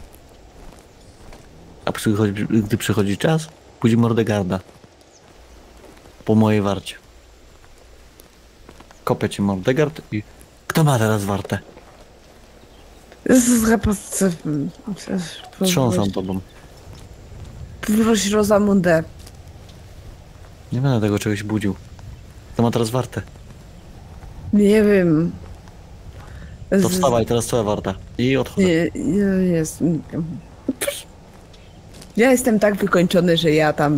A gdy przychodzi czas, budzi Mordegarda. Po mojej warcie. Kopie cię Mordegard i... Kto ma teraz wartę? Trząsam tobą. Proś Rosamundę. Nie będę tego czegoś budził. To ma teraz wartę. Nie wiem. To wstawaj, teraz twoja warta. I odchodzę. Jest. Ja jestem tak wykończony, że ja tam...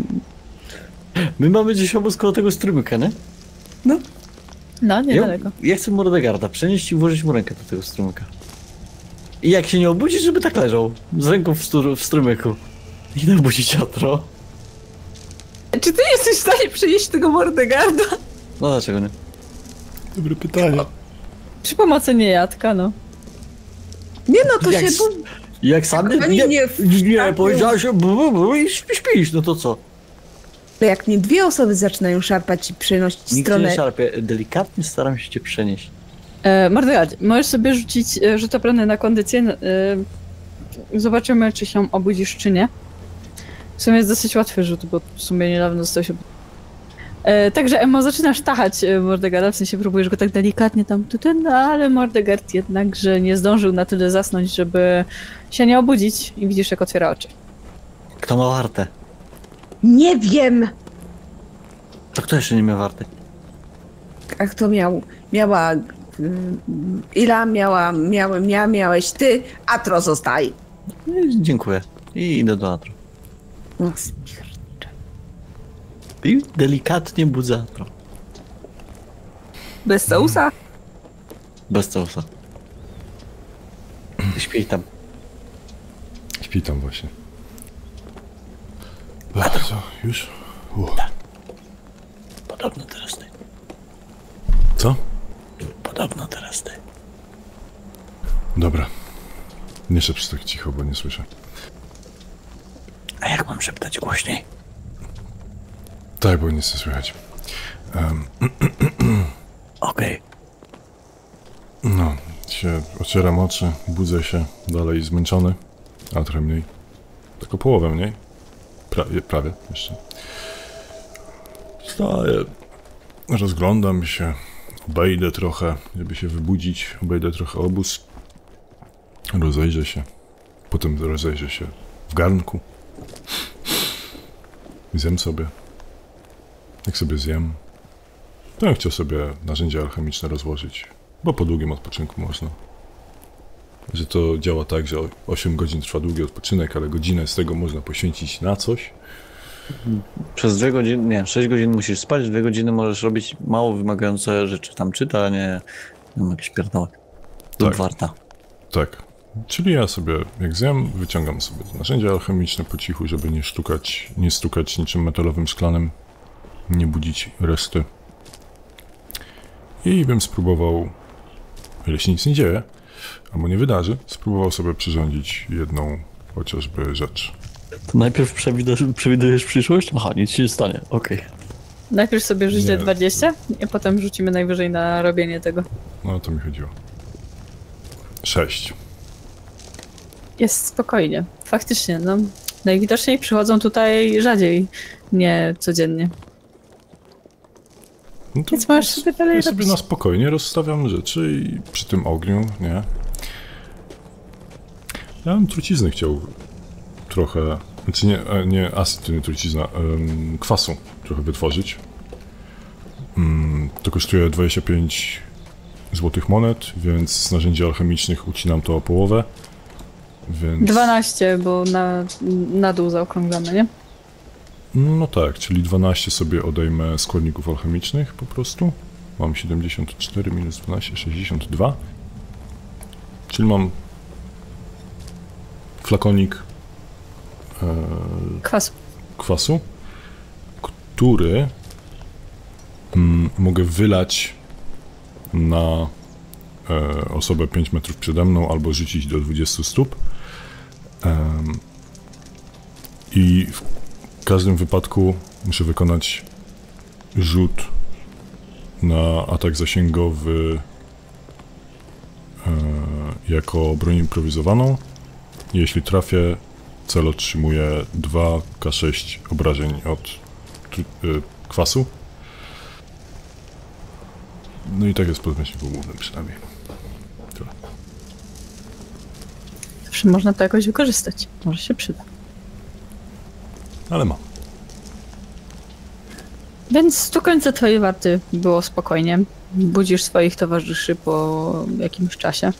My mamy gdzieś obóz koło tego strumyka, nie? No, niedaleko. Ja chcę Mordegarda przenieść i włożyć mu rękę do tego strumyka. I jak się nie obudzi, żeby tak leżał. Z ręką w strumyku. I nie obudzić Atro. Czy ty jesteś w stanie przynieść tego Mordegarda? No dlaczego nie? Dobre pytanie. Przy pomocy niejadka, no. Nie no, to Jak się... Jak sam Ani nie powiedziałeś, i śpisz, no to co? Jak nie dwie osoby zaczynają szarpać i przenosić Nikt stronę... nie szarpie, delikatnie staram się cię przenieść. Mordegardzie, możesz sobie rzucić rzut obrony na kondycję. Zobaczymy, czy się obudzisz, czy nie. W sumie jest dosyć łatwy rzut, bo w sumie niedawno został się... Także Emmo, zaczynasz tachać Mordegarda, w sensie próbujesz go tak delikatnie tam, ale Mordegard jednakże nie zdążył na tyle zasnąć, żeby się nie obudzić i widzisz, jak otwiera oczy. Kto ma wartę? Nie wiem! To kto jeszcze nie miał warty? A kto miał? Miała... Ila miałeś ty, Atro zostaj. Dziękuję. I idę do Atro. No, I delikatnie budzę Atro. bez sousa? Bez causa. Śpij tam. Śpi tam właśnie. Co? Już? Podobno teraz ty. Co? Podobno teraz ty. Dobra. Nie szepcz tak cicho, bo nie słyszę. A jak mam szeptać głośniej? Tak, bo nic nie słychać. Okej. No, ocieram oczy, budzę się, dalej zmęczony, a trochę mniej. Tak o połowę mniej. Prawie jeszcze. Wstaję, rozglądam się, obejdę trochę, żeby się wybudzić, obejdę trochę obóz, rozejrzę się, potem rozejrzę się w garnku, zjem sobie. Jak sobie zjem, to bym chciał sobie narzędzia alchemiczne rozłożyć, bo po długim odpoczynku można. Że to działa tak, że 8 godzin trwa długi odpoczynek, ale godzinę z tego można poświęcić na coś. Przez 2 godziny, nie, 6 godzin musisz spać, 2 godziny możesz robić mało wymagające rzeczy. Tam czytanie, tam jakieś pierdoły. Lub Tak. warta. Tak. Czyli ja sobie, jak zjem, wyciągam sobie te narzędzia alchemiczne po cichu, żeby nie stukać niczym metalowym, szklanym, nie budzić reszty. I bym spróbował, ile się nic nie dzieje, albo nie wydarzy, spróbował sobie przyrządzić jedną chociażby rzecz. To najpierw przewidujesz przyszłość? Aha, nic się nie stanie, okej. Najpierw sobie rzuć Nie. D20 i potem rzucimy najwyżej na robienie tego. No o to mi chodziło. 6. Jest spokojnie. Faktycznie, no. Najwidoczniej przychodzą tutaj rzadziej, nie codziennie. No to Więc możesz sobie dalej ja sobie robić. na spokojnie rozstawiam rzeczy i przy tym ogniu, nie? Ja bym trucizny chciał trochę, znaczy nie acid, to nie trucizna, kwasu trochę wytworzyć. To kosztuje 25 złotych monet, więc z narzędzi alchemicznych ucinam to o połowę. Więc... 12, bo na dół zaokrąglamy, nie? No tak, czyli 12 sobie odejmę składników alchemicznych po prostu. Mam 74 minus 12, 62. Czyli mam flakonik Kwasu. który mogę wylać na osobę 5 metrów przede mną albo rzucić do 20 stóp. I w każdym wypadku muszę wykonać rzut na atak zasięgowy jako broń improwizowaną. Jeśli trafię, cel otrzymuje 2k6 obrażeń od kwasu. No i tak jest po podmiocie głównym przynajmniej. Tyle. Zawsze można to jakoś wykorzystać. Może się przyda. ale mam. Więc do końca twojej warty było spokojnie. Budzisz swoich towarzyszy po jakimś czasie.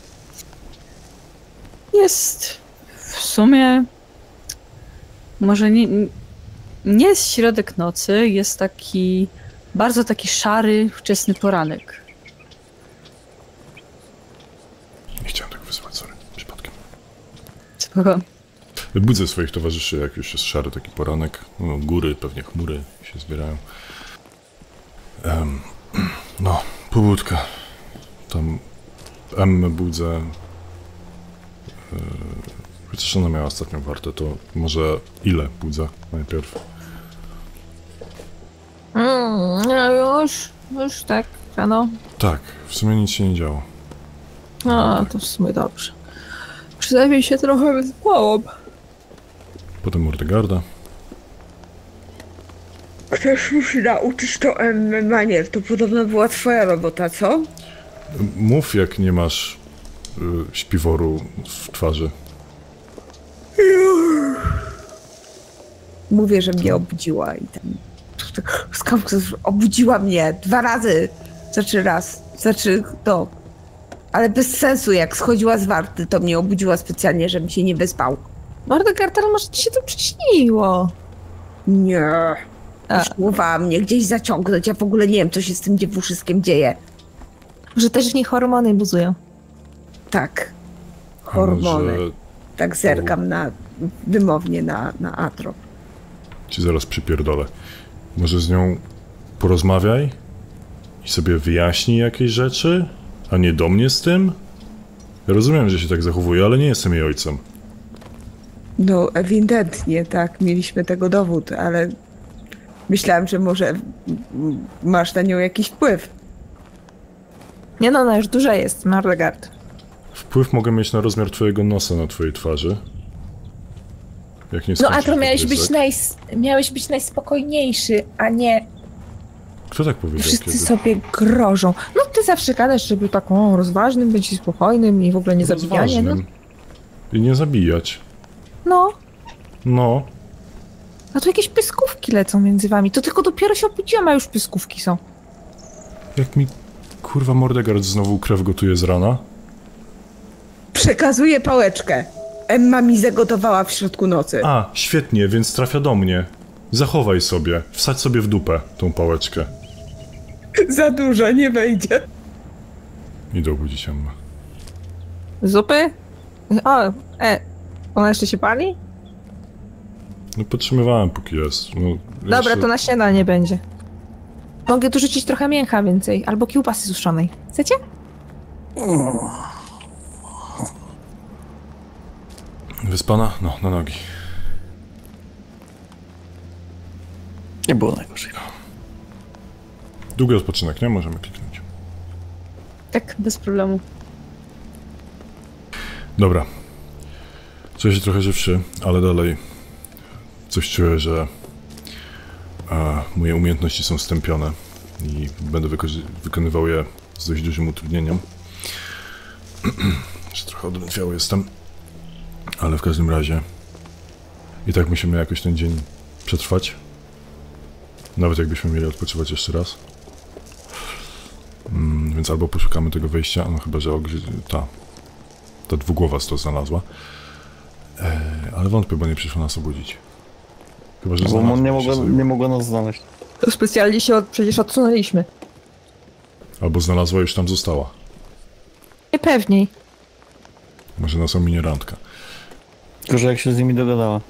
Jest w sumie... Może nie jest środek nocy, jest taki... Bardzo taki szary, wczesny poranek. Nie chciałem tego wyzywać, sorry, przypadkiem. Spoko. Budzę swoich towarzyszy, jak już jest szary taki poranek. No, góry, pewnie chmury się zbierają. No, pobudka. Tam Emmę budzę. Chociaż ona miała ostatnią wartę, to może ile budzę najpierw? No już tak, rano. Tak, w sumie nic się nie działo. A, to w sumie dobrze. Przynajmniej się trochę wyspałam. Potem Mordegarda. Chcesz już nauczyć to manier, to podobno była twoja robota, co? Mów, jak nie masz śpiworu w twarzy. Mówię, że mnie obudziła i tam... Obudziła mnie 2 razy. Znaczy to. Ale bez sensu, jak schodziła z warty, to mnie obudziła specjalnie, żebym się nie wyspał. Mordegarter, może ci się to przyśniło? Nie. Próbowała mnie gdzieś zaciągnąć, ja w ogóle nie wiem, co się z tym dziewuszyskiem dzieje. Że też w niej hormony buzują. Tak. A Hormony. może Tak zerkam na wymownie na Atro. ci zaraz przypierdolę. Może z nią porozmawiaj i sobie wyjaśnij jakieś rzeczy, a nie do mnie z tym? Ja rozumiem, że się tak zachowuje, ale nie jestem jej ojcem. No, ewidentnie, tak, mieliśmy tego dowód, ale myślałam, że może masz na nią jakiś wpływ. Nie no, ona już duża jest, Mordegard. Wpływ mogę mieć na rozmiar twojego nosa na twojej twarzy. Jak nie No a skończysz to podpisek. miałeś być najspokojniejszy, a nie Kto tak powiedział wszyscy kiedy? sobie grożą. No ty zawsze gadasz, żeby taką rozważnym, być spokojnym i w ogóle nie zabijanie. No, Rozważnym. I nie zabijać. no, No. a tu jakieś pyskówki lecą między wami. To tylko dopiero się obudziłam, a już pyskówki są. Jak mi kurwa Mordegard znowu krew gotuje z rana? Przekazuję pałeczkę. Emma mi zagotowała w środku nocy. A, świetnie, więc trafia do mnie. Zachowaj sobie, wsadź sobie w dupę tą pałeczkę. Za dużo, nie wejdzie. Idę obudzić Emmę. Zupy? O, ona jeszcze się pali? No podtrzymywałem póki jest. No, Dobra, jeszcze... to na śniadanie będzie. Mogę tu rzucić trochę mięcha więcej, albo kiełbasy suszonej. Chcecie? Wyspana? No, na nogi. Nie było najgorzej. Długi odpoczynek, nie? Możemy kliknąć. Tak, bez problemu. Dobra. Czuję się trochę żywszy, ale dalej coś czuję, że moje umiejętności są stępione i będę wykonywał je z dość dużym utrudnieniem. Że trochę odrętwiały jestem, ale w każdym razie i tak musimy jakoś ten dzień przetrwać. Nawet jakbyśmy mieli odpoczywać jeszcze raz. Więc albo poszukamy tego wejścia, no chyba, że ta dwugłowa to znalazła. Ale wątpię, bo nie przyszło nas obudzić. Chyba, że Bo znalazła, nie mogła nas znaleźć. To specjalnie się przecież odsunęliśmy. Albo znalazła i już tam została. Niepewniej. Może nas ominie randka. Tylko, że jak się z nimi dogadała.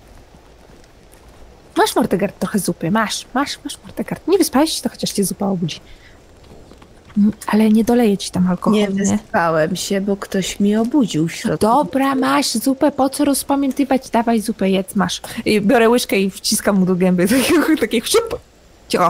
Masz, Mordegard, trochę zupy. Masz, Mordegard. Nie wyspałeś się, to chociaż cię zupa obudzi. Ale nie doleję ci tam alkoholu, Nie wyspałem się, bo ktoś mnie obudził w środku. Dobra, masz zupę, po co rozpamiętywać? Dawaj zupę, jedz, masz. I biorę łyżkę i wciskam mu do gęby. Takie siup. Cio.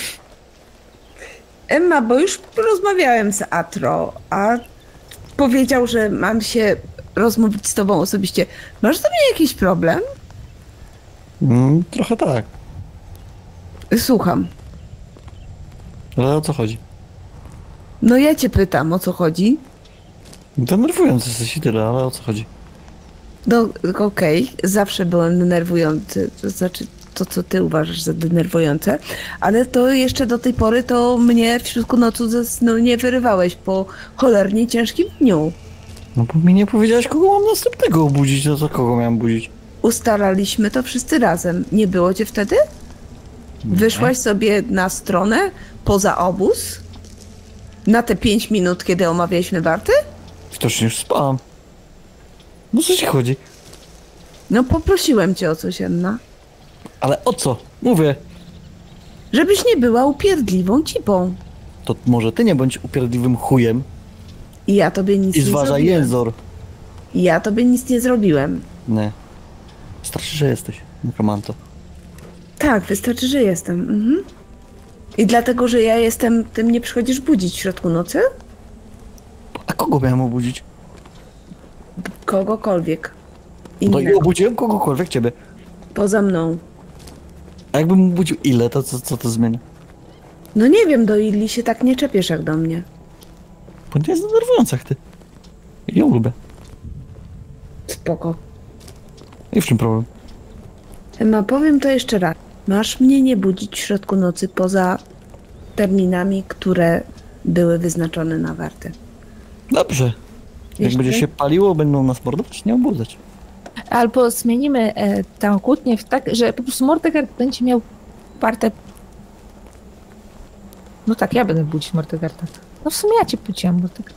Emma, bo już rozmawiałem z Atro, a powiedział, że mam się rozmówić z tobą osobiście. Masz do mnie jakiś problem? Trochę tak. Słucham. Ale o co chodzi? No ja cię pytam, o co chodzi? Denerwujący jesteś i tyle, ale o co chodzi? No okej, zawsze byłem denerwujący, to znaczy to, co ty uważasz za denerwujące, ale to jeszcze do tej pory to mnie w środku nocy ze snu nie wyrywałeś po cholernie ciężkim dniu. No bo mi nie powiedziałeś, kogo mam następnego obudzić, no to kogo miałem budzić? Ustalaliśmy to wszyscy razem. Nie było cię wtedy? Wyszłaś sobie na stronę poza obóz? Na te 5 minut, kiedy omawialiśmy warty? Widocznie już spałam. No co ci chodzi? No poprosiłem cię o coś, Anna. Ale o co? Mówię. Żebyś nie była upierdliwą cipą. To może ty nie bądź upierdliwym chujem I ja tobie nic i nie zważaj zrobiłem. jęzor. I ja tobie nic nie zrobiłem. Nie. Starczy, że jesteś nekromanto. Tak, wystarczy, że jestem. Mhm. I dlatego, że ja jestem, ty mnie przychodzisz budzić w środku nocy? A kogo miałem obudzić? Kogokolwiek. No i Innego. obudziłem kogokolwiek, ciebie. Poza mną. A jakbym obudził ile, to co to zmienia? No nie wiem, do Illi się tak nie czepiesz jak do mnie. Bo nie jest denerwująca jak ty. I ją lubię. Spoko. I w czym problem? Emma, powiem to jeszcze raz. Masz mnie nie budzić w środku nocy poza terminami, które były wyznaczone na warty. Dobrze. Jak Jeszcze? będzie się paliło, będą nas mordować, nie obudzać. Albo zmienimy tę kłótnię w tak, że po prostu Mordekaiser będzie miał wartę. No tak, ja będę budzić Mordegarda. No w sumie ja cię budziłam, Mordekaiser.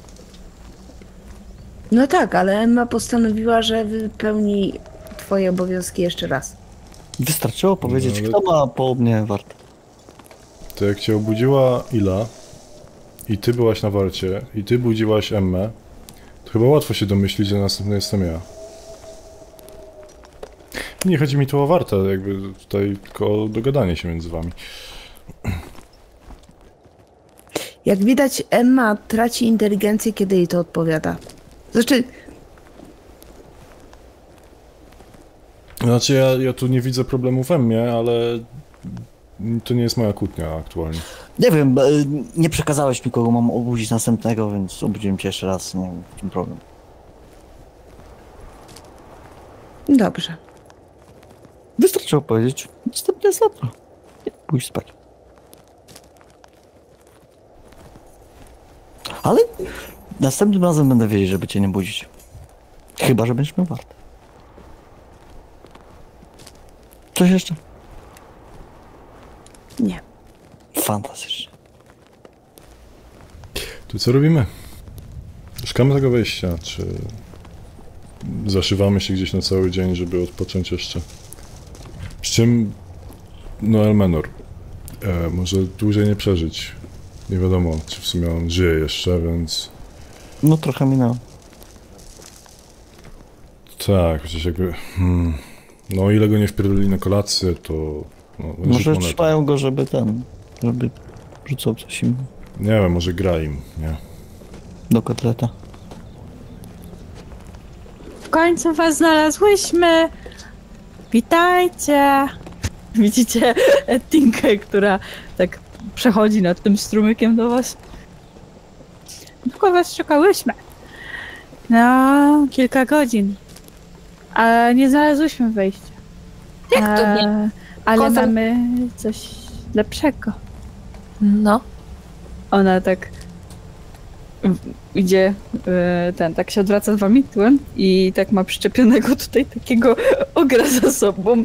No tak, ale Emma postanowiła, że wypełni twoje obowiązki jeszcze raz. Wystarczyło powiedzieć, ale- kto ma po mnie wartę. To jak cię obudziła Ila i ty byłaś na warcie i ty budziłaś Emmę, to chyba łatwo się domyślić, że następny jestem ja. Nie chodzi mi tu o wartę, jakby tutaj tylko o dogadanie się między wami. Jak widać, Emma traci inteligencję, kiedy jej to odpowiada. Znaczy, Znaczy ja tu nie widzę problemu w Emmie, ale to nie jest moja kłótnia aktualnie. Nie wiem, nie przekazałeś mi, kogo mam obudzić następnego, więc obudziłem cię jeszcze raz, nie wiem, w czym problem. dobrze. Wystarczyło powiedzieć, następny jest jutro. Nie pójdź spać. Ale następnym razem będę wiedzieć, żeby cię nie budzić. Chyba, że będziesz miał wartę. Coś jeszcze? Nie. Fantastycznie. To co robimy? Szukamy tego wejścia, czy zaszywamy się gdzieś na cały dzień, żeby odpocząć jeszcze? Przy czym, no Elmenor może dłużej nie przeżyć. Nie wiadomo, czy w sumie on żyje jeszcze, więc No trochę minęło. tak, chociaż jakby... No o ile go nie wpierdolili na kolację, to... No, Może monetę. trzymają go, żeby żeby rzucał coś im Nie wiem, może gra im, nie? do kotleta. W końcu was znalazłyśmy! Witajcie! Widzicie Tinkę, która tak przechodzi nad tym strumykiem do was. Długo was szukałyśmy. No, kilka godzin. Ale nie znalazłyśmy wejścia. Jak to nie? Ale Koza- mamy coś lepszego. No. Ona tak idzie, tak się odwraca z wami tyłem i tak ma przyczepionego tutaj takiego ogra za sobą.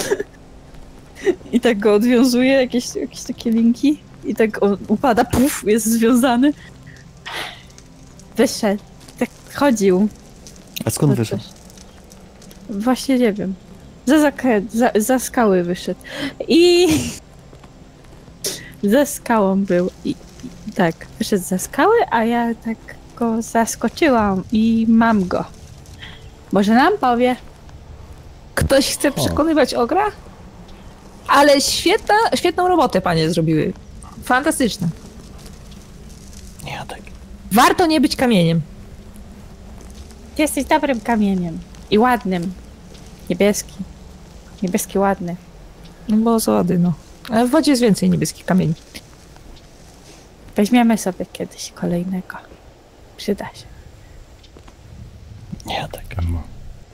I tak go odwiązuje, jakieś takie linki i tak on upada, puf, jest związany. Wyszedł, tak chodził. A skąd wyszedł? Właśnie nie wiem. Za skały wyszedł. I za skałą był. I tak, wyszedł za skały, a ja tak go zaskoczyłam i mam go. Może nam powie. Ktoś chce przekonywać ogra? Ale świetną robotę panie zrobiły. Fantastyczne. Nie, ja tak. Warto nie być kamieniem. Ty jesteś dobrym kamieniem. I ładnym. Niebieski. Niebieski ładny. No bo za ładny, no. Ale w wodzie jest więcej niebieskich kamieni. Weźmiemy sobie kiedyś kolejnego. Przyda się. Nie, ja tak. Emma.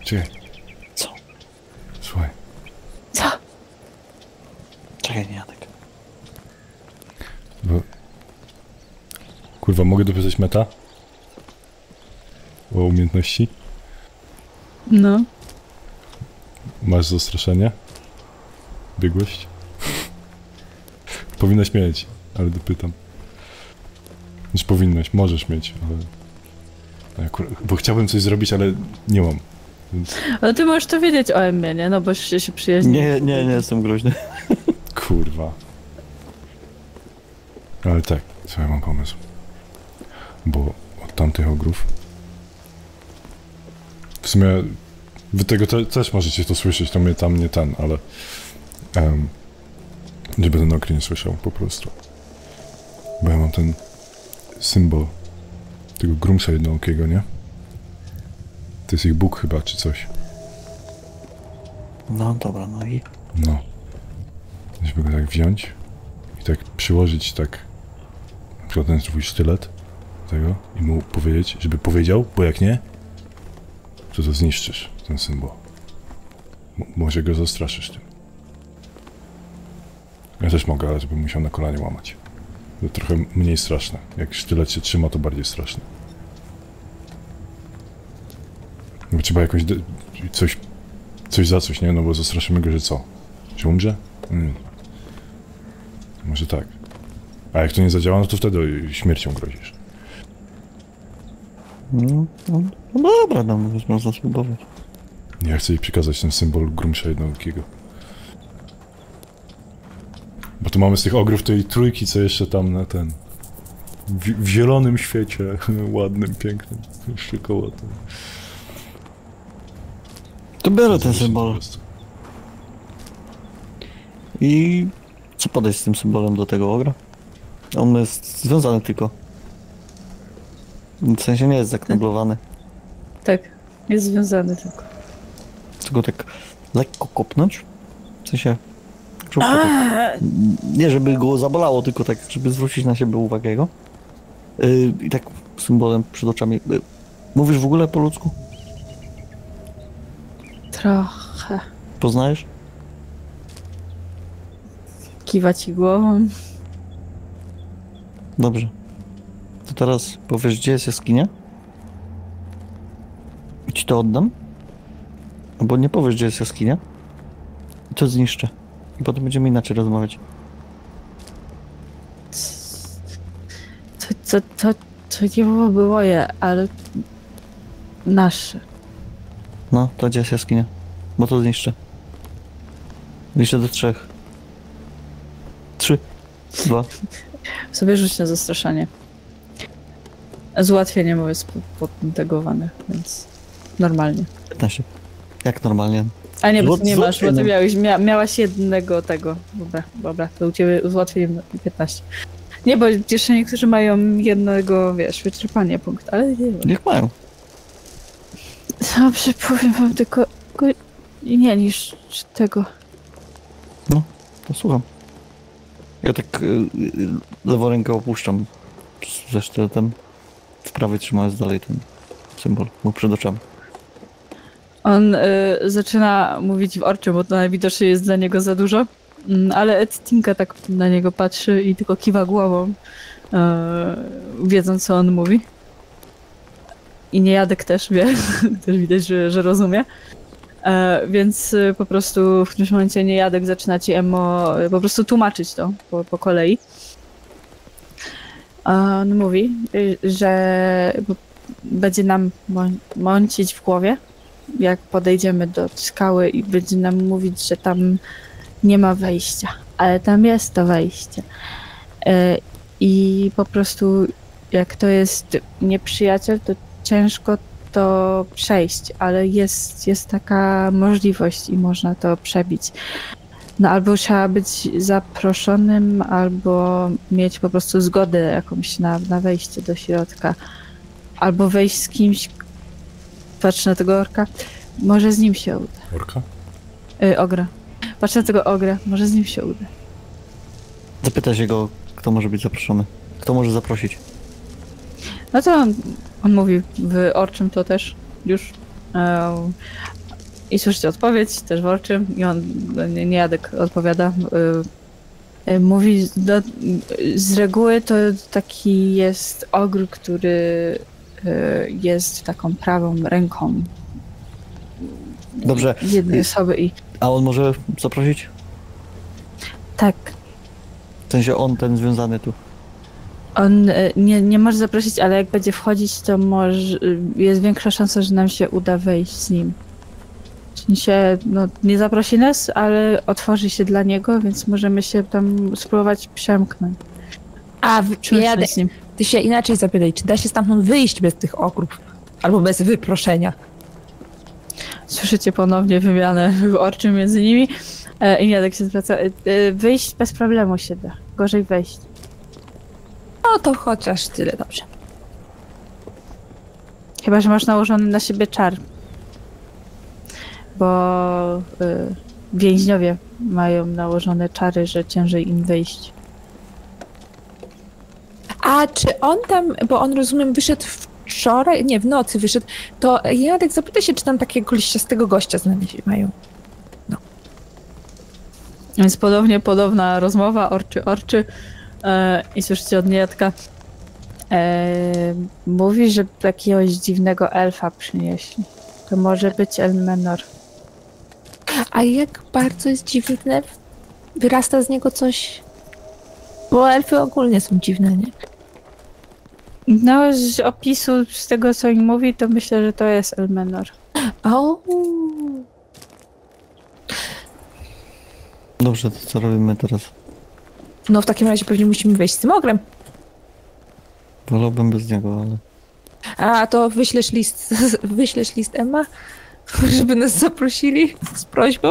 Czekaj. Co? Słuchaj. Co? Czekaj, nie Jadek. Bo... Kurwa, mogę dopisać meta? O umiejętności? No. Masz zastraszenie? Biegłość? Powinnaś mieć, ale dopytam. Znaczy powinnaś, możesz mieć, ale... Bo chciałbym coś zrobić, ale nie mam. Więc... Ale ty możesz to wiedzieć o Emmie, nie? No bo się przyjaźni. Nie jestem groźny. Kurwa. Ale tak, słuchaj, mam pomysł. Bo od tamtych ogrów... W sumie... Wy tego też możecie to słyszeć, to mnie tam nie ten, ale... żeby ten okry nie słyszał, po prostu. Bo ja mam ten... symbol... tego Grumsa jednookiego, nie? To jest ich Bóg chyba, czy coś. No dobra, no i... No. Żeby go tak wziąć i tak przyłożyć tak na przykład ten swój sztylet tego i mu powiedzieć, żeby powiedział, bo jak nie, to zniszczysz ten symbol. Może go zastraszysz tym. Ja też mogę, ale żebym musiał na kolanie łamać. To trochę mniej straszne. Jak sztylet się trzyma, to bardziej straszne. Bo trzeba jakoś coś za coś, nie? No bo zastraszymy go, że co? Że umrze? Może tak. A jak to nie zadziała, no to wtedy śmiercią grozisz. No dobra, no można spróbować. Ja chcę jej przekazać ten symbol Grumsza jednookiego. Bo tu mamy z tych ogrów tej trójki, co jeszcze tam na ten... W zielonym świecie, ładnym, pięknym, jeszcze koło tym. To biorę ten symbol. I co podejść z tym symbolem do tego ogra? On jest związany tylko. W sensie nie jest zakneblowany. Tak, jest związany tylko. Tylko tak lekko kopnąć. W sensie... Tak, nie żeby go zabolało, tylko tak, żeby zwrócić na siebie uwagę jego. I tak symbolem przed oczami. Mówisz w ogóle po ludzku? Trochę. Poznajesz? Kiwa ci głową. Dobrze. To teraz powiesz, gdzie jest jaskinia? I ci to oddam. Albo nie powiesz, gdzie jest jaskinia. I to zniszczę. I potem będziemy inaczej rozmawiać. To nie było moje, ale nasze. No, to gdzie jest jaskinia? Bo to zniszczę. Liczę do 3. 3, 2. Sobie rzuć na zastraszanie. Z ułatwieniem jest podintegrowane, więc normalnie. 15. Jak normalnie? A nie, bo nie masz, bo ty ułatwieniem. miałaś jednego tego. Dobra, to u ciebie z ułatwieniem 15. Nie, bo jeszcze niektórzy mają jednego, wiesz, wyczerpanie punkt, ale nie wiem. Niech mają. Dobrze, powiem wam tylko nie niż tego. No, to słucham. Ja tak lewą rękę opuszczam ze sztyletem. W prawej trzymając dalej ten symbol mu przed oczami. On zaczyna mówić w orczy, bo to najwidoczniej jest dla niego za dużo. Ale Edtinka tak na niego patrzy i tylko kiwa głową, wiedząc co on mówi. I Niejadek też wie, też widać, że rozumie. Więc po prostu w którymś momencie Niejadek zaczyna ci Emmo po prostu tłumaczyć to po kolei. On mówi, że będzie nam mącić w głowie, jak podejdziemy do skały i będzie nam mówić, że tam nie ma wejścia, ale tam jest to wejście. I po prostu jak to jest nieprzyjaciel, to ciężko to przejść, ale jest taka możliwość i można to przebić. No albo trzeba być zaproszonym, albo mieć po prostu zgodę jakąś na wejście do środka. Albo wejść z kimś, patrz na tego orka, może z nim się uda. Orka? Ogra. Patrz na tego ogra, może z nim się uda. Zapytaj się go, kto może być zaproszony. Kto może zaprosić? No to on mówi w orczym to też już. I słyszycie odpowiedź, też worczy, i on, niejadek odpowiada. Mówi, z reguły to taki jest ogr, który jest taką prawą ręką Dobrze. jednej osoby i A on może zaprosić? tak, W sensie on, ten związany tu. on nie może zaprosić, ale jak będzie wchodzić, to może jest większa szansa, że nam się uda wejść z nim. W sensie, no, nie zaprosi nas, ale otworzy się dla niego, więc możemy się tam spróbować przemknąć. Jadę. Z nim. Ty się inaczej zapytaj, czy da się stamtąd wyjść bez tych ogrów? Albo bez wyproszenia? Słyszycie ponownie wymianę orczy między nimi i Jadek się zwraca. Wyjść bez problemu się da. Gorzej wejść. No to chociaż tyle dobrze. Chyba że masz nałożony na siebie czar. Bo więźniowie mają nałożone czary, że ciężej im wyjść. A czy on tam, bo on rozumiem wyszedł wczoraj, nie, w nocy wyszedł, to Jadek zapyta się, czy tam takiego liściastego gościa z nami mają. Więc podobna rozmowa, orczy. I słyszycie od niejadka. Mówi, że jakiegoś dziwnego elfa przynieśli. To może być Elmenor. A jak bardzo jest dziwny? Wyrasta z niego coś? Bo elfy ogólnie są dziwne, nie? No, z opisu, z tego co im mówi, to myślę, że to jest Elmenor. O. Dobrze, to co robimy teraz? No w takim razie pewnie musimy wejść z tym ogrem. Wolałbym bez niego, ale... A to wyślesz list Emma, żeby nas zaprosili z prośbą?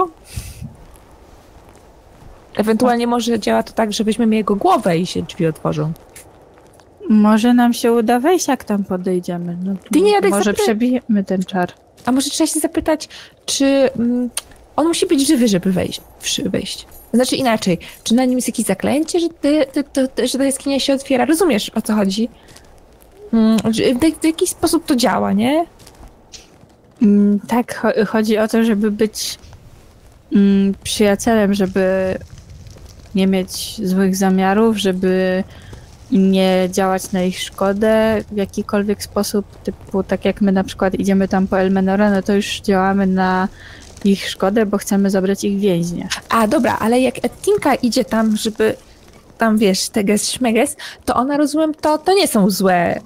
Ewentualnie może działa to tak, że weźmiemy jego głowę i się drzwi otworzą. Może nam się uda wejść, jak tam podejdziemy. No, Ty nie, Jadek, może przebijemy ten czar. A może trzeba się zapytać, czy on musi być żywy, żeby wejść? Znaczy inaczej, czy na nim jest jakieś zaklęcie, że ta jaskinia się otwiera? Rozumiesz, o co chodzi? W jakiś sposób to działa, nie? Tak, chodzi o to, żeby być przyjacielem, żeby nie mieć złych zamiarów, żeby nie działać na ich szkodę w jakikolwiek sposób, typu tak jak my na przykład idziemy tam po Elmenora, no to już działamy na ich szkodę, bo chcemy zabrać ich więźnia. A dobra, ale jak Ettinka idzie tam, żeby tam, wiesz, teges śmeges, to ona, rozumiem, to nie są złe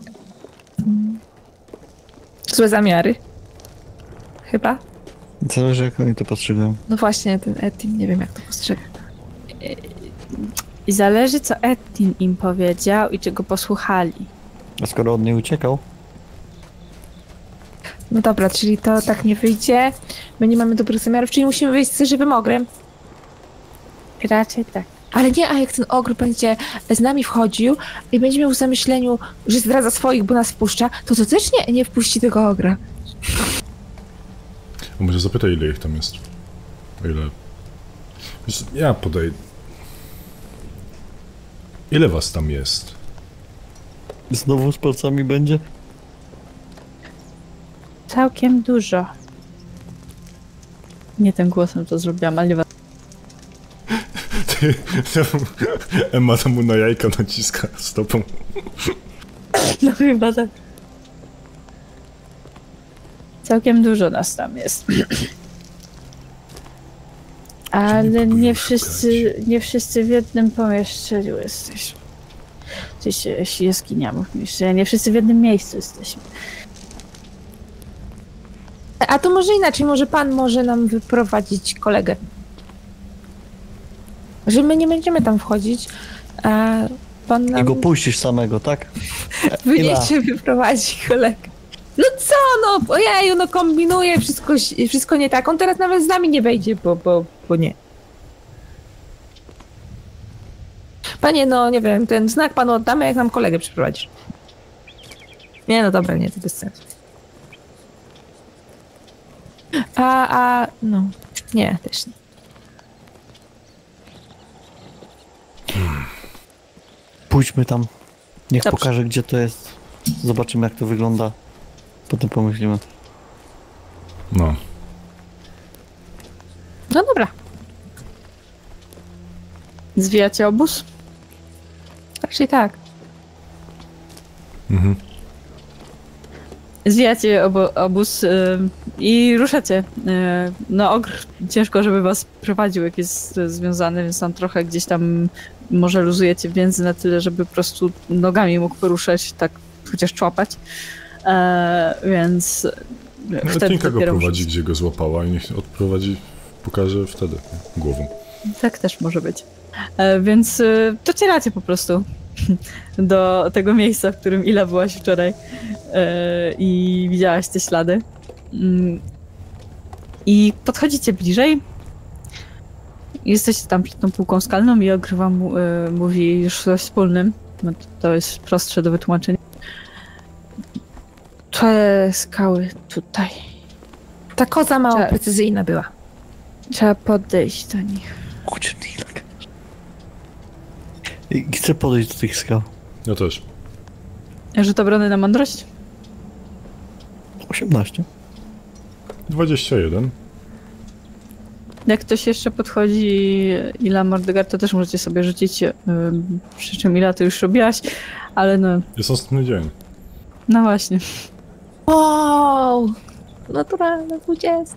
zamiary. Chyba? Zależy, jak oni to postrzegają. No właśnie, ten Ettin, nie wiem, jak to postrzega. I zależy, co Ettin im powiedział i czego posłuchali. A skoro od niej uciekał? No dobra, czyli to tak nie wyjdzie. My nie mamy dobrych zamiarów, czyli musimy wyjść z żywym ogrem. Raczej tak. Ale nie, a jak ten ogr będzie z nami wchodził i będzie miał w zamyśleniu, że zdradza swoich, bo nas wpuszcza, to też nie wpuści tego ogra. A może zapytaj, ile ich tam jest. O ile... Ja podaj... Ile was tam jest? Znowu z palcami będzie? Całkiem dużo. Nie tym głosem to zrobiłam, ale nie Emma tam mu na jajka naciska stopą. no chyba tak. Całkiem dużo nas tam jest. Ale nie wszyscy w jednym pomieszczeniu jesteśmy. Jeśli jaskinia mówmy, nie wszyscy w jednym miejscu jesteśmy. A to może inaczej, może pan może nam wyprowadzić kolegę. Że my nie będziemy tam wchodzić, a pan nam... I go puścisz samego, tak? Wyniesie, wyprowadzi kolegę. No co, no, ojeju, no kombinuje, wszystko nie tak. On teraz nawet z nami nie wejdzie, bo nie. Panie, no nie wiem, ten znak panu oddamy, jak nam kolegę przyprowadzisz. Nie, no dobra, nie, to bez sensu. No, nie, też nie. Pójdźmy tam. Niech Dobrze. pokaże, gdzie to jest. Zobaczymy, jak to wygląda. Potem pomyślimy. No. No dobra. Zwijacie obóz? Raczej tak. Mhm. Zwijacie obóz i ruszacie. No ogr ciężko, żeby was prowadził, jak jest związany, więc tam trochę gdzieś tam może luzujecie więzy na tyle, żeby po prostu nogami mógł poruszać, tak chociaż człapać. Więc No, wtedy Tinka go dopiero prowadzi, ruszyć. gdzie go złapała i niech odprowadzi, pokaże wtedy głową. Tak też może być. Więc docieracie po prostu do tego miejsca, w którym Ila byłaś wczoraj i widziałaś te ślady. I podchodzicie bliżej. Jesteście tam przed tą półką skalną i Ogr wam mówi już coś wspólnym. No to jest prostsze do wytłumaczenia. Te skały tutaj. Ta koza mało Cze- precyzyjna była. Trzeba podejść do nich. Chodź, Dilek. I chcę podejść do tych skał. Ja też. Rzut obrony na mądrość? 18. 21. Jak ktoś jeszcze podchodzi, Ila Mordegard, to też możecie sobie rzucić. Przy czym Ila to już robiłaś, ale no, Jest następny dzień. no właśnie. Wow! Naturalna 20.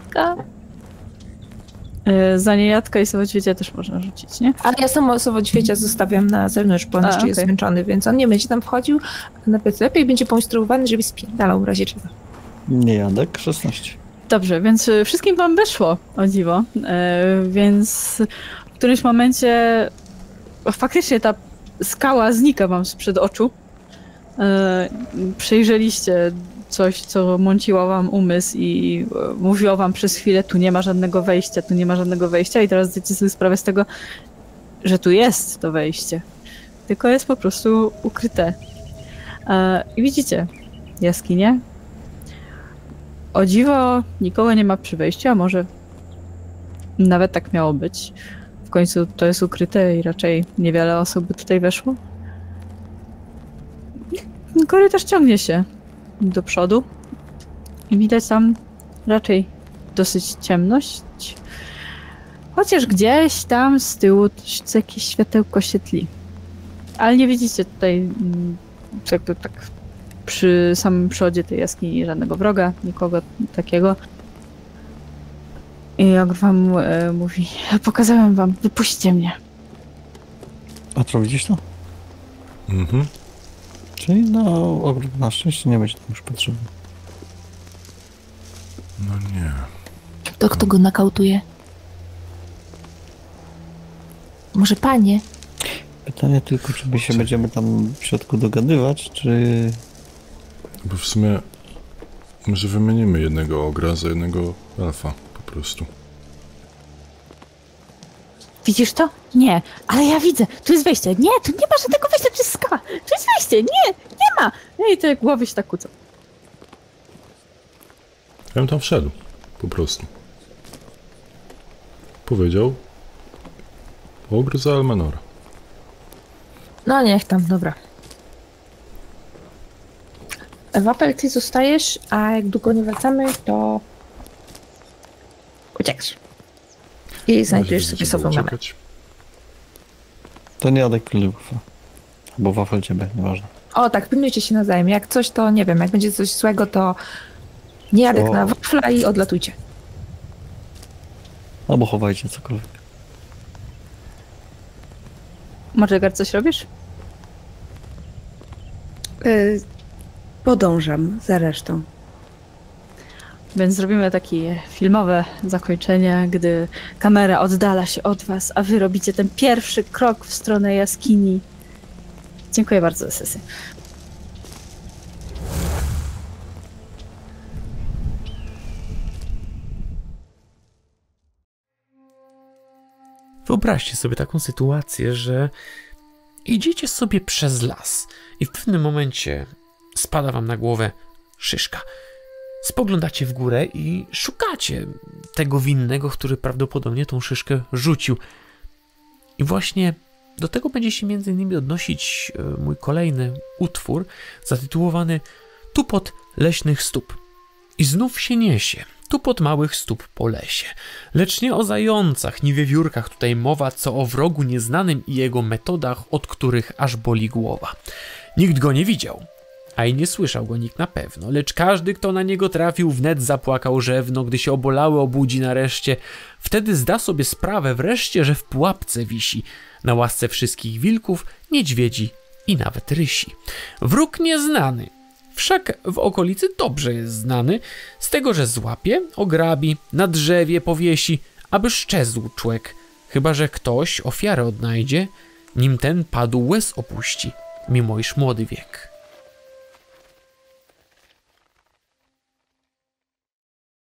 Za niejadka i samoćwiecia też można rzucić, nie? Ale ja samo ćwiecia zostawiam na zewnątrz, bo on jeszcze jest okej. zmęczony, więc on nie będzie tam wchodził. Nawet lepiej będzie poinstruowany, żeby spierdalał w razie czego. Nie Jadek, 16. Dobrze, więc wszystkim wam wyszło, o dziwo. Więc w którymś momencie faktycznie ta skała znika wam sprzed oczu. Przejrzeliście coś, co mąciło wam umysł i mówiło wam przez chwilę, tu nie ma żadnego wejścia, tu nie ma żadnego wejścia i teraz zdajecie sobie sprawę z tego, że tu jest to wejście. Tylko jest po prostu ukryte. I widzicie jaskinię. O dziwo nikogo nie ma przy wejściu, a może nawet tak miało być. W końcu to jest ukryte i raczej niewiele osób by tutaj weszło. Korytarz ciągnie się do przodu i widać tam raczej dosyć ciemność. Chociaż gdzieś tam z tyłu jakieś światełko się tli. Ale nie widzicie tutaj jakby tak przy samym przodzie tej jaskini żadnego wroga, nikogo takiego. I Ogr wam mówi, pokazałem wam, wypuśćcie mnie. A co, widzisz to? Mhm. Czyli no, ogród na szczęście nie będzie tam już potrzebny. No nie. To kto go nakautuje? Może panie? Pytanie tylko, czy my się będziemy tam w środku dogadywać, czy... Bo w sumie może wymienimy jednego ogra za jednego elfa po prostu. Widzisz to? Nie, ale ja widzę, tu jest wejście. Nie, tu nie ma żadnego wejścia, to jest skała. Tu jest wejście, nie ma. No i te głowy się tak kłócą. Ja bym tam wszedł. Po prostu. Powiedział ogr za Elmenora. No niech tam, dobra. Wapel, ty zostajesz, a jak długo nie wracamy, to uciekasz. I znajdujesz sobie sobą mamę. To nie Jadek Krylufa. Bo wafel ciebie, nieważne. O tak, pilnujcie się nawzajem. Jak coś, to nie wiem, jak będzie coś złego, to nie jadek O. na wafla i odlatujcie. Albo chowajcie cokolwiek. Mordegard, coś robisz? Podążam za resztą. Więc zrobimy takie filmowe zakończenie, gdy kamera oddala się od was, a wy robicie ten pierwszy krok w stronę jaskini. Dziękuję bardzo za sesję. Wyobraźcie sobie taką sytuację, że idziecie sobie przez las i w pewnym momencie spada wam na głowę szyszka. Spoglądacie w górę i szukacie tego winnego, który prawdopodobnie tą szyszkę rzucił. I właśnie do tego będzie się między innymi odnosić mój kolejny utwór zatytułowany Tupot leśnych stóp. I znów się niesie tupot małych stóp po lesie. Lecz nie o zającach, ni wiewiórkach tutaj mowa, co o wrogu nieznanym i jego metodach, od których aż boli głowa. Nikt go nie widział, a i nie słyszał go nikt na pewno, lecz każdy, kto na niego trafił, wnet zapłakał rzewno, gdy się obolały obudzi nareszcie. Wtedy zda sobie sprawę wreszcie, że w pułapce wisi, na łasce wszystkich wilków, niedźwiedzi i nawet rysi. Wróg nieznany, wszak w okolicy dobrze jest znany, z tego, że złapie, ograbi, na drzewie powiesi, aby szczezł człek, chyba że ktoś ofiarę odnajdzie, nim ten padł łez opuści, mimo iż młody wiek.